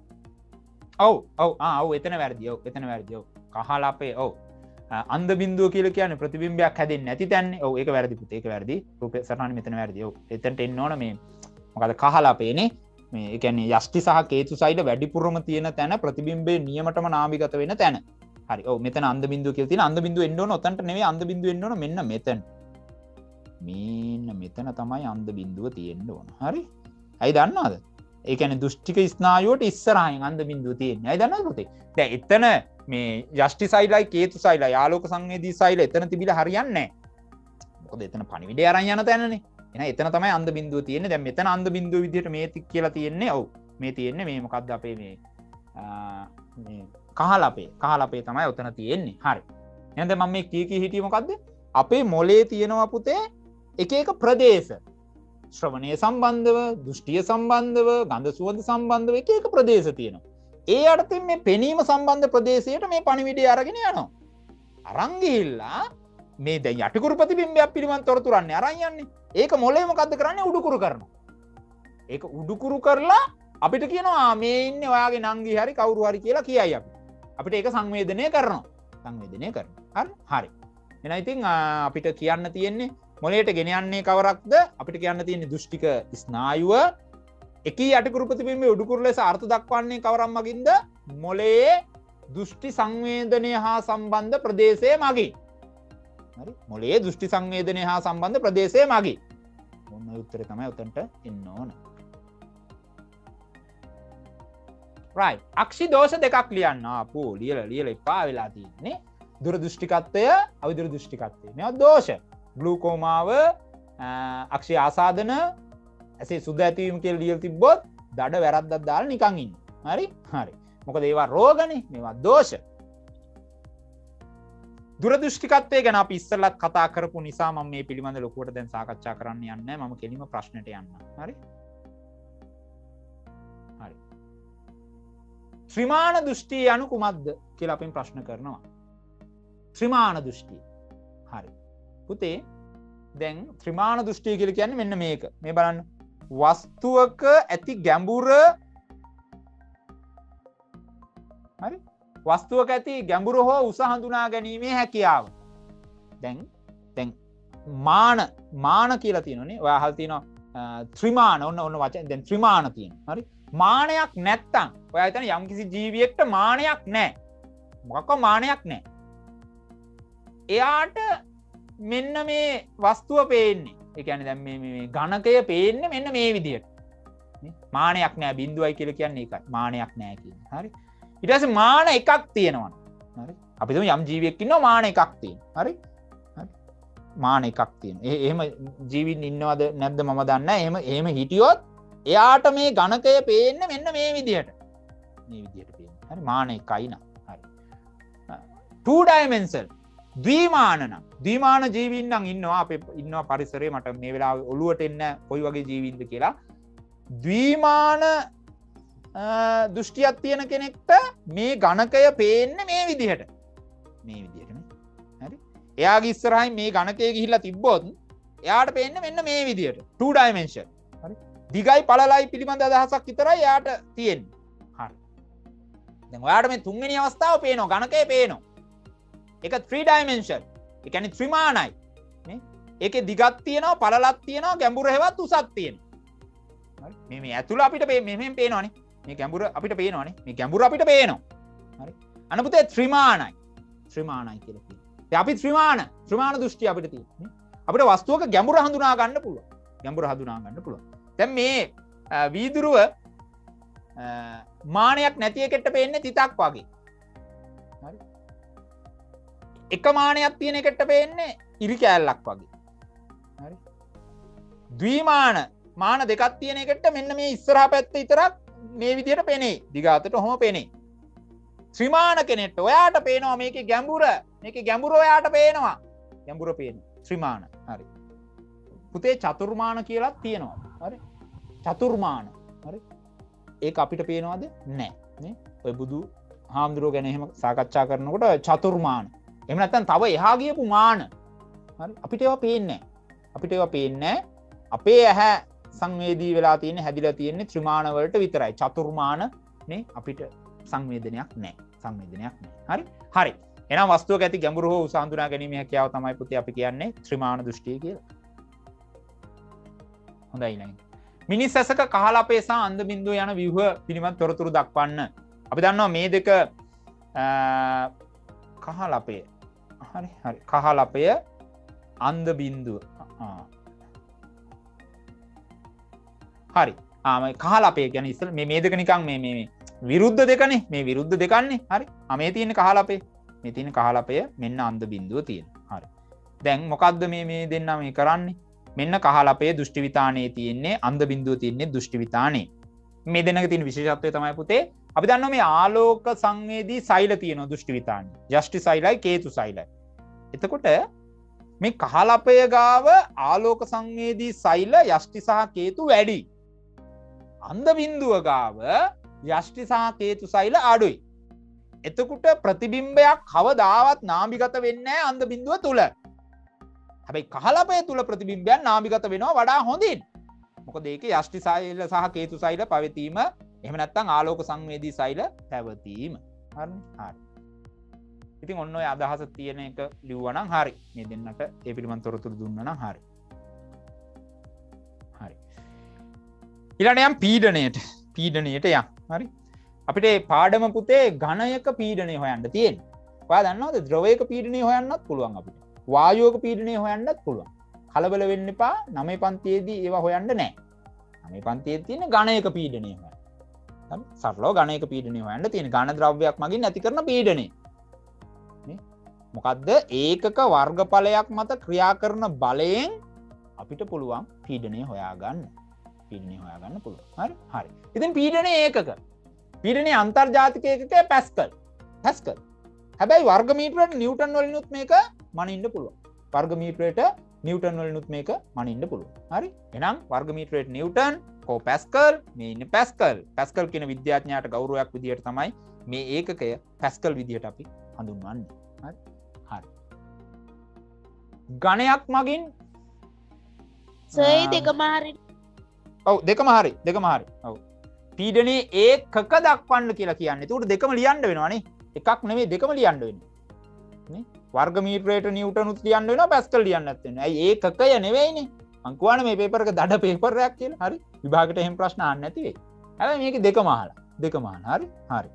ඔව් ඔව් ආ ඔව් එතන වැරදි. ඔව් එතන වැරදි. ඔව් කහ ලපේ ඔව් අන්ධ බිඳුව කියලා කියන්නේ ප්‍රතිබිම්බයක් හැදෙන්නේ නැති තැන්නේ. ඔව් ඒක වැරදි පුතේ. ඒක වැරදි. රූප සටහනේ මෙතන වැරදි. ඔව් එතනට එන්න ඕන මේ මොකද කහ ලපේනේ. මේ ඒ කියන්නේ යෂ්ටි සහ කේතු සෛල වැඩිපුරම තියෙන තැන ප්‍රතිබිම්බයේ නියමටම නාභිගත වෙන තැන. හරි. ඔව් මෙතන අන්ධ බිඳුව කියලා තියෙන අන්ධ බිඳුව එන්න ඕන ඔතනට නෙවෙයි අන්ධ බිඳුව එන්න ඕන මෙන්න මෙතන. මෙන්න මෙතන තමයි අන්ධ බිඳුව තියෙන්න ඕන. හරි? ඇයි දන්නවද? ඒ කියන්නේ දෘෂ්ටික ස්නායුවට ඉස්සරහින් අන්ධ බිඳුව තියෙන්නේ. ඇයි දන්නවද පුතේ? දැන් එතන මේ යෂ්ටි සෛලයි කේතු සෛලයි ආලෝක සංවේදී සෛල එතන තිබිලා හරියන්නේ නැහැ. මොකද එතන පණිවිඩය අරන් යන තැනනේ. එහෙනම් එතන තමයි අන්ධ බිඳුව තියෙන්නේ. දැන් මෙතන අන්ධ බිඳුව විදිහට මේ තික් කියලා තියෙන්නේ. ඔව්. මේ තියෙන්නේ මේ මොකද්ද අපේ මේ මේ කහලපේ. කහලපේ තමයි උතන තියෙන්නේ. හරි. එහෙනම් දැන් මම මේ කී කී හිටියේ මොකද්ද? අපේ මොලේ තියෙනවා පුතේ එක එක ප්‍රදේශ. ශ්‍රවණය සම්බන්ධව, දෘෂ්ටිය සම්බන්ධව, ගන්ධ සුවඳ සම්බන්ධව එක එක ප්‍රදේශ තියෙනවා. ඒ යටතේ මේ පෙනීම සම්බන්ධ ප්‍රදේශයට මේ පණිවිඩය අරගෙන යනවා. අරන් ගිහිල්ලා මේ දැන් යටිකුරු ප්‍රතිබිම්බයක් පිළිබඳ තොරතුරන්නේ අරන් යන්නේ. ඒක මොලේ මොකද්ද කරන්නේ? උඩුකුරු කරනවා. ඒක උඩුකුරු කරලා අපිට කියනවා මේ ඉන්නේ ඔයාගේ නංගි හරි කවුරු හරි කියලා කියයි අපිට. අපිට ඒක සංවේදනය කරනවා. සංවේදනය කරනවා. හරි? හරි. එහෙනම් ඉතින් අපිට කියන්න තියෙන්නේ මොලේට ගෙන යන්නේ කවරක්ද? අපිට කියන්න තියෙන්නේ දෘෂ්ටික ස්නායුව. එකී යටිකුරු ප්‍රතිබිම්බයේ උඩුකුරු ලෙස අර්ථ දක්වන්නේ කවරම් මගින්ද? මොලයේ දෘෂ්ටි සංවේදනය හා සම්බන්ධ ප්‍රදේශයේ මගින්. හරි? මොලයේ දෘෂ්ටි සංවේදනය හා සම්බන්ධ ප්‍රදේශයේ මගින්. මොන උත්තරේ තමයි උතන්ට එන්න ඕන. right. අක්ෂි දෝෂ දෙකක් ලියන්න. ආපෝ ලියලා ලියලා එපා වෙලා තියෙන්නේ. දුරදෘෂ්ටිකත්වය, අවිදුරදෘෂ්ටිකත්වය. මේවා දෝෂ. ග්ලූකෝමාව, අක්ෂි ආසාදන, ඇසේ සුද ඇතිවීම කියලා ලියලා තිබ්බොත් දඩ වැරද්දක් දාලා නිකන් ඉන්න. හරි? හරි. මොකද ඒවා රෝගනේ, මේවා දෝෂ. දුරදෘෂ්ටිකත්වය ගැන අපි ඉස්සෙල්ලත් කතා කරපු නිසා මම මේ පිළිබඳ ලොකුවට දැන් සාකච්ඡා කරන්න යන්නේ නැහැ. මම කෙලින්ම ප්‍රශ්නෙට යන්නම්. හරි? හරි. ත්‍රිමාන දෘෂ්ටි යනු කුමක්ද කියලා අපෙන් ප්‍රශ්න කරනවා. ත්‍රිමාන දෘෂ්ටිය. හරි. පුතේ දැන් ත්‍රිමාන දෘෂ්ටිය කියලා කියන්නේ මෙන්න මේක. මේ බලන්න. වස්තුවක ඇති ගැඹුර හරි? වස්තුවක ඇති ගැඹුර හෝ උස හඳුනා ගැනීමේ හැකියාව. දැන් දැන් මාන මාන කියලා තියෙනනේ. ඔයා අහලා තියෙනවා ත්‍රිමාන. ඔන්න ඔන්න වචන දැන් ත්‍රිමාන තියෙනවා. හරි? මානයක් නැත්තම් ඔයා හිතන්නේ යම්කිසි ජීවියෙක්ට මානයක් නැහැ. මොකක්ක මානයක් නැහැ. එයාට මෙන්න මේ වස්තුව පේන්නේ. ඒ කියන්නේ දැන් මේ මේ ඝනකය පේන්නේ මෙන්න මේ විදිහට. නේ? මානයක් නැහැ බිඳුවයි කියලා කියන්නේ ඒකයි. මානයක් නැහැ කියන්නේ. හරි? ඊට පස්සේ මාන එකක් තියෙනවා. හරි? අපි හිතමු යම් ජීවියෙක් ඉන්නවා මාන එකක් තියෙනවා. හරි? හරි? මාන එකක් තියෙනවා. ඒ එහෙම ජීවින් ඉන්නවද නැද්ද මම දන්නේ නැහැ. එහෙම එහෙම හිටියොත් එයාට මේ ඝනකය පේන්නේ මෙන්න මේ විදිහට. මේ විදිහට පේන්නේ. හරි? මාන එකයි නා. හරි. two dimensional ද්විමාන නම් ද්විමාන ජීවීන් නම් ඉන්නවා අපේ ඉන්නවා පරිසරයේ මට මේ වෙලාවේ ඔළුවට එන්න කොයි වගේ ජීවීන්ද කියලා ද්විමාන දෘෂ්ටියක් තියෙන කෙනෙක්ට මේ ඝනකය පේන්නේ මේ විදිහට මේ විදිහටනේ හරි එයාගේ ඉස්සරහින් මේ ඝනකය ගිහිල්ලා තිබ්බොත් එයාට පේන්නේ මෙන්න මේ විදිහට two dimension හරි දිගයි පළලයි පිළිබඳ අදහසක් විතරයි එයාට තියෙන්නේ හරි දැන් ඔයාට මේ තුන්වෙනි අවස්ථාව පේනවා ඝනකය පේනවා ඒක three dimension. ඒ කියන්නේ ත්‍රිමානයි. නේ? ඒකේ දිගක් තියෙනවා, පළලක් තියෙනවා, ගැඹුර හැවත් උසක් තියෙනවා. හරි? මේ මේ ඇතුළ අපිට මේ මෙහෙම පේනවනේ. මේ ගැඹුර අපිට පේනවනේ. මේ ගැඹුර අපිට පේනවා. හරි? අන්න පුතේ ත්‍රිමානයි. ත්‍රිමානයි කියලා කියනවා. දැන් අපි ත්‍රිමාන, ත්‍රිමාන දෘෂ්ටි අපිට තියෙනවා. අපිට වස්තුවක ගැඹුර හඳුනා ගන්න පුළුවන්. ගැඹුර හඳුනා ගන්න පුළුවන්. දැන් මේ වීදුරුව මානයක් නැති එකට පේන්නේ තිතක් වගේ. හරි? එක මානයක් තියෙන එකට පේන්නේ ඉරි කෑල්ලක් වගේ. හරි. ද්විමාන මාන දෙකක් තියෙන එකට මෙන්න මේ ඉස්සරහා පැත්ත විතරක් මේ විදිහට පේනේ. දිගාතට ඔහොම පේනේ. ත්‍රිමාන කෙනෙක්ට ඔයාට පේනවා මේකේ ගැඹුර. මේකේ ගැඹුර ඔයාට පේනවා. ගැඹුර පේනවා. ත්‍රිමාන. හරි. පුතේ චතුර්මාන කියලා තියෙනවා. හරි. චතුර්මාන. හරි. ඒක අපිට පේනවද? නැහැ. නේ? ඔය බුදු හාමුදුරුවෝ ගැන එහෙම සාකච්ඡා කරනකොට චතුර්මාන එහෙම නැත්නම් තව එහා ගියපු මාන හරි අපිට ඒවා පේන්නේ නැහැ අපිට ඒවා පේන්නේ අපේ ඇහැ සංවේදී වෙලා තියෙන්නේ හැදිලා තියෙන්නේ ත්‍රිමාන වලට විතරයි චතුර්මාන නේ අපිට සංවේදනයක් නැහැ සංවේදනයක් නැහැ හරි හරි එහෙනම් වස්තුවක ඇති ගැඹුරු හෝ උස හඳුනා ගැනීම හැකියාව තමයි පුතේ අපි කියන්නේ ත්‍රිමාන දෘෂ්ටිය කියලා හොඳයි නේද මිනිස් ඇසක කහලපේ සහ අන්ධ බිඳුව යන ව්‍යුහ පිළිබඳ තොරතුරු දක්වන්න අපි දන්නවා මේ දෙක කහලපේ හරි හරි කහලපය අන්ධ බිඳුව හරි ආ මේ කහලපය කියන්නේ ඉස්සෙල් මේ මේ දෙක නිකන් මේ මේ විරුද්ධ දෙකනේ මේ විරුද්ධ දෙකන්නේ හරි ආ මේ තියෙන කහලපේ මේ තියෙන කහලපය මෙන්න අන්ධ බිඳුව තියෙනවා හරි දැන් මොකද්ද මේ මේ දෙන්නා මේ කරන්නේ මෙන්න කහලපේ දෘෂ්ටි විතානේ තියෙන්නේ අන්ධ බිඳුව තියෙන්නේ දෘෂ්ටි විතානේ මේ දෙන්නක තියෙන විශේෂත්වය තමයි පුතේ අපි දන්නවා මේ ආලෝක සංවේදී සෛල තියෙනවා දෘෂ්ටි විතානේ යෂ්ටි සෛලයි කේතු සෛලයි එතකොට මේ කහලපය ගාව ආලෝක සංවේදී සෛල යෂ්ටි සහ කේතු වැඩි. අන්ධ බිඳුව ගාව යෂ්ටි සහ කේතු සෛල අඩුයි. එතකොට ප්‍රතිබිම්බයක් කවදාවත් නාභිගත වෙන්නේ නැහැ අන්ධ බිඳුව තුල. හැබැයි කහලපය තුල ප්‍රතිබිම්බයක් නාභිගත වෙනවා වඩා හොඳින්. මොකද ඒකේ යෂ්ටි සෛල සහ කේතු සෛල පැවතීම එහෙම නැත්නම් ආලෝක සංවේදී සෛල පැවතීම. හරිනේ? හරි. ඉතින් ඔන්න ඔය අදහස තියෙන එක ලිව්වා නම් හරි. මේ දෙන්නට ඒ පිළිබඳ තොරතුරු දුන්නා නම් හරි. හරි. ඊළඟට යම් පීඩණයට. පීඩණයට යම්. හරි. අපිට මේ පාඩම පුතේ ඝනයක පීඩණය හොයන්න තියෙන්නේ. ඔයා දන්නවද ද්‍රවයක පීඩණය හොයන්නත් පුළුවන් අපිට. වායුවක පීඩණය හොයන්නත් පුළුවන්. කලබල වෙන්න එපා. නවය පන්තියේදී ඒවා හොයන්න නැහැ. නවය පන්තියේ තියෙන ඝනයක පීඩණය හොයන්න. හරි. සරලව ඝනයක පීඩණය හොයන්න තියෙන ඝන ද්‍රව්‍යයක් මගින් ඇති කරන පීඩණය. මොකද්ද ඒකක වර්ගඵලයක් මත ක්‍රියා කරන බලයෙන් අපිට පුළුවන් පීඩනය හොයාගන්න. පීඩනය හොයාගන්න පුළුවන්. හරි? හරි. ඉතින් පීඩනය ඒකක. පීඩනයේ අන්තර්ජාතික ඒකකය පැස්කල්. පැස්කල්. හැබැයි වර්ග මීටරයට නිව්ටන් වලිනුත් මේක මනින්න පුළුවන්. වර්ග මීටරයට නිව්ටන් වලිනුත් මේක මනින්න පුළුවන්. හරි? එහෙනම් වර්ග මීටරයට නිව්ටන්, කෝ පැස්කල්, මේ ඉන්නේ පැස්කල්. පැස්කල් කියන විද්‍යාඥයාට ගෞරවයක් විදියට තමයි මේ ඒකකය පැස්කල් විදියට අපි හඳුන්වන්නේ. හරි? හරි. ගණයක් මගින් සර් දෙකම හරි. ඔව් දෙකම හරි. දෙකම හරි. ඔව්. පීඩනයේ ඒකක දක්වන්න කියලා කියන්නේ. ඒකට දෙකම ලියන්න වෙනවානේ. එකක් නෙමෙයි දෙකම ලියන්න වෙන්නේ. නේ? වර්ග මීටරයට නිව්ටනුත් ලියන්න වෙනවා පැස්කල් ලියන්නත් වෙනවා. ඇයි ඒකකය නෙවෙයිනේ. මං කියවනේ මේ පේපර් එක දඩ පේපර් එකක් කියලා. හරි. විභාගෙට එහෙම ප්‍රශ්න අහන්න නැති වෙයි. හැබැයි මේකේ දෙකම අහලා. දෙකම අහලා. හරි? හරි.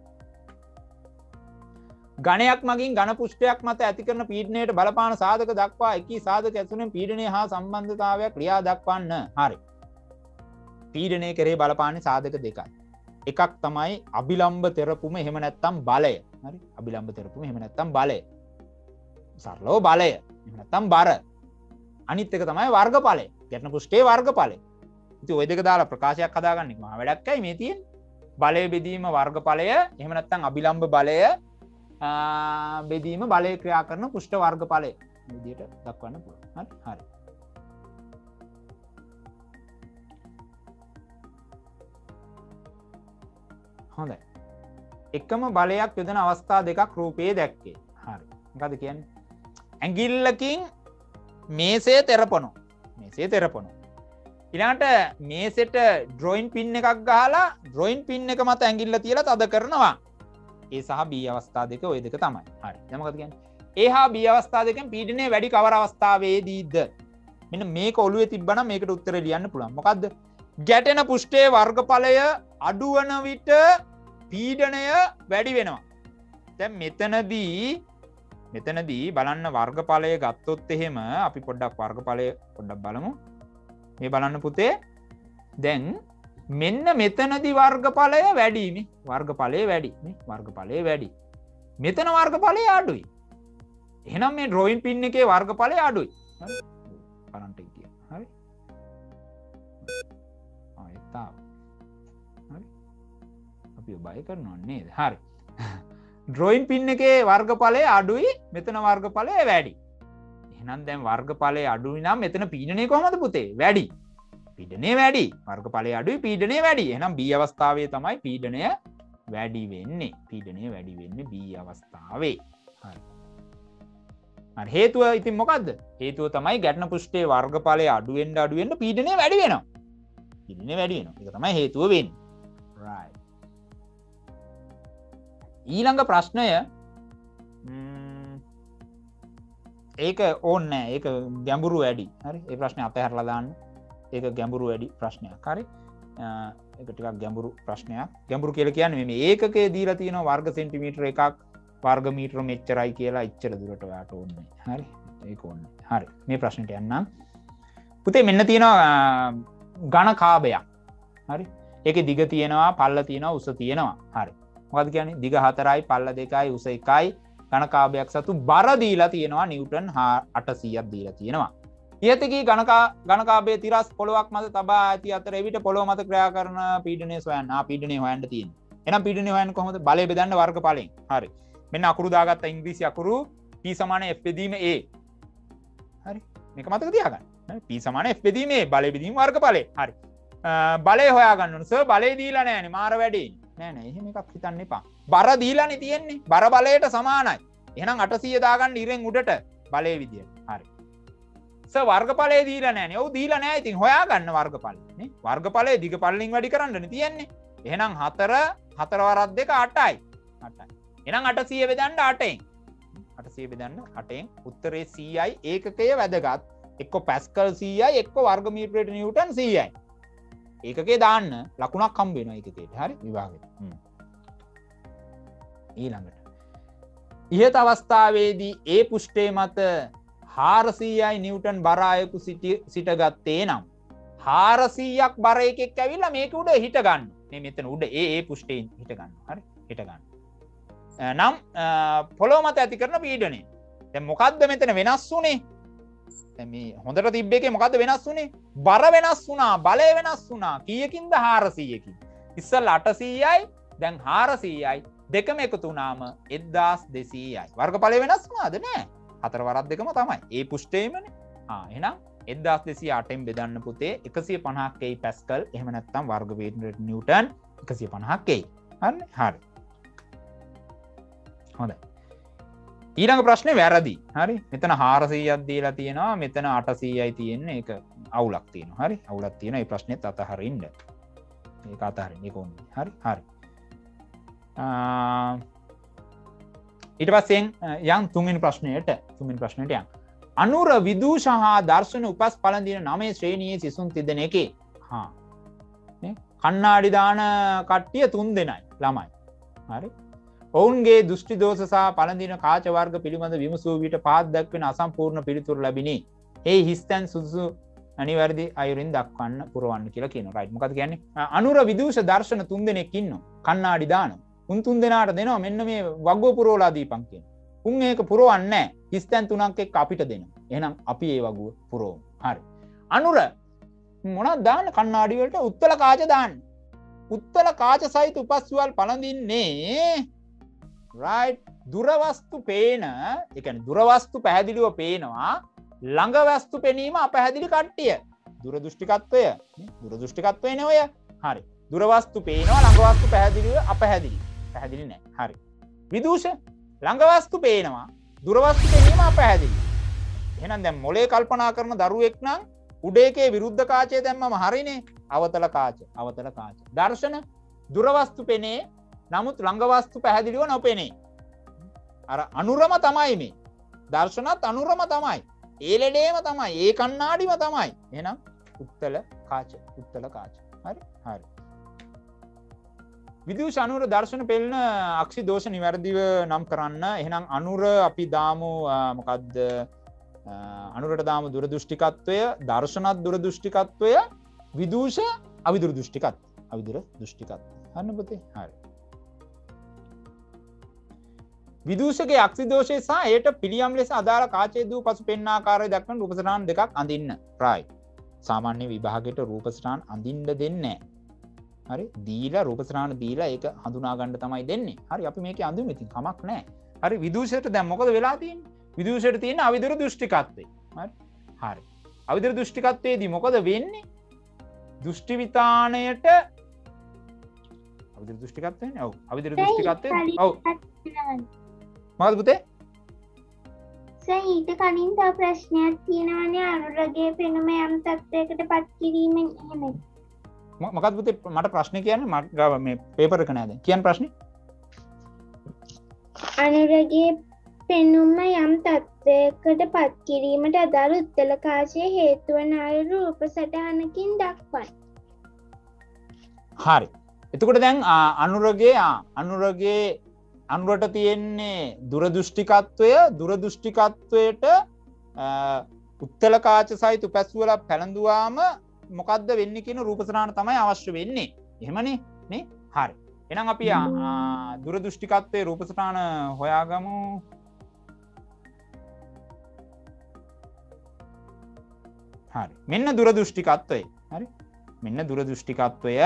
ගණයක් මගින් ඝන පුෂ්ඨයක් මත ඇති කරන පීඩනයට බලපාන සාධක දක්වා එකී සාධක ඇතුළෙන් පීඩනය හා සම්බන්ධතාවයක් ක්‍රියා දක්වන්න. හරි. පීඩනය කෙරේ බලපාන්නේ සාධක දෙකයි. එකක් තමයි අභිලම්බ තෙරපුම එහෙම නැත්නම් බලය. හරි. අභිලම්බ තෙරපුම එහෙම නැත්නම් බලය. සරලව බලය. එහෙම නැත්නම් බර. අනිත් එක තමයි වර්ගඵලය. ගැටන පුෂ්ඨයේ වර්ගඵලය. ඉතින් ওই දෙක දාලා ප්‍රකාශයක් හදාගන්න එක මහා වැඩක්යි මේ තියෙන්නේ. බලය බෙදීම වර්ගඵලය එහෙම නැත්නම් අභිලම්බ බලය බෙදීම බලය ක්‍රියා කරන පුෂ්ඨ වර්ගඵලය විදියට දක්වන්න පුළුවන්. හරි? හරි. හොඳයි. එකම බලයක් යොදන අවස්ථා දෙකක් රූපයේ දැක්කේ. හරි. මොකද කියන්නේ? ඇඟිල්ලකින් මේසය තෙරපනවා. මේසය තෙරපනවා. ඊළඟට මේසෙට ඩ්‍රොයින් පින් එකක් ගහලා ඩ්‍රොයින් පින් එක මත ඇඟිල්ල තියලා තද කරනවා. ඒ සහ B අවස්ථා දෙක ওই දෙක තමයි. හරි. දැන් මොකද කියන්නේ? A හා B අවස්ථා දෙකෙන් පීඩනය වැඩි කවර අවස්ථාවේදීද? මෙන්න මේක ඔළුවේ තිබ්බනම් මේකට උත්තරේ ලියන්න පුළුවන්. මොකද්ද? ගැටෙන පුෂ්ඨයේ වර්ගඵලය අඩු වන විට පීඩනය වැඩි වෙනවා. දැන් මෙතනදී මෙතනදී බලන්න වර්ගඵලය ගත්තොත් එහෙම අපි පොඩ්ඩක් වර්ගඵලය පොඩ්ඩක් බලමු. මේ බලන්න පුතේ. දැන් මෙන්න මෙතනදි වර්ගඵලය වැඩි මේ වර්ගඵලය වැඩි මේ වර්ගඵලය වැඩි මෙතන වර්ගඵලය අඩුයි. එහෙනම් මේ ඩ්‍රොයින් පින් එකේ වර්ගඵලය අඩුයි. හරි? කරන්ට් එක ගියා. හරි? ආයෙත් ආවා. හරි? අපි බය කරනවා නේද? හරි. ඩ්‍රොයින් පින් එකේ වර්ගඵලය අඩුයි මෙතන වර්ගඵලය වැඩි. එහෙනම් දැන් වර්ගඵලය අඩුයි නම් මෙතන පීඩනය කොහමද පුතේ? වැඩි. පීඩනය වැඩි. වර්ගඵලය අඩුයි පීඩනය වැඩි. එහෙනම් B අවස්ථාවේ තමයි පීඩනය වැඩි වෙන්නේ. පීඩනය වැඩි වෙන්නේ B අවස්ථාවේ. හරි. හරි හේතුව ඉතින් මොකද්ද? හේතුව තමයි ගැටන පුෂ්ඨයේ වර්ගඵලය අඩු වෙන්න අඩු වෙන්න පීඩනය වැඩි වෙනවා. පීඩනය වැඩි වෙනවා. ඒක තමයි හේතුව වෙන්නේ. right. ඊළඟ ප්‍රශ්නය ඒක ඕනේ නැහැ. ඒක ගැඹුරු වැඩි. හරි. ඒ ප්‍රශ්නේ අතහැරලා දාන්න. ඒක ගැඹුරු වැඩි ප්‍රශ්නයක්. හරි. ඒක ටිකක් ගැඹුරු ප්‍රශ්නයක්. ගැඹුරු කියලා කියන්නේ මේ ඒකකයේ දීලා තියෙනවා වර්ග සෙන්ටිමීටර එකක් වර්ග මීටර මෙච්චරයි කියලා ඉච්චර දුරට ඔයාට ඕනේ. හරි. ඒක ඕනේ. හරි. මේ ප්‍රශ්නෙට යන්නම්. පුතේ මෙන්න තියෙනවා ඝන කාබයක්. හරි. ඒකේ දිග තියෙනවා, පල්ල තියෙනවා, උස තියෙනවා. හරි. මොකද්ද කියන්නේ? දිග හතරයි, පල්ල දෙකයි, උස එකයි. ඝන කාබයක් සතු බර දීලා තියෙනවා නිව්ටන් අටසීයක් දීලා තියෙනවා. ඉහතකී ඝනකාභයේ තිරස් පොළොවක් මත තබා ඇති අතර එවිට පොළොව මත ක්‍රියා කරන පීඩනය සොයන්න. ආ පීඩනය හොයන්න තියෙන්නේ. එහෙනම් පීඩනය හොයන්නේ කොහොමද? බලය බෙදන්න වර්ගඵලයෙන්. හරි. මෙන්න අකුරු දාගත්ත ඉංග්‍රීසි අකුරු P = F බෙදීම A. හරි මේක මතක තියාගන්න p සමාන f බෙදීමේ බලය බෙදීම වර්ගඵලය හරි බලය හොයාගන්න ඕන සර් බලය දීලා නැහැනේ මාර වැඩේ නෑ නෑ එහෙම එකක් හිතන්න එපා බර දීලානේ තියෙන්නේ බර බලයට සමානයි එහෙනම් අටසිය දාගන්න ඉරෙන් උඩට බලය විදියට හරි සර් වර්ගඵලය දීලා නැහැනේ ඔව් දීලා නැහැ ඉතින් හොයාගන්න වර්ගඵලය නේ වර්ගඵලය දිග පළලින් වැඩි කරන්නනේ තියෙන්නේ එහෙනම් හතර හතර වරක් දෙක අටයි අටයි එහෙනම් අටසිය බෙදන්න අටෙන් අටසිය බෙදන්න අටෙන් උත්තරේ සීයයි ඒකකය වැදගත් එක්ක පැස්කල් සීයයි එක්ක වර්ග මීටරයට නිව්ටන් සීයයි ඒකකේ දාන්න ලකුණක් හම්බ වෙනවා ඒකකේට හරි විභාගෙට ඊළඟට ඉහත අවස්ථාවේදී ඒ පුෂ්ඨය මත හාරසීයයි නිව්ටන් බර අයකු සිටගත්තේ නම් හාරසීයක් බර එකෙක් ඇවිල්ලා මේක උඩ හිට ගන්න මේ මෙතන උඩ ඒ ඒ පුෂ්ඨයෙන් හිට ගන්න හරි හිට ගන්න නම් පොළොව මත ඇති කරන පීඩනය දැන් මොකද්ද මෙතන වෙනස් වුනේ දැන් මේ හොඳට තිබ්බ එකේ මොකද්ද වෙනස් වුනේ බර වෙනස් වුණා බලය වෙනස් වුණා කීයකින්ද හාරසීයකින් ඉස්සෙල්ලා අටසීයයි දැන් හාරසීයයි දෙකම එකතු වුණාම එක්දාස් දෙසීයයි වර්ගඵලය වෙනස් වුණාද නෑ හතර වරක් දෙකම තමයි ඒ පුෂ්ඨයමනේ ආ එහෙනම් එක්දාස් දෙසීය අටෙන් බෙදන්න පුතේ එකසිය පනහක් එයි පැස්කල් එහෙම නැත්නම් වර්ග මීටරයට නිව්ටන් එකසිය පනහක් එයි හරිනේ හරි හොඳයි ඊළඟ ප්‍රශ්නේ වැරදි හරි මෙතන හාරසීයක් දීලා තියෙනවා මෙතන අටසීයයි තියෙන්නේ ඒක අවුලක් තියෙනවා හරි අවුලක් තියෙනවා මේ ප්‍රශ්නේත් අතහරින්න මේක අතහරින්න ඒක ඕනේ හරි හරි ඊට පස්සේ යම් තුන්වෙනි ප්‍රශ්නයට තුන්වෙනි ප්‍රශ්නයට යම් අනුර විදූෂ හා දර්ශන උපස් පළඳින නවයේ ශ්‍රේණියේ සිසුන් තිදෙනෙකේ හා නේ කණ්ණාඩි දාන කට්ටිය තුන් දෙනයි ළමයි හරි ඔවුන්ගේ දෘෂ්ටි දෝෂ සහ පළඳින කාච වර්ග පිළිබඳ විමසූ විට පහත් දක්වන අසම්පූර්ණ පිළිතුරු ලැබිනි. ඒ හිස්තැන් සුදුසු අනිවැරදි අයුරින් දක්වන්න පුරවන්න කියලා කියනවා. රයිට් මොකද කියන්නේ? අනුර විදූෂ දර්ශන තුන් දෙනෙක් ඉන්නවා. කණ්ණාඩි දානවා. උන් තුන් දෙනාට දෙනවා මෙන්න මේ වග්ගෝ පුරවලා දීපන් කියනවා. උන් ඒක පුරවන්නේ නැහැ. හිස්තැන් තුනක් එක්ක අපිට දෙනවා. එහෙනම් අපි ඒ වග්ගුව පුරවමු. හරි. අනුර මොනවද දාන්න කණ්ණාඩි වලට උත්තල කාච දාන්න. උත්තල කාච සහිත උපස්වල් පළඳින්නේ right දුරවස්තු පේන ඒ කියන්නේ දුරවස්තු පැහැදිලිව පේනවා ළඟ වස්තු පෙනීම අපැහැදිලි කට්ටිය දුරදෘෂ්ටිකත්වය දුරදෘෂ්ටිකත්වයනේ ඔය හරි දුරවස්තු පේනවා ළඟ වස්තු පැහැදිලිව අපැහැදිලි පැහැදිලි නෑ හරි විදූෂ ළඟ වස්තු පේනවා දුරවස්තු පෙනීම අපැහැදිලි එහෙනම් දැන් මොලේ කල්පනා කරන දරුවෙක් නම් උඩ එකේ විරුද්ධ කාචය දැම්මම හරිනේ අවතල කාච අවතල කාච දර්ශන දුරවස්තු පෙනේ නමුත් ළඟවස්තු පැහැදිලිව නොපෙනේ අර අනුරම තමයි මේ දර්ශනත් අනුරම තමයි ඒ ලෙඩේම තමයි ඒ කණ්ණාඩිම තමයි එහෙනම් උත්තල කාච උත්තල කාච හරි හරි විදූෂ අනුර දර්ශන පෙළෙන අක්ෂි දෝෂ නිවැරදිව නම් කරන්න එහෙනම් අනුර අපි දාමු මොකද්ද අනුරට දාමු දුරදෘෂ්ටිකත්වය දර්ශනත් දුරදෘෂ්ටිකත්වය විදූෂ අවිදුර දෘෂ්ටිකත් අවිදුර දෘෂ්ටිකත් හරිනේ පුතේ හරි විදූෂකයේ අක්ෂි දෝෂය සහ ඒට පිළියම් ලෙස අදාළ කාචයේ දූ පසු පෙන්න ආකාරය දක්වන රූප සටහන් දෙකක් අඳින්න. right. සාමාන්‍ය විභාගයට රූප සටහන් අඳින්න දෙන්නේ නැහැ. හරි. දීලා රූප සටහන දීලා ඒක හඳුනා ගන්න තමයි දෙන්නේ. හරි. අපි මේකේ අඳිමු ඉතින් කමක් නැහැ. හරි. විදූෂයට දැන් මොකද වෙලා තියෙන්නේ? විදූෂයට තියෙන අවිදුර දෘෂ්ටිකත්වය. හරි. හරි. අවිදුර දෘෂ්ටිකත්වයේදී මොකද වෙන්නේ? දෘෂ්ටි විතාණයට අවිදුර දෘෂ්ටිකත්වයනේ. ඔව්. අවිදුර දෘෂ්ටිකත්වයේ ඔව්. මොකද පුතේ? සර් ඊට කලින් තව ප්‍රශ්නයක් තියෙනවානේ අනුරගේ පෙනුම යම් තත්යකට පත් කිරීමෙන් එහෙම. මොකද පුතේ මට ප්‍රශ්නේ කියන්නේ මට ගාව මේ පේපර් එක නෑ දැන්. කියන්න ප්‍රශ්නේ. අනුරගේ පෙනුම යම් තත්යකට පත් කිරීමට අදාළ උත්තල කාචයේ හේතු වන අයුරු රූප සටහනකින් දක්වන්න. හරි. එතකොට දැන් අනුරගේ අනුරගේ අනුරට තියෙන්නේ දුරදෘෂ්ටිකත්වය දුරදෘෂ්ටිකත්වයට උත්තල කාච සහිත උපැස්වල පැලඳුවාම මොකද්ද වෙන්නේ කියන රූප සටහන තමයි අවශ්‍ය වෙන්නේ. එහෙමනේ නේ? හරි. එහෙනම් අපි දුරදෘෂ්ටිකත්වයේ රූප සටහන හොයාගමු. හරි. මෙන්න දුරදෘෂ්ටිකත්වය. හරි. මෙන්න දුරදෘෂ්ටිකත්වය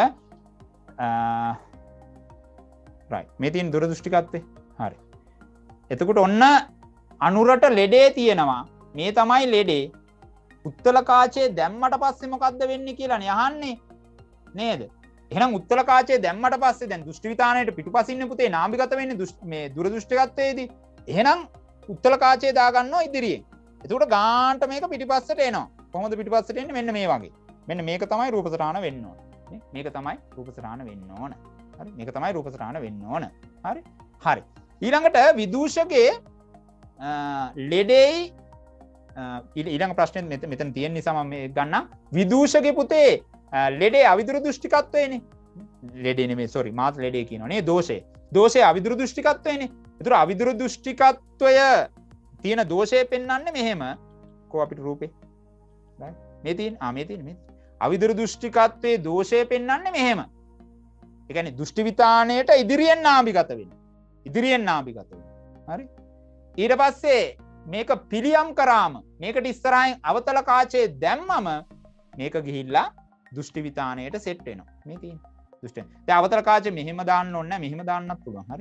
right මේ තියෙන දුරදෘෂ්ටිකත්වය හරි එතකොට ඔන්න අනුරට ලෙඩේ තියෙනවා මේ තමයි ලෙඩේ. උත්තල කාචේ දැම්මට පස්සේ මොකද්ද වෙන්නේ කියලා නේ අහන්නේ නේද? එහෙනම් උත්තල කාචේ දැම්මට පස්සේ දැන් දෘෂ්ටි විතානයේට පිටුපසින් පුතේ නාභිගත වෙන්නේ මේ දුර දෘෂ්ටිගතයේදී. එහෙනම් උත්තල කාචේ දාගන්නවා ඉදිරියෙන්. එතකොට ගාන්ට මේක පිටිපස්සට එනවා. කොහොමද පිටිපස්සට එන්නේ? මෙන්න මේ වගේ. මෙන්න මේක තමයි රූප සටහන වෙන්න ඕන. නේ? මේක තමයි රූප සටහන වෙන්න ඕන. හරි? මේක තමයි රූප සටහන වෙන්න ඕන. හරි? හරි. ඊළඟට විදූෂකයේ ලෙඩේයි ඊළඟ ප්‍රශ්නේ මෙතන මෙතන තියෙන නිසා මම මේ ගන්නම්. විදූෂකේ පුතේ ලෙඩේ අවිදුරු දෘෂ්ටිකත්වයනේ. ලෙඩේ නෙමෙයි sorry මාත් ලෙඩේ කියනවා නේ දෝෂේ. දෝෂේ අවිදුරු දෘෂ්ටිකත්වයනේ. ඒතර අවිදුරු දෘෂ්ටිකත්වය තියෙන දෝෂය පෙන්වන්නේ මෙහෙම. කො අපිට රූපේ. මේ තියෙන ආ මේ තියෙන මේ. අවිදුරු දෘෂ්ටිකත්වයේ දෝෂය පෙන්වන්නේ මෙහෙම. ඒ කියන්නේ දෘෂ්ටි විතානයේට ඉදිරියෙන් නාභිගත වෙන. ඉදිරියෙන් නාභිගත වෙන. හරි? ඊට පස්සේ මේක පිළියම් කරාම මේකට ඉස්සරහින් අවතල කාචේ දැම්මම මේක ගිහිල්ලා දෘෂ්ටි විතානයට සෙට් වෙනවා. මේ තියෙන. දෘෂ්ටි. දැන් අවතල කාචේ මෙහෙම දාන්න ඕනේ නැහැ. මෙහෙම දාන්නත් පුළුවන්. හරි?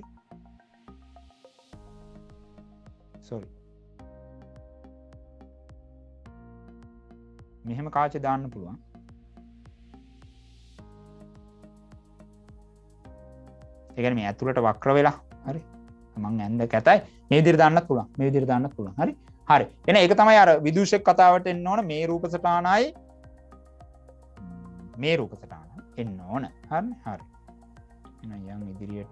sorry. මෙහෙම කාචේ දාන්න පුළුවන්. ඒ කියන්නේ මේ ඇතුළට වක්‍ර වෙලා හරි මං ඇඳ කැතයි මේ විදිහට දාන්නත් පුළුවන් මේ විදිහට දාන්නත් පුළුවන් හරි හරි එහෙනම් ඒක තමයි අර විදූෂක කතාවට එන්න ඕන මේ රූප සටහනයි මේ රූප සටහන එන්න ඕන හරි හරි එහෙනම් යන් ඉදිරියට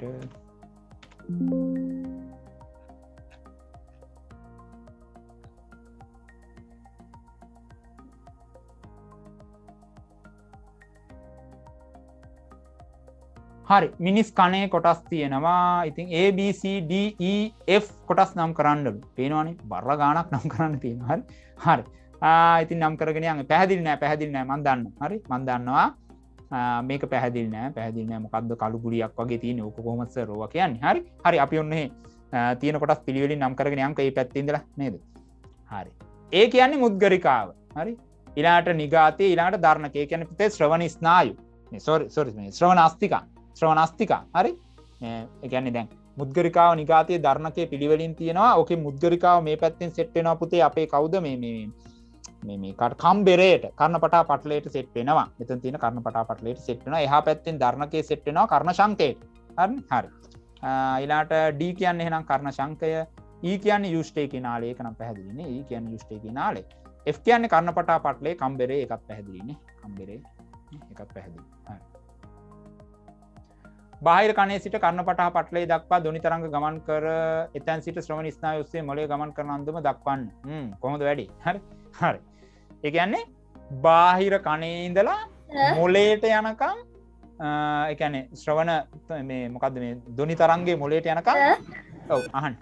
හරි මිනිස් කණේ කොටස් තියෙනවා. ඉතින් A B C D E F කොටස් නම් කරන්නලු. පේනවනේ බර ගාණක් නම් කරන්න තියෙනවා. හරි. හරි. ආ ඉතින් නම් කරගෙන යන්න. පැහැදිලි නෑ පැහැදිලි නෑ මම දන්නවා. හරි. මම දන්නවා. මේක පැහැදිලි නෑ පැහැදිලි නෑ මොකද්ද කළු ගුලියක් වගේ තියෙන්නේ. ඕක කොහොමද සර් ඕවා කියන්නේ. හරි. හරි අපි ඔන්න එහෙ තියෙන කොටස් පිළිවෙලින් නම් කරගෙන යන්ක මේ පැත්තේ ඉඳලා නේද? හරි. ඒ කියන්නේ මුද්ගරිකාව. හරි. ඊළාට නිගාතේ ඊළාට ධර්ණක. ඒ කියන්නේ පුතේ ශ්‍රවණ ස්නායු. මේ sorry sorry මේ ශ්‍රවණ අස්තිකා. ශ්‍රවණස්තිකා හරි ඒ කියන්නේ දැන් මුද්ගරිකාව නිගාතයේ ධර්ණකයේ පිළිවෙලින් තියෙනවා. ඕකේ මුද්ගරිකාව මේ පැත්තෙන් සෙට් වෙනවා පුතේ අපේ කවුද මේ මේ මේ මේ කම්බෙරේට කර්ණපටා පටලයට සෙට් වෙනවා. මෙතන තියෙන කර්ණපටා පටලයට සෙට් වෙනවා. එහා පැත්තෙන් ධර්ණකයේ සෙට් වෙනවා කර්ණ ශංකයට. හරි හරි. ඊළාට D කියන්නේ එහෙනම් කර්ණ ශංකය. E කියන්නේ යුෂ්ඨේකී නාලය. ඒක නම් පැහැදිලිනේ. E කියන්නේ යුෂ්ඨේකී නාලය. F කියන්නේ කර්ණපටා පටලයේ කම්බෙරේ ඒකත් පැහැදිලිනේ. කම්බෙරේ ඒකත් පැහැදිලි. හරි. බාහිර කණේ සිට කර්ණපටහ පටලයේ දක්වා ධ්වනි තරංග ගමන් කර එතැන් සිට ශ්‍රවණ ස්නායු ඔස්සේ මොළයේ ගමන් කරන අන්දම දක්වන්න. හ්ම් කොහොමද වැඩි? හරි. හරි. ඒ කියන්නේ බාහිර කණේ ඉඳලා මොළයට යනකම් ඒ කියන්නේ ශ්‍රවණ මේ මොකද්ද මේ ධ්වනි තරංගේ මොළයට යනකම් ඔව් අහන්න.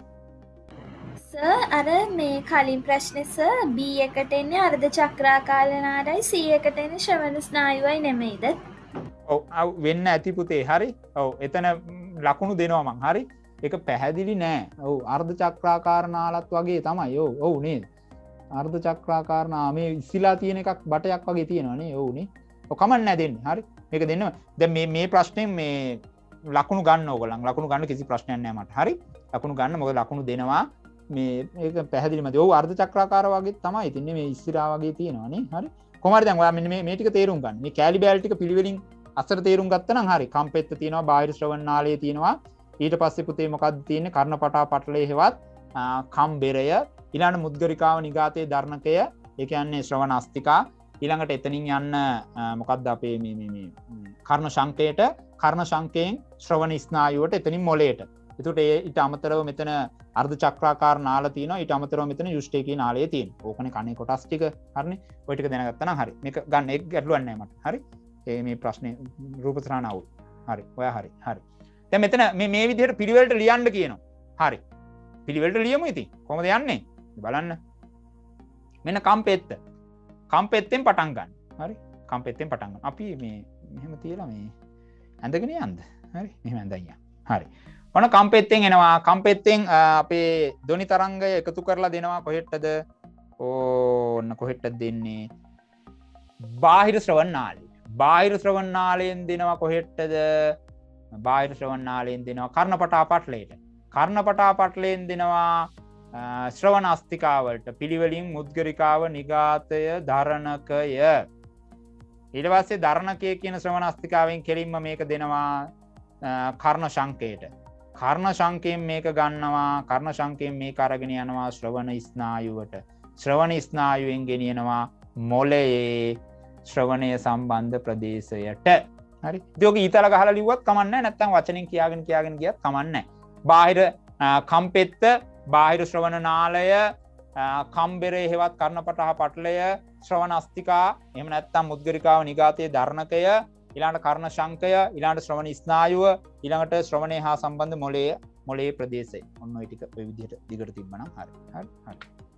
සර් අර මේ කලින් ප්‍රශ්නේ සර් B එකට එන්නේ අර්ධ චක්‍රාකාර නාඩයි C එකට එන්නේ ශ්‍රවණ ස්නායුවයි නෙමෙයිද? ඔව් වෙන්න ඇති පුතේ හරි ඔව් එතන ලකුණු දෙනවා මං හරි ඒක පැහැදිලි නෑ ඔව් අර්ධ චක්‍රාකාර නාලත් වගේ තමයි ඔව් ඔව් නේද අර්ධ චක්‍රාකාර නා මේ ඉස්සිලා තියෙන එකක් බටයක් වගේ තියෙනවා නේ ඔව් නේ ඔව් කමක් නෑ දෙන්න හරි මේක දෙන්න දැන් මේ මේ ප්‍රශ්නේ මේ ලකුණු ගන්න ඕගොල්ලන් ලකුණු ගන්න කිසි ප්‍රශ්නයක් නෑ මට හරි ලකුණු ගන්න මොකද ලකුණු දෙනවා මේ ඒක පැහැදිලිමද ඔව් අර්ධ චක්‍රාකාර වගේ තමයි ඉතින් මේ ඉස්සිලා වගේ තියෙනවා නේ හරි කොහොම හරි දැන් ඔයා මෙන්න මේ මේ ටික තේරුම් ගන්න මේ කැලි බෑල් ටික පිළිවෙලින් අසර තේරුම් ගත්තා නම් හරි කම්පෙත්ත තියෙනවා බාහිර ශ්‍රවණ නාලයේ තියෙනවා ඊට පස්සේ පුතේ මොකක්ද තියෙන්නේ කර්ණපටා පටලයේ හෙවත් කම්බෙරය ඊළඟ මුද්ගරිකාව නිගාතයේ ධර්ණකය ඒ කියන්නේ ශ්‍රවණ අස්තිකා ඊළඟට එතනින් යන්න මොකක්ද අපේ මේ මේ මේ කර්ණ ශංකයට කර්ණ ශංකයෙන් ශ්‍රවණ ස්නායුවට එතනින් මොළයට එතකොට ඒ ඊට අමතරව මෙතන අර්ධ චක්‍රාකාර නාල තියෙනවා ඊට අමතරව මෙතන යුෂ්ඨේකී නාලය තියෙනවා ඕකනේ කණේ කොටස් ටික හරිනේ ඔය ටික දැනගත්තා නම් හරි මේක ගන්න ඒක ගැටලුවක් නැහැ මට හරි ඒ මේ ප්‍රශ්නේ රූප සටහන අවුල්. හරි. ඔයා හරි. හරි. දැන් මෙතන මේ මේ විදිහට පිළිවෙලට ලියන්න කියනවා. හරි. පිළිවෙලට ලියමු ඉතින්. කොහොමද යන්නේ? බලන්න. මෙන්න කම්පෙත්ත. කම්පෙත්තෙන් පටන් ගන්න. හරි. කම්පෙත්තෙන් පටන් ගන්න. අපි මේ මෙහෙම තියලා මේ ඇඳගෙන යන්න. හරි. මෙහෙම ඇඳන් යන්න. හරි. ඔන්න කම්පෙත්තෙන් එනවා. කම්පෙත්තෙන් අපේ ධ්වනි තරංගය එකතු කරලා දෙනවා කොහෙටද? ඕන්න කොහෙටද දෙන්නේ? බාහිර ශ්‍රවණ නාලය. බාහිර ශ්‍රවණ නාලයෙන් දෙනවා කොහෙටද බාහිර ශ්‍රවණ නාලයෙන් දෙනවා කර්ණපටා පටලයට කර්ණපටා පටලයෙන් දෙනවා ශ්‍රවණ අස්තිකාවලට පිළිවෙලින් මුද්ගරිකාව නිගාතය ධරණකය ඊට පස්සේ ධරණකය කියන ශ්‍රවණ අස්තිකාවෙන් කෙලින්ම මේක දෙනවා කර්ණ ශංකයට කර්ණ ශංකයෙන් මේක ගන්නවා කර්ණ ශංකයෙන් මේක අරගෙන යනවා ශ්‍රවණ ස්නායුවට ශ්‍රවණ ස්නායුවෙන් ගෙනියනවා මොළයේ ශ්‍රවණය සම්බන්ධ ප්‍රදේශයට හරි ඉතින් ඊතල ගහලා ලිව්වත් කමක් නැහැ නැත්නම් වචනෙන් කියාගෙන කියාගෙන ගියත් කමක් නැහැ බාහිර කම්පෙත්ත බාහිර ශ්‍රවණ නාලය කම්බරේ හේවත් කර්ණපටහ පටලය ශ්‍රවණ අස්තිකා එහෙම නැත්නම් මුද්ගරිකාව නිගාතයේ ධර්ණකය ඊළඟට කර්ණ ශංකය ඊළඟට ශ්‍රවණ ස්නායුව ඊළඟට ශ්‍රවණේ හා සම්බන්ධ මොළයේ මොළයේ ප්‍රදේශය ඔන්න ඔය ටික ඔය විදිහට දිගට තිබ්බනම් හරි හරි හරි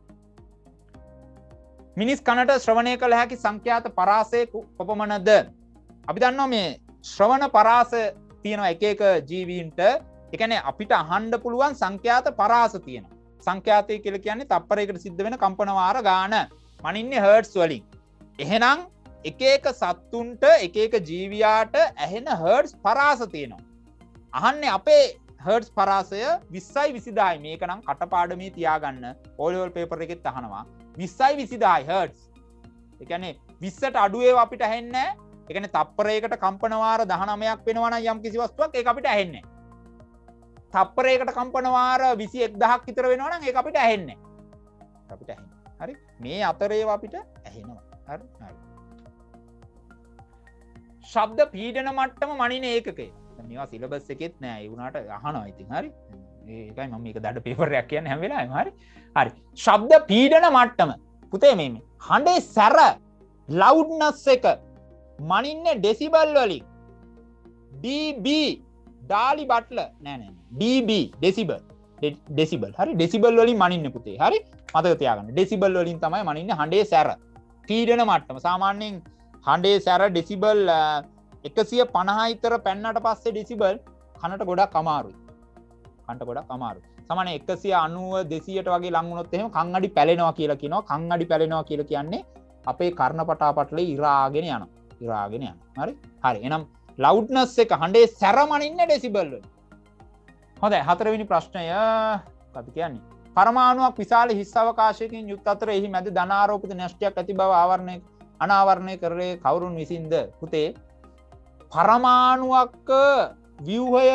මිනිස් කනට ශ්‍රවණය කළ හැකි සංඛ්‍යාත පරාසය කොපමණද අපි දන්නවා මේ ශ්‍රවණ පරාස තියෙනවා එක එක ජීවීන්ට ඒ කියන්නේ අපිට අහන්න පුළුවන් සංඛ්‍යාත පරාස තියෙනවා සංඛ්‍යාතය කියලා කියන්නේ තප්පරයකට සිද්ධ වෙන කම්පන වාර ගාන මනින්නේ හර්ට්ස් වලින් එහෙනම් එක එක සත්තුන්ට එක එක ජීවියාට ඇහෙන හර්ට්ස් පරාස තියෙනවා අහන්නේ අපේ හර්ට්ස් පරාසය විස්සයි විසිදායි මේක නම් කටපාඩමේ තියාගන්න O level paper එකෙත් අහනවා විස්සයි විසිදායි හර්ට්ස් ඒ කියන්නේ විස්සට අඩු ඒවා අපිට ඇහෙන්නේ නැහැ ඒ කියන්නේ තප්පරයකට කම්පන වාර දහනවයක් වෙනවා නම් යම් කිසි වස්තුවක් ඒක අපිට ඇහෙන්නේ නැහැ තප්පරයකට කම්පන වාර විසි එක්දහක් විතර වෙනවා නම් ඒක අපිට ඇහෙන්නේ නැහැ අපිට ඇහෙන්නේ හරි මේ අතරේ අපිට ඇහෙනවා හරි හරි ශබ්ද පීඩන මට්ටම මනින ඒකකය මේවා සිලබස් එකෙත් නෑ ඒ වුණාට අහනවා ඉතින් හරි ඒකයි මම මේක දඩ පේපර් එකක් කියන්නේ හැම වෙලාවෙම හරි හරි ශබ්ද පීඩන මට්ටම පුතේ මේ මේ හඬේ සැර ලවුඩ්නස් එක මනින්නේ ඩෙසිබල් වලින් ඩීබී ඩාලි බට්ලර් නෑ නෑ ඩීබී ඩෙසිබල් ඩෙසිබල් හරි ඩෙසිබල් වලින් මනින්නේ පුතේ හරි මතක තියාගන්න ඩෙසිබල් වලින් තමයි මනින්නේ හඬේ සැර පීඩන මට්ටම සාමාන්‍යයෙන් හඬේ සැර ඩෙසිබල් එකසිය පනහ විතර පැන්නට පස්සේ ඩෙසිබල් කනට ගොඩක් අමාරුයි කනට ගොඩක් අමාරුයි සාමාන්‍ය එකසිය අනූව දෙසීයට වගේ ලං වුණොත් එහෙම කන් අඩි පැලෙනවා කියලා කියනවා කන් අඩි පැලෙනවා කියලා කියන්නේ අපේ කර්ණපටා පටලේ ඉරාගෙන යනවා ඉරාගෙන යනවා හරි හරි එහෙනම් ලවුඩ්නස් එක හඬේ සැර මනින්නේ ඩෙසිබල් වලින් හොඳයි හතරවෙනි ප්‍රශ්නය මොකක්ද කියන්නේ පරමාණුවක් විශාල හිස් අවකාශයකින් යුක්ත අතර එහි මැද ධනාරෝපිත න්‍යෂ්ටියක් ඇති බව ආවරණය අනාවරණය කරේ කවුරුන් විසින්ද පුතේ පරමාණුවක් ව්‍යුහය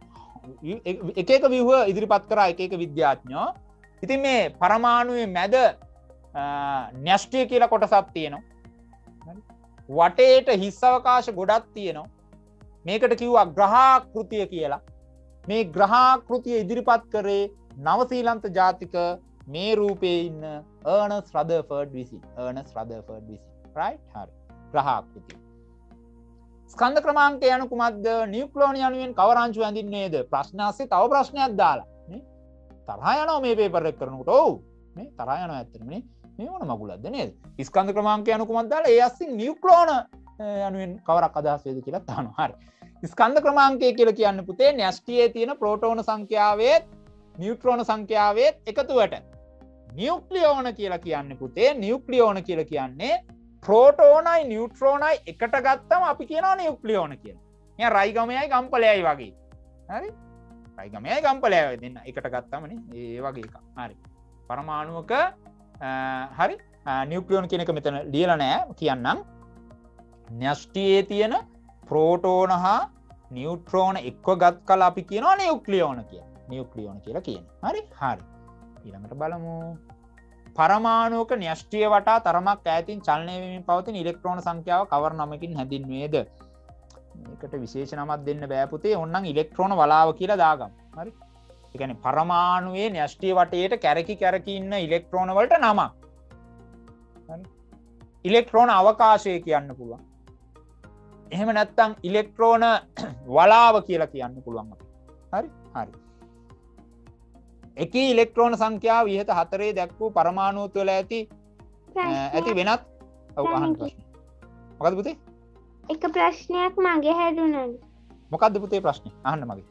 එක එක ව්‍යුහ ඉදිරිපත් කරා එක එක විද්‍යාඥයෝ ඉතින් මේ පරමාණුවේ මැද න්‍යෂ්ටිය කියලා කොටසක් තියෙනවා වටේට හිස් අවකාශ ගොඩක් තියෙනවා මේකට කිව්වා ග්‍රහාකෘතිය කියලා මේ ග්‍රහාකෘතිය ඉදිරිපත් කරේ නවසීලන්ත ජාතික මේ රූපයේ ඉන්න අර්නස්ට් රදර්ෆර්ඩ් විසින් අර්නස්ට් රදර්ෆර්ඩ් විසින් right හරි ග්‍රහාකෘතිය ස්කන්ධ ක්‍රමාංකය යනු කුමක්ද නියුක්ලියෝන යනුවෙන් කවර අංශු ඇඳින්නේද ප්‍රශ්න ASCII තව ප්‍රශ්නයක් දාලා නේ තරහ යනවා මේ පේපර් එක කරනකොට ඔව් නේ තරහ යනවා ඇත්තටම නේ මේ මොන මගුලක්ද නේද ස්කන්ධ ක්‍රමාංකය යනු කුමක්ද දාලා ඒ ASCII නියුක්ලියෝන යනුවෙන් කවරක් අදහස් වේද කියලා අහනවා හරි ස්කන්ධ ක්‍රමාංකය කියලා කියන්නේ පුතේ න්‍යෂ්ටියේ තියෙන ප්‍රෝටෝන සංඛ්‍යාවෙත් නියුට්‍රෝන සංඛ්‍යාවෙත් එකතුවට නියුක්ලියෝන කියලා කියන්නේ පුතේ නියුක්ලියෝන කියලා කියන්නේ ප්‍රෝටෝනයි නියුට්‍රෝනයි එකට ගත්තම අපි කියනවා නියුක්ලියෝන කියලා. නිකන් රයිගමයයි ගම්පලයයි වගේ. හරි? රයිගමයයි ගම්පලයයි දෙන්න එකට ගත්තමනේ ඒ වගේ එකක්. හරි. පරමාණුවක හරි නියුක්ලියෝන කියන එක මෙතන ලියලා නැහැ කියන්නම්. න්‍යෂ්ටියේ තියෙන ප්‍රෝටෝන හා නියුට්‍රෝන එක්ව ගත් කල අපි කියනවා නියුක්ලියෝන කියලා. නියුක්ලියෝන කියලා කියනවා. හරි? හරි. ඊළඟට බලමු. පරමාණුවක න්‍යෂ්ටිය වටා තරමක් ඈතින් චලනය වෙමින් පවතින ඉලෙක්ට්‍රෝන සංඛ්‍යාව කවර නමකින් හැඳින්වේද? මේකට විශේෂ නමක් දෙන්න බෑ පුතේ. ඕනනම් ඉලෙක්ට්‍රෝන වලාව කියලා දාගමු. හරි? ඒ කියන්නේ පරමාණුවේ න්‍යෂ්ටිය වටේට කැරකි කැරකි ඉන්න ඉලෙක්ට්‍රෝන වලට නමක්. හරි? ඉලෙක්ට්‍රෝන අවකාශය කියන්න පුළුවන්. එහෙම නැත්නම් ඉලෙක්ට්‍රෝන වලාව කියලා කියන්න පුළුවන් අපිට. හරි? හරි. එකී ඉලෙක්ට්‍රෝන සංඛ්‍යාව ඉහත හතරේ දැක්වූ පරමාණු තුළ ඇති ඇති වෙනත් ඔව් අහන්න ප්‍රශ්න. මොකද්ද පුතේ? එක ප්‍රශ්නයක් මගේ හැදුණා. මොකද්ද පුතේ ප්‍රශ්නේ? අහන්න මගේ.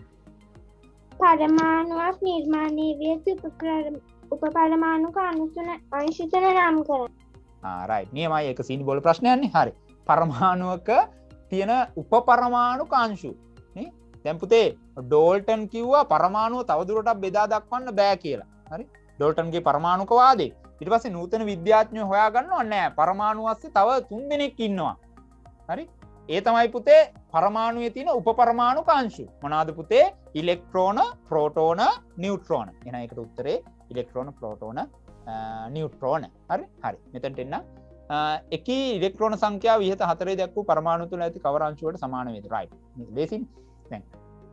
පරමාණුවක් නිර්මාණය විය යුතු උපපරමාණුක අණු අංශ තුන නම් කරන්න. ආ රයිට්. නියමයි ඒක සීනි බෝල ප්‍රශ්නයක් නේ. හරි. පරමාණුවක තියෙන උපපරමාණුක අංශු දැන් පුතේ ඩෝල්ටන් කිව්වා පරමාණුව තවදුරටත් බෙදා දක්වන්න බෑ කියලා. හරි? ඩෝල්ටන්ගේ පරමාණුක වාදේ. ඊට පස්සේ නූතන විද්‍යාඥයෝ හොයාගන්නවා නෑ පරමාණු ASCII තව තුන් දෙනෙක් ඉන්නවා. හරි? ඒ තමයි පුතේ පරමාණුවේ තියෙන උපපරමාණු කාංශු. මොනවාද පුතේ? ඉලෙක්ට්‍රෝන, ප්‍රෝටෝන, නියුට්‍රෝන. එහෙනම් ඒකට උත්තරේ ඉලෙක්ට්‍රෝන, ප්‍රෝටෝන, නියුට්‍රෝන. හරි? හරි. මෙතනට එන්න. එකී ඉලෙක්ට්‍රෝන සංඛ්‍යාව ඉහත හතරේ දක්වූ පරමාණු තුළ ඇති කවර අංශුවට සමාන වේද? රයිට්. ලේසින්. දැන්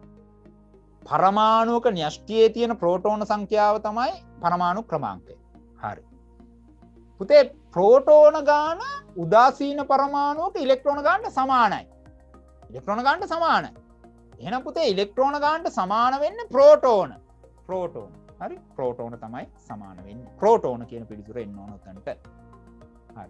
පරමාණුක න්‍යෂ්ටියේ තියෙන ප්‍රෝටෝන සංඛ්‍යාව තමයි පරමාණු ක්‍රමාංකය. හරි. පුතේ ප්‍රෝටෝන ගාන උදාසීන පරමාණුවක ඉලෙක්ට්‍රෝන ගානට සමානයි. ඉලෙක්ට්‍රෝන ගානට සමානයි. එහෙනම් පුතේ ඉලෙක්ට්‍රෝන ගානට සමාන වෙන්නේ ප්‍රෝටෝන. ප්‍රෝටෝන. හරි? ප්‍රෝටෝන තමයි සමාන වෙන්නේ. ප්‍රෝටෝන කියන පිළිතුර එන්න ඕන උතන්ට. හරි.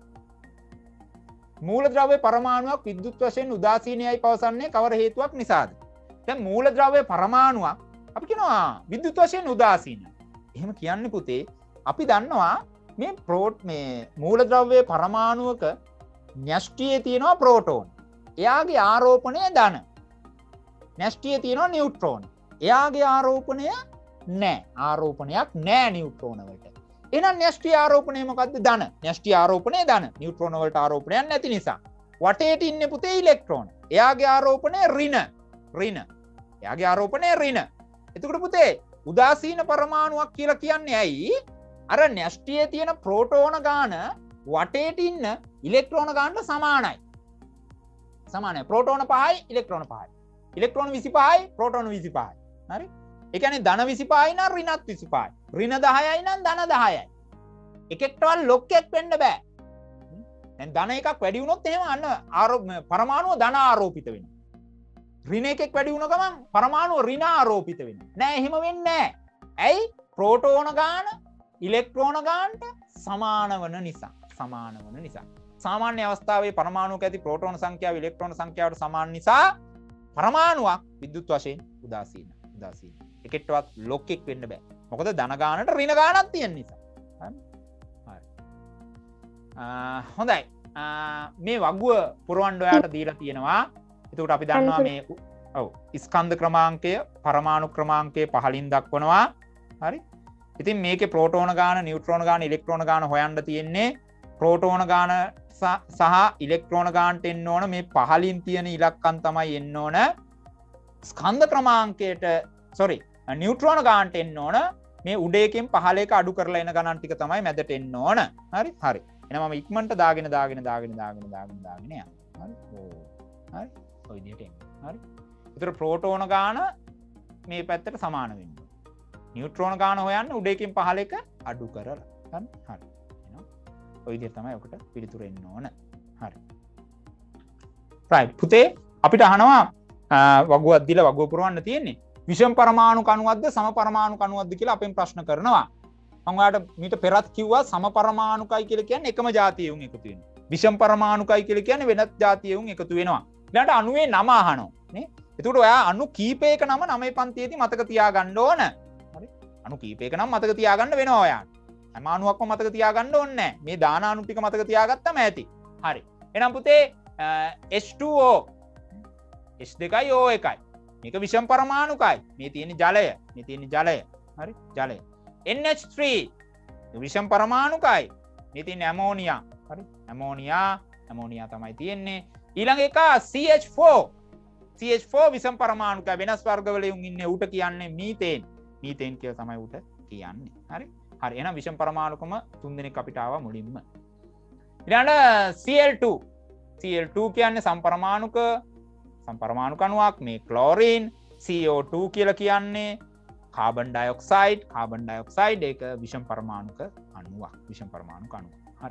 මූලද්‍රව්‍ය පරමාණුවක් විද්‍යුත් වශයෙන් උදාසීනයයි පවසන්නේ කවර හේතුවක් නිසාද? දැන් මූලද්‍රව්‍ය පරමාණුවක් අපි කියනවා විද්‍යුත් වශයෙන් උදාසීනයි. එහෙම කියන්නේ පුතේ අපි දන්නවා මේ ප්‍රෝට් මේ මූලද්‍රව්‍ය පරමාණුවක න්‍යෂ්ටියේ තියෙනවා ප්‍රෝටෝන. එයාගේ ආරෝපණය ධන. න්‍යෂ්ටියේ තියෙනවා නියුට්‍රෝන. එයාගේ ආරෝපණය නැහැ. ආරෝපණයක් නැහැ නියුට්‍රෝන වලට. එහෙනම් න්‍යෂ්ටි ආරෝපණය මොකද්ද? ධන. න්‍යෂ්ටි ආරෝපණය ධන. නියුට්‍රෝන වලට ආරෝපණයක් නැති නිසා. වටේට ඉන්නේ පුතේ ඉලෙක්ට්‍රෝන. එයාගේ ආරෝපණය ඍණ. ඍණ. එයාගේ ආරෝපණය ඍණ. එතකොට පුතේ උදාසීන පරමාණුවක් කියලා කියන්නේ ඇයි? අර න්‍යෂ්ටියේ තියෙන ප්‍රෝටෝන ගාන වටේට ඉන්න ඉලෙක්ට්‍රෝන ගානට සමානයි. සමානයි. ප්‍රෝටෝන පහයි ඉලෙක්ට්‍රෝන පහයි. ඉලෙක්ට්‍රෝන විසිපහයි ප්‍රෝටෝන විසිපහයි. හරි? ඒ කියන්නේ ධන විසිපහයි නම් ඍණත් විසිපහයි. ඍණ දහයයි නම් ධන දහයයි. එකෙක්ටවත් ලොක්කෙක් වෙන්න බෑ. දැන් ධන එකක් වැඩි වුණොත් එහෙම අන්න ආරෝප පරමාණුව ධන ආරෝපිත වෙනවා. ඍණ එකක් වැඩි වුණ ගමන් පරමාණුව ඍණ ආරෝපිත වෙනවා. නෑ එහෙම වෙන්නේ නෑ. ඇයි? ප්‍රෝටෝන ගාන ඉලෙක්ට්‍රෝන ගානට සමාන වන නිසා. සමාන වන නිසා. සාමාන්‍ය අවස්ථාවේ පරමාණුක ඇති ප්‍රෝටෝන සංඛ්‍යාව ඉලෙක්ට්‍රෝන සංඛ්‍යාවට සමාන නිසා පරමාණුවක් විද්‍යුත් වශයෙන් උදාසීන. උදාසීන. එකෙක්ටවත් ලොක්ෙක් වෙන්න බෑ. මොකද ධන ගානට ඍණ ගානක් තියෙන නිසා. හරි. හරි. හොඳයි. මේ වගුව පුරවන්න ඔයාලට දීලා තියෙනවා. එතකොට අපි දන්නවා මේ ඔව් ස්කන්ධ ක්‍රමාංකය පරමාණු ක්‍රමාංකයේ පහලින් දක්වනවා. හරි. ඉතින් මේකේ ප්‍රෝටෝන ගාන, නියුට්‍රෝන ගාන, ඉලෙක්ට්‍රෝන ගාන හොයන්න තියෙන්නේ. ප්‍රෝටෝන ගාන සහ ඉලෙක්ට්‍රෝන ගානට එන්න ඕන මේ පහලින් තියෙන ඉලක්කම් තමයි එන්න ඕන. ස්කන්ධ ක්‍රමාංකයට sorry නියුට්‍රෝන ගානට එන්න ඕන මේ උඩ එකෙන් පහළ එක අඩු කරලා එන ගණන් ටික තමයි මැදට එන්න ඕන. හරි? හරි. එහෙනම් මම ඉක්මනට දාගෙන දාගෙන දාගෙන දාගෙන දාගෙන දාගෙන යනවා. හරි? ඕ. හරි? ඔය විදිහට එන්න. හරි? ඒතර ප්‍රෝටෝන ගාන මේ පැත්තට සමාන වෙනවා. නියුට්‍රෝන ගාන හොයන්න උඩ එකෙන් පහළ එක අඩු කරලා. හරි? හරි. එහෙනම් ඔය විදිහට තමයි ඔකට පිළිතුර එන්න ඕන. හරි. right පුතේ අපිට අහනවා වගුවක් දීලා වගුව පුරවන්න තියෙන්නේ. විෂම පරමාණු කණුවක්ද සම පරමාණු කණුවක්ද කියලා අපෙන් ප්‍රශ්න කරනවා. මම ඔයාලට මීට පෙරත් කිව්වා සම පරමාණුකයි කියලා කියන්නේ එකම જાතිය උන් එකතු වෙනවා. විෂම පරමාණුකයි කියලා කියන්නේ වෙනත් જાතිය උන් එකතු වෙනවා. ඊළඟට අණුවේ නම අහනවා. නේ? එතකොට ඔයා අණු කීපයක නම නවයේ පන්තියේදී මතක තියාගන්න ඕන. හරි? අණු කීපයක නම මතක තියාගන්න වෙනවා ඔයාට. හැම අණුවක්ම මතක තියාගන්න ඕනේ නැහැ. මේ දාන අණු ටික මතක තියාගත්තම ඇති. හරි. එහෙනම් පුතේ H two O H දෙකයි O එකයි. මේක විෂම පරමාණුකයි. මේ තියෙන ජලය. මේ තියෙන ජලය. හරි? ජලය. N H three විෂම පරමාණුකයි. මේ තියෙන ඇමෝනියා. හරි? ඇමෝනියා, ඇමෝනියා තමයි තියෙන්නේ. ඊළඟ එක C H four. C H four විෂම පරමාණුකයි. වෙනස් වර්ගවල උන් ඉන්නේ ඌට කියන්නේ මීතේන්. මීතේන් කියලා තමයි ඌට කියන්නේ. හරි? හරි. එහෙනම් විෂම පරමාණුකම තුන් දෙනෙක් අපිට ආවා මුලින්ම. ඊළඟ C L two. C L two කියන්නේ සම්පරමාණුක සම්පරමාණු කණුවක්. මේ ක්ලෝරින්. C O two කියලා කියන්නේ කාබන් ඩයොක්සයිඩ්. කාබන් ඩයොක්සයිඩ් ඒක විෂම පරමාණුක අණුවක්. විෂම පරමාණු කණුව. හරි.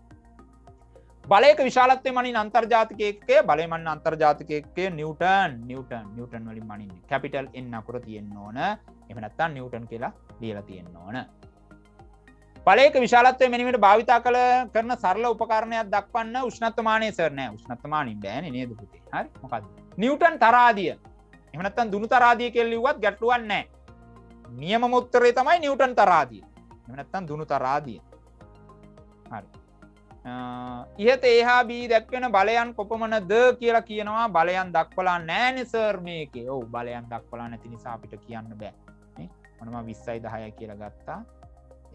බලයක විශාලත්වය මනින අන්තර්ජාතික ඒකකය බලය මනින අන්තර්ජාතික ඒකකය නිව්ටන්. නිව්ටන් නිව්ටන් වලින් මනින්නේ. කැපිටල් N අකුර තියෙන්න ඕන. එහෙම නැත්නම් නිව්ටන් කියලා ලියලා තියෙන්න ඕන. බලයක විශාලත්වය මෙනීමට භාවිතා කළ කරන සරල උපකරණයක් දක්වන්න උෂ්ණත්වමානය සර් නෑ. උෂ්ණත්වමානින් බෑනේ නේද පුතේ? හරි? මොකද්ද? නිව්ටන් තරාදිය. එහෙම නැත්නම් දුනු තරාදිය කියලා ලිව්වත් ගැටලුවක් නෑ. නියමම උත්තරේ තමයි නිව්ටන් තරාදිය. එහෙම නැත්නම් දුනු තරාදිය. හරි. ඉහත A හා B දැක්වෙන බලයන් කොපමණද කියලා කියනවා. බලයන් දක්වලා නෑනේ සර් මේකේ. ඔව් බලයන් දක්වලා නැති නිසා අපිට කියන්න බෑ. නේ? මොනවා විස්සයි දහයයි කියලා ගත්තා.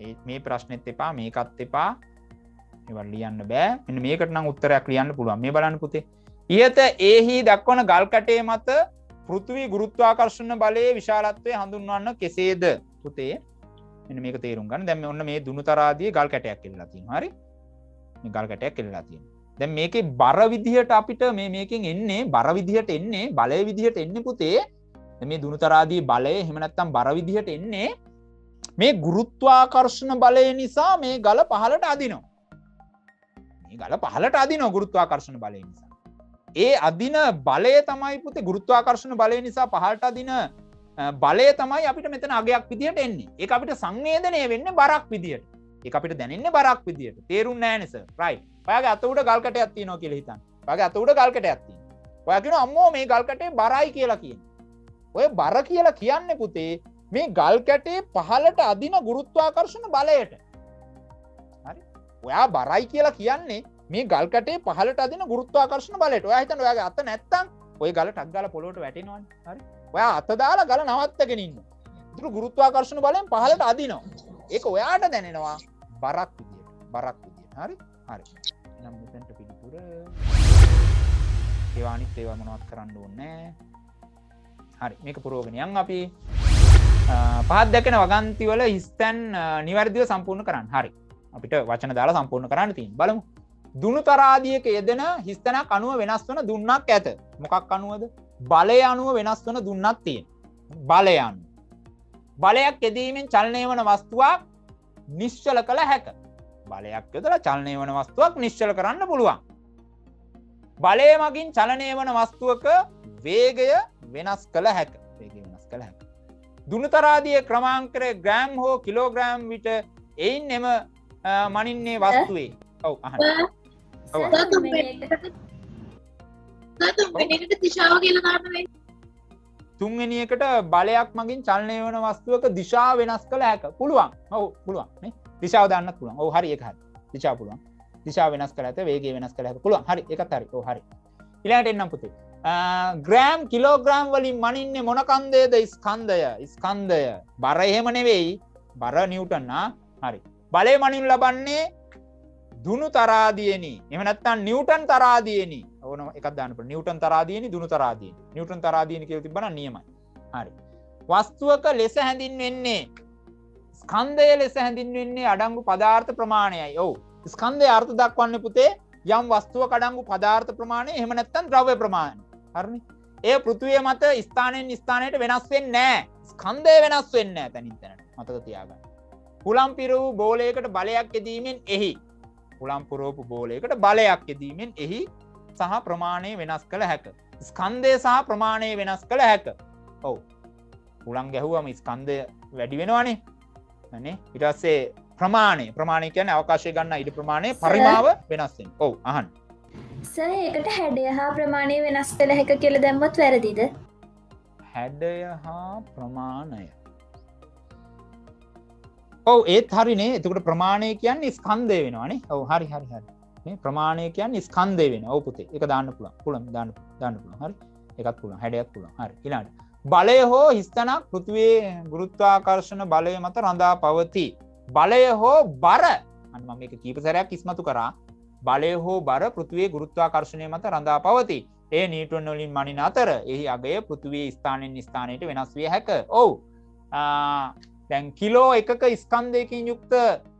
මේ ප්‍රශ්නෙත් එපා මේකත් එපා ඒවා ලියන්න බෑ මෙන්න මේකට නම් උත්තරයක් ලියන්න පුළුවන් මේ බලන්න පුතේ ඉහත ඒහි දක්වන ගල් කැටේ මත පෘථිවි ගුරුත්වාකර්ෂණ බලයේ විශාලත්වය හඳුන්වන්න කෙසේද පුතේ මෙන්න මේක තේරුම් ගන්න දැන් මේ ඔන්න මේ දුනු තරාදියේ ගල් කැටයක් එල්ලලා තියෙනවා හරි මේ ගල් කැටයක් එල්ලලා තියෙනවා දැන් මේකේ බර විදිහට අපිට මේ මේකෙන් එන්නේ බර විදිහට එන්නේ බලය විදිහට එන්නේ පුතේ මේ දුනු තරාදියේ බලය එහෙම නැත්නම් බර විදිහට එන්නේ මේ ගුරුත්වාකර්ෂණ බලය නිසා මේ ගල පහළට අදිනවා මේ ගල පහළට අදිනවා ගුරුත්වාකර්ෂණ බලය නිසා ඒ අදින බලය තමයි පුතේ ගුරුත්වාකර්ෂණ බලය නිසා පහළට අදින බලය තමයි අපිට මෙතන අගයක් විදිහට එන්නේ ඒක අපිට සංවේදනය වෙන්නේ බරක් විදිහට ඒක අපිට දැනෙන්නේ බරක් විදිහට තේරුන්නේ නැහැ නේ සර් රයිට් ඔයාගේ අත උඩ ගල් කැටයක් තියෙනවා කියලා හිතන්න ඔයාගේ අත උඩ ගල් කැටයක් තියෙනවා ඔයා කියනවා අම්මෝ මේ ගල් කැටේ බරයි කියලා කියනවා ඔය බර කියලා කියන්නේ පුතේ මේ ගල් කැටේ පහළට අදින ගුරුත්වාකර්ෂණ බලයට හරි ඔයා බරයි කියලා කියන්නේ මේ ගල් කැටේ පහළට අදින ගුරුත්වාකර්ෂණ බලයට ඔයා හිතන්න ඔයාගේ අත නැත්තම් ඔය ගල ටක් ගාලා පොළොවට වැටෙනවනේ හරි ඔයා අත දාලා ගල නවත්තගෙන ඉන්නවා ඒතර ගුරුත්වාකර්ෂණ බලයෙන් පහළට අදිනවා ඒක ඔයාට දැනෙනවා බරක් විදියට බරක් විදියට හරි හරි එහෙනම් මෙතනට පිළිතුර ඒවා අනිත් ඒවා මොනවත් කරන්න ඕනේ හරි මේක පුරවගෙන යන් අපි පහත් දැකෙන වගන්ති වල හිස්තැන් නිවැරදිව සම්පූර්ණ කරන්න හරි අපිට වචන දාලා සම්පූර්ණ කරන්න තියෙනවා බලමු දුනු තරාදියක යෙදෙන හිස්තැනක් අණුව වෙනස් වන දුන්නක් ඇත මොකක් අණුවද බලය අණුව වෙනස් වන දුන්නක් තියෙනවා බලය අණුව බලයක් යෙදීමෙන් චලනය වන වස්තුවක් නිශ්චල කළ හැක බලයක් යොදලා චලනය වන වස්තුවක් නිශ්චල කරන්න පුළුවන් බලය මගින් චලනය වන වස්තුවක වේගය වෙනස් කළ හැක වේගය වෙනස් කළ හැක දුනු තරාදියේ ක්‍රමාංකය ග්‍රෑම් හෝ කිලෝග්‍රෑම් විට එයින් එම මනින්නේ වස්තුවේ ඔව් අහන්න ඔව් තුන්වෙනිකට දිශාව කියලා දාන්න වෙන්නේ තුන්වෙනි එකට බලයක් මගින් චලනය වන වස්තුවක දිශාව වෙනස් කළ හැක පුළුවන් ඔව් පුළුවන් නේ දිශාව දාන්නත් පුළුවන් ඔව් හරි ඒක හරි දිශාව පුළුවන් දිශාව වෙනස් කළ හැක වේගය වෙනස් කළ හැක පුළුවන් හරි ඒකත් හරි ඔව් හරි ඊළඟට එන්නම් පුතේ ග්‍රෑම් කිලෝග්‍රෑම් වලින් මනින්නේ මොන කන්දේද ස්කන්ධය ස්කන්ධය බර එහෙම නෙවෙයි බර නිව්ටන් ආ හරි බලය මනින්න ලබන්නේ දුනු තරාදියේනි එහෙම නැත්නම් නිව්ටන් තරාදියේනි ඕන එකක් දාන්න පුළුවන් නිව්ටන් තරාදියේනි දුනු තරාදියේනි නිව්ටන් තරාදියේනි කියලා තිබ්බනම් නියමයි හරි වස්තුවක ලෙස හැඳින්වෙන්නේ ස්කන්ධය ලෙස හැඳින්වෙන්නේ අඩංගු පදාර්ථ ප්‍රමාණයයි ඔව් ස්කන්ධය අර්ථ දක්වන්නේ පුතේ යම් වස්තුවක අඩංගු පදාර්ථ ප්‍රමාණය එහෙම නැත්නම් ද්‍රව්‍ය ප්‍රමාණය හරිනේ ඒ පෘථිවිය මත ස්ථානයෙන් ස්ථානයට වෙනස් වෙන්නේ නැහැ ස්කන්ධය වෙනස් වෙන්නේ නැහැ තනින් තැනට මතක තියාගන්න හුලම් පිරවූ බෝලයකට බලයක් යෙදීමෙන් එහි හුලම් පුරවපු බෝලයකට බලයක් යෙදීමෙන් එහි සහ ප්‍රමාණය වෙනස් කළ හැක ස්කන්ධය සහ ප්‍රමාණය වෙනස් කළ හැක ඔව් හුලම් ගැහුවම ස්කන්ධය වැඩි වෙනවනේ නේ ඊට පස්සේ ප්‍රමාණය ප්‍රමාණය කියන්නේ අවකාශය ගන්න ඉඩ ප්‍රමාණය පරිමාව වෙනස් වෙනවා ඔව් අහන්න සර් ඒකට හැඩය හා ප්‍රමාණය වෙනස් කළ හැක කියලා දැම්මොත් වැරදිද හැඩය හා ප්‍රමාණය ඔව් ඒත් හරිනේ එතකොට ප්‍රමාණය කියන්නේ ස්කන්ධය වෙනවානේ ඔව් හරි හරි හරි මේ ප්‍රමාණය කියන්නේ ස්කන්ධය වෙනවා ඔව් පුතේ ඒක දාන්න පුළුවන් පුළුවන් දාන්න දාන්න පුළුවන් හරි ඒකත් පුළුවන් හැඩයක් පුළුවන් හරි ඊළඟට බලය හෝ හිස්තැනක් පෘථිවියේ ගුරුත්වාකර්ෂණ බලය මත රඳා පවතී බලය හෝ බර අන්න මම මේක කීප සැරයක් ඉස්මතු කරා බලය හෝ බර පෘථිවියේ ගුරුත්වාකර්ෂණය මත රඳා පවතී ඒ නිව්ටන් වලින් මනින අතර එහි අගය පෘථිවියේ ස්ථානයෙන් ස්ථානයට වෙනස් විය හැක ඔව් දැන් කිලෝ එකක ස්කන්ධයකින් යුක්ත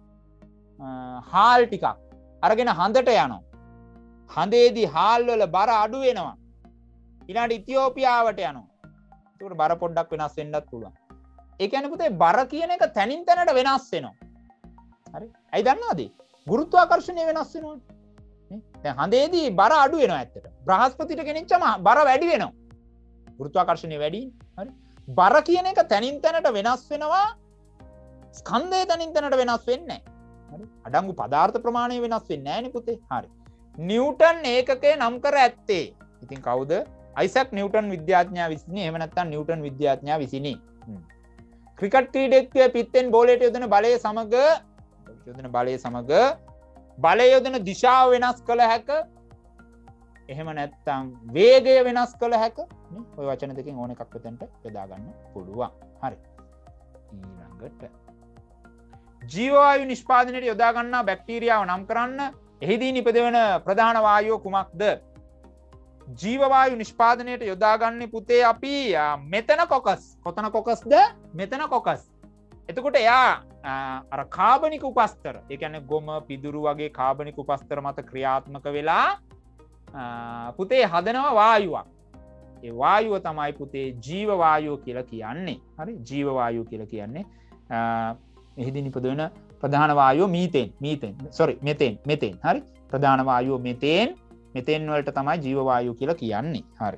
හාල් ටිකක් අරගෙන හඳට යනවා හඳේදී හාල් වල බර අඩු වෙනවා ඊළඟට ඉතියෝපියාවට යනවා ඒකට බර පොඩ්ඩක් වෙනස් වෙන්නත් පුළුවන් ඒ කියන්නේ පුතේ බර කියන එක තනින් තැනට වෙනස් වෙනවා හරි ඇයි දන්නවද ගුරුත්වාකර්ෂණය වෙනස් වෙනවනේ නේ දැන් හඳේදී බර අඩු වෙනවා ඇත්තට බ්‍රහස්පතිට ගෙනිච්චම බර වැඩි වෙනවා ගුරුත්වාකර්ෂණය වැඩි හරි බර කියන එක තනින් තැනට වෙනස් වෙනවා ස්කන්ධය තනින් තැනට වෙනස් වෙන්නේ නැහැ හරි අඩංගු පදාර්ථ ප්‍රමාණය වෙනස් වෙන්නේ නැහැ නේ පුතේ හරි නිව්ටන් ඒකකය නම් කර ඇත්තේ ඉතින් කවුද අයිසැක් නිව්ටන් විද්‍යාඥයා විසිනි එහෙම නැත්නම් නිව්ටන් විද්‍යාඥයා විසිනි ක්‍රිකට් ක්‍රීඩකයෙක් පිටෙන් බෝලයට යොදන බලය සමග යොදන බලය සමග බලය යොදන දිශාව වෙනස් කළ හැක එහෙම නැත්නම් වේගය වෙනස් කළ හැක නේ ඔය වචන දෙකෙන් ඕන එකක් වෙතෙන්ට යොදා ගන්න පුළුවන් හරි ඊළඟට ජීවවායු නිෂ්පාදනයට යොදා ගන්නා බැක්ටීරියාව නම් කරන්න. එහිදී නිපදවන ප්‍රධාන වායුව කුමක්ද? ජීවවායු නිෂ්පාදනයට යොදාගන්නේ පුතේ අපි මෙතන කොකස්. කොතන කොකස්ද? මෙතන කොකස්. එතකොට එයා අර කාබනික උපස්තර, ඒ කියන්නේ ගොම පිදුරු වගේ කාබනික උපස්තර මත ක්‍රියාත්මක වෙලා පුතේ හදනවා වායුවක්. ඒ වායුව තමයි පුතේ ජීව වායුව කියලා කියන්නේ. හරි? ජීව වායුව කියලා කියන්නේ එහිදී නිපදවන ප්‍රධාන වායුව මීතේන්. මීතේන්. sorry මෙතේන්. මෙතේන්. හරි? ප්‍රධාන වායුව මෙතේන්. මෙතේන් වලට තමයි ජීව වායුව කියලා කියන්නේ. හරි.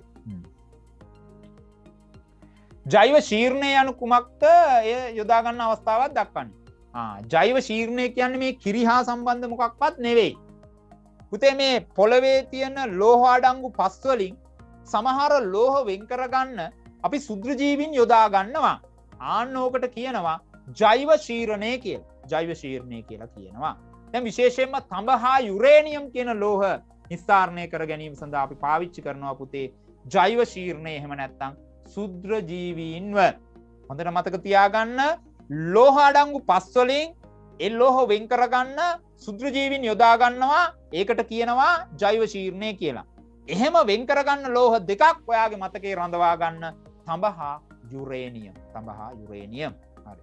ජෛව ශීර්ණය යනු කුමක්ද? එය යොදා ගන්න අවස්ථාවක් දක්වන්නේ. ආ ජෛව ශීර්ණය කියන්නේ මේ කිරි හා සම්බන්ධ මොකක්වත් නෙවෙයි. පුතේ මේ පොළවේ තියෙන ලෝහ අඩංගු පස් වලින් සමහර ලෝහ වෙන් කරගන්න අපි සුද්ධජීවීන් යොදා ගන්නවා. ආන්න ඕකට කියනවා ජෛව ශීර්ණය කියලා. ජෛව ශීර්ණය කියලා කියනවා. දැන් විශේෂයෙන්ම තඹ හා යුරේනියම් කියන ලෝහ නිස්සාරණය කර ගැනීම සඳහා අපි පාවිච්චි කරනවා පුතේ ජෛව ශීර්ණය. එහෙම නැත්නම් සුද්ධජීවීන්ව. හොඳට මතක තියාගන්න ලෝහ අඩංගු පස් වලින් ඒ ලෝහ වෙන් කරගන්න සුද්ධජීවීන් යොදා ගන්නවා. ඒකට කියනවා ජෛව ශීර්ණය කියලා. එහෙම වෙන් කරගන්න ලෝහ දෙකක් ඔයාගේ මතකේ රඳවා ගන්න. තඹ හා යුරේනියම්. තඹ හා යුරේනියම්. හරි.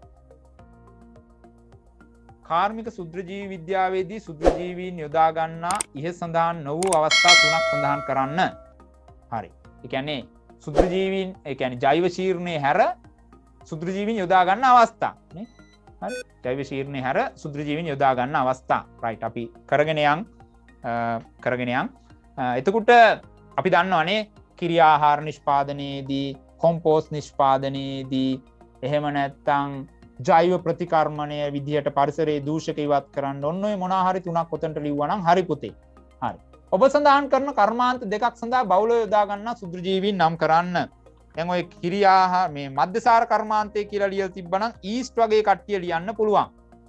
කාර්මික සුද්ධජීවී විද්‍යාවේදී සුද්ධජීවීන් යොදා ගන්නා ඉහ සඳහන් නො වූ අවස්ථා තුනක් සඳහන් කරන්න. හරි. ඒ කියන්නේ සුද්ධජීවීන් ඒ කියන්නේ ජෛව ශීර්ණය හැර සුද්ධජීවීන් යොදා ගන්න අවස්ථා නේ. හරි. ජෛව ශීර්ණය හැර සුද්ධජීවීන් යොදා ගන්න අවස්ථා. රයිට්. අපි කරගෙන යන් කරගෙන යන්. එතකොට අපි දන්නවනේ කිරි ආහාර නිෂ්පාදනයේදී, කොම්පෝස්ට් නිෂ්පාදනයේදී, එහෙම නැත්නම් ජෛව ප්‍රතිකර්මණය විදිහට පරිසරයේ දූෂක ඉවත් කරන්න ඔන්න ඔය මොනවා හරි තුනක් ඔතනට ලිව්වා නම් හරි පුතේ. හරි. ඔබ සඳහන් කරන කර්මාන්ත දෙකක් සඳහා බහුලව යොදා ගන්නා සුද්ධජීවීන් නම් කරන්න. දැන් ඔය කිරි ආහාර මේ මධ්‍යසාර කර්මාන්තය කියලා ලියලා තිබ්බනම් ඊස්ට් වගේ කට්ටිය ලියන්න පුළුවන්.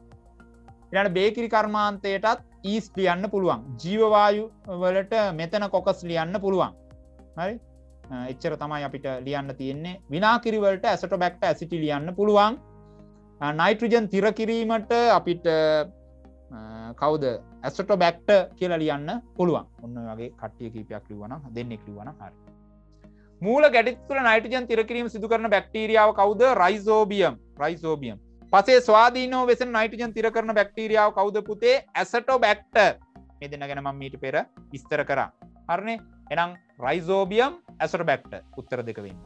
ඊළඟ බේකිරි කර්මාන්තයටත් ඊස්ට් ලියන්න පුළුවන්. ජීව වායු වලට මෙතන කොකස් ලියන්න පුළුවන්. හරි? එච්චර තමයි අපිට ලියන්න තියෙන්නේ. විනාකිරි වලට ඇසටෝබැක්ටර් ඇසිටි ලියන්න පුළුවන්. නයිට්‍රජන් තිර කිරීමට අපිට කවුද ඇසටෝබැක්ටර් කියලා ලියන්න පුළුවන්. ඔන්න ඔය වගේ කට්ටිය කීපයක් ලිව්වා නම් දෙන්නෙක් ලිව්වා නම් හරි. මූල ගැටි තුළ නයිට්‍රජන් තිර කිරීම සිදු කරන බැක්ටීරියාව කවුද? රයිසෝබියම්. රයිසෝබියම්. පසේ ස්වාධීනව වෙසෙන නයිට්‍රජන් තිර කරන බැක්ටීරියාව කවුද පුතේ? ඇසටෝබැක්ටර්. මේ දෙන්න ගැන මම මීට පෙර විස්තර කරා. හරිනේ? එහෙනම් රයිසෝබියම් ඇසටෝබැක්ටර් උත්තර දෙක වෙන්නේ.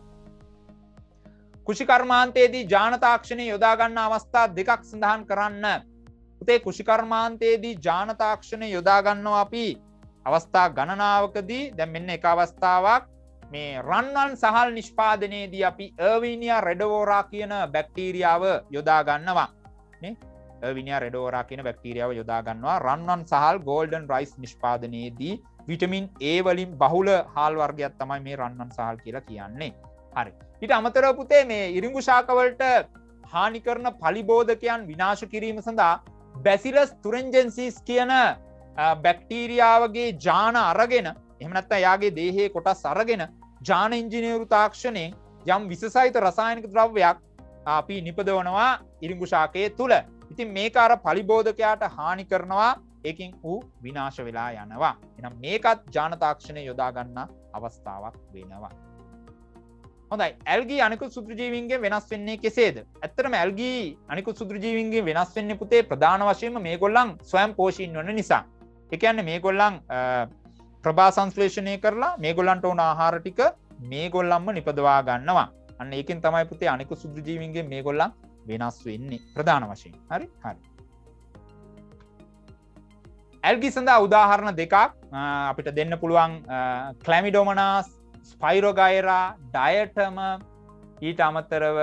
කුෂිකර්මාන්තයේදී ජාන තාක්ෂණය යොදා ගන්න අවස්ථා දෙකක් සඳහන් කරන්න. පුතේ කුෂිකර්මාන්තයේදී ජාන තාක්ෂණය යොදා ගන්නවා අපි අවස්ථා ගණනාවකදී. දැන් මෙන්න එක අවස්ථාවක් මේ රන්වන් සහල් නිෂ්පාදනයේදී අපි එර්විනියා රෙඩෝවෝරා කියන බැක්ටීරියාව යොදා ගන්නවා. නේ? එර්විනියා රෙඩෝවෝරා කියන බැක්ටීරියාව යොදා ගන්නවා රන්වන් සහල් ගෝල්ඩන් රයිස් නිෂ්පාදනයේදී. විටමින් A වලින් බහුල හාල් වර්ගයක් තමයි මේ රන්වන් සහල් කියලා කියන්නේ. හරි. ඊට අමතරව පුතේ මේ ඉරිඟු ශාකවලට හානි කරන පලිබෝධකයන් විනාශ කිරීම සඳහා බැසිලස් තුරෙන්ජෙන්සිස් කියන බැක්ටීරියාවගේ ජාන අරගෙන එහෙම නැත්නම් යාගේ දේහයේ කොටස් අරගෙන ජාන ඉංජිනේරු තාක්ෂණයෙන් යම් විසසහිත රසායනික ද්‍රව්‍යයක් අපි නිපදවනවා ඉරිඟු ශාකයේ තුල. ඉතින් මේක අර පලිබෝධකයාට හානි කරනවා, ඒකෙන් ඌ විනාශ වෙලා යනවා. එහෙනම් මේකත් ජාන තාක්ෂණය යොදා ගන්න අවස්ථාවක් වෙනවා. හොඳයි. ඇල්ගී අනිකුත් සුත්‍රජීවීන්ගෙන් වෙනස් වෙන්නේ කෙසේද? ඇත්තටම ඇල්ගී අනිකුත් සුත්‍රජීවීන්ගෙන් වෙනස් වෙන්නේ පුතේ ප්‍රධාන වශයෙන්ම මේගොල්ලන් ස්වයං පෝෂීන් වන නිසා. ඒ කියන්නේ මේගොල්ලන් ප්‍රභා සංශ්ලේෂණය කරලා මේගොල්ලන්ට ඕන ආහාර ටික මේගොල්ලන්ම නිපදවා ගන්නවා. අන්න ඒකෙන් තමයි පුතේ අනිකුත් සුත්‍රජීවීන්ගෙන් මේගොල්ලන් වෙනස් වෙන්නේ ප්‍රධාන වශයෙන්. හරි? හරි. ඇල්ගී සඳහා උදාහරණ දෙකක් අපිට දෙන්න පුළුවන්. ක්ලැමිඩෝමනාස්, ස්පයිරෝගයිරා, ඩයටම, ඊට අමතරව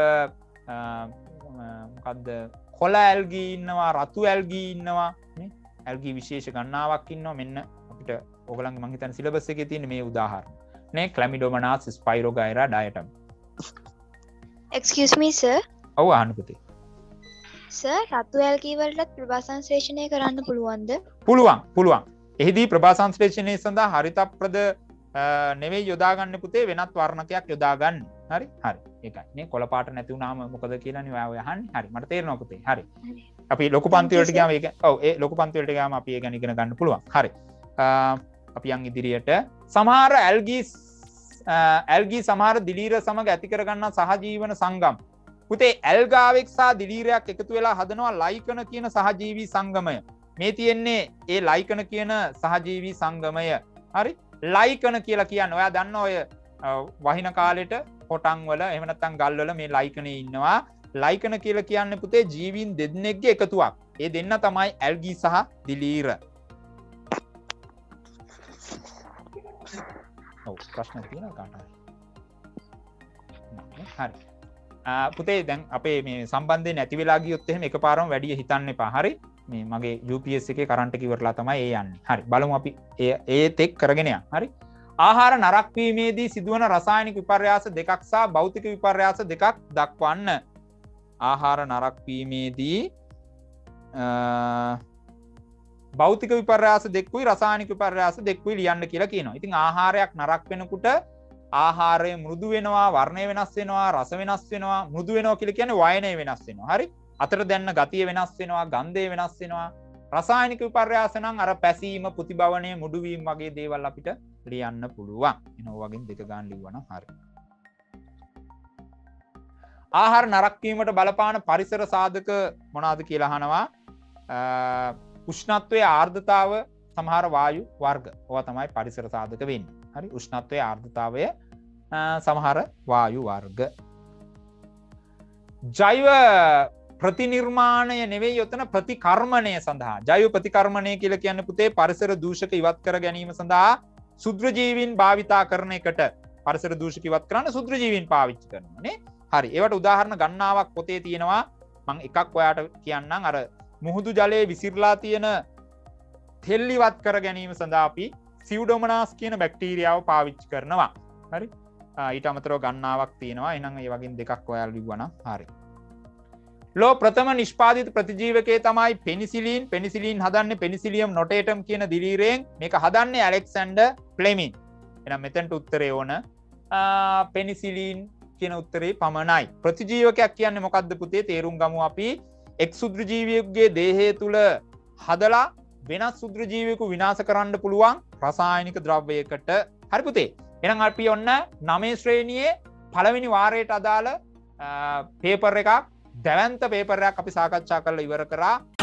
මොකද්ද කොළ ඇල්ගී ඉන්නවා, රතු ඇල්ගී ඉන්නවා නේ. ඇල්ගී විශේෂ ගණනාවක් ඉන්නවා. මෙන්න අපිට ඕගලන්ගේ මං හිතන්නේ සිලබස් එකේ තියෙන මේ උදාහරණ නේ. ක්ලැමිඩෝමනාස්, ස්පයිරෝගයිරා, ඩයටම. Excuse me sir. ඔව් අහන්න පුතේ. සර් රතු ඇල්ගී වලට ප්‍රභා සංශ්ලේෂණය කරන්න පුළුවන්ද? පුළුවන් පුළුවන්. එහිදී ප්‍රභා සංශ්ලේෂණය සඳහා හරිතප්‍රද නෙවෙයි යොදාගන්න පුතේ වෙනත් වර්ණකයක් යොදාගන්න. හරි හරි ඒකයි මේ කොළ පාට නැති වුණාම මොකද කියලා නේ ඔයා අහන්නේ. හරි මට තේරෙනවා පුතේ. හරි අපි ලොකු පන්ති වලට ගියාම ඒක ඔව් ඒ ලොකු පන්ති වලට ගියාම අපි ඒක ඉගෙන ගන්න පුළුවන්. හරි අපි යන් ඉදිරියට සමහර ඇල්ගී ඇල්ගී සමහර දිලීර සමග ඇති කරගන්නා සහජීවන සංගම්. පුතේ ඇල්ගාවෙක් සහ දිලීරයක් එකතු වෙලා හදනවා ලයිකන කියන සහජීවී සංගමය. මේ තියෙන්නේ ඒ ලයිකන කියන සහජීවී සංගමය. හරි ලයිකන කියලා කියන්නේ ඔයා දන්න ඔය වහින කාලෙට පොටන් වල එහෙම නැත්නම් ගල් වල මේ ලයිකනේ ඉන්නවා. ලයිකන කියලා කියන්නේ පුතේ ජීවීන් දෙන්නෙක්ගේ එකතුවක්. ඒ දෙන්න තමයි ඇල්ගී සහ දිලීර. ඔව් ප්‍රශ්න තියෙනවා කාට හරි. හරි පුතේ දැන් අපේ මේ සම්බන්ධය නැති වෙලා ගියොත් එහෙම එකපාරම වැඩි හිතන්න එපා. හරි මේ මගේ යූ පී එස් එකේ කරන්ට් එක ඉවරලා තමයි ඒ යන්නේ. හරි බලමු අපි ඒ ඒ තෙක් කරගෙන යන්න. හරි ආහාර නරක් වීමේදී සිදුවන රසායනික විපර්යාස දෙකක් සහ භෞතික විපර්යාස දෙකක් දක්වන්න. ආහාර නරක් වීමේදී භෞතික විපර්යාස දෙක්කුයි රසායනික විපර්යාස දෙක්කුයි ලියන්න කියලා කියනවා. ඉතින් ආහාරයක් නරක් වෙනකොට ආහාරය මෘදු වෙනවා, වර්ණය වෙනස් වෙනවා, රස වෙනස් වෙනවා. මෘදු වෙනවා කියලා කියන්නේ වයනය වෙනස් වෙනවා. හරි අතර දැන්න ගතිය වෙනස් වෙනවා, ගන්ධය වෙනස් වෙනවා. රසායනික විපර්යාස නම් අර පැසීම, පුතිබවණය, මුඩු වීම වගේ දේවල් අපිට ලියන්න පුළුවන්. එනවා වගේ දෙක ගන්න ලිව්වනම් හරි. ආහාර නරක් වීමට බලපාන පරිසර සාධක මොනවාද කියලා අහනවා. උෂ්ණත්වයේ ආර්ද්‍රතාව සමහර වායු වර්ග. ඕවා තමයි පරිසර සාධක වෙන්නේ. හරි උෂ්ණත්වයේ ආර්ද්‍රතාවය සමහර වායු වර්ග. ජෛව ප්‍රතිනිර්මාණය නෙවෙයි යොතන ප්‍රතිකර්මණය සඳහා. ජෛව ප්‍රතිකර්මණය කියලා කියන්නේ පුතේ පරිසර දූෂක ඉවත් කර ගැනීම සඳහා සුද්‍රජීවීන් භාවිතා කරන එකට පරිසර දූෂක ඉවත් කරන්න සුද්‍රජීවීන් පාවිච්චි කරනවා නේ. හරි ඒවට උදාහරණ ගණනාවක් පොතේ තියෙනවා. මම එකක් ඔයාට කියන්නම්. අර මුහුදු ජලයේ විසිරලා තියෙන තෙල් ඉවත් කර ගැනීම සඳහා අපි සිව්ඩොමනාස් කියන බැක්ටීරියාව පාවිච්චි කරනවා. හරි ඊට අමතරව ගණනාවක් තියෙනවා. එහෙනම් ඒ වගේ දෙකක් ඔයාලා ලිව්වනම් හරි. ලෝ ප්‍රථම නිෂ්පාදිත ප්‍රතිජීවකයේ තමයි පෙනිසිලින්. පෙනිසිලින් හදන්නේ පෙනිසිලියම් නොටේටම් කියන දිලීරයෙන්. මේක හදන්නේ ඇලෙක්සැන්ඩර් ෆ්ලෙමින්. එහෙනම් මෙතනට උත්තරේ ඕන පෙනිසිලින් කියන උත්තරේ පමණයි. ප්‍රතිජීවකයක් කියන්නේ මොකද්ද පුතේ? තේරුම් ගමු අපි. එක් සුද්‍රජීවියෙකුගේ දේහය තුල හදලා වෙනස් සුද්‍රජීවියෙකු විනාශ කරන්න පුළුවන් රසායනික ද්‍රව්‍යයකට. හරි පුතේ. එහෙනම් අපි ඔන්න නවය ශ්‍රේණියේ පළවෙනි වාරයට අදාළ පේපර් එකක් දැවැන්ත පේපර් එකක් අපි සාකච්ඡා කරලා ඉවර කරා.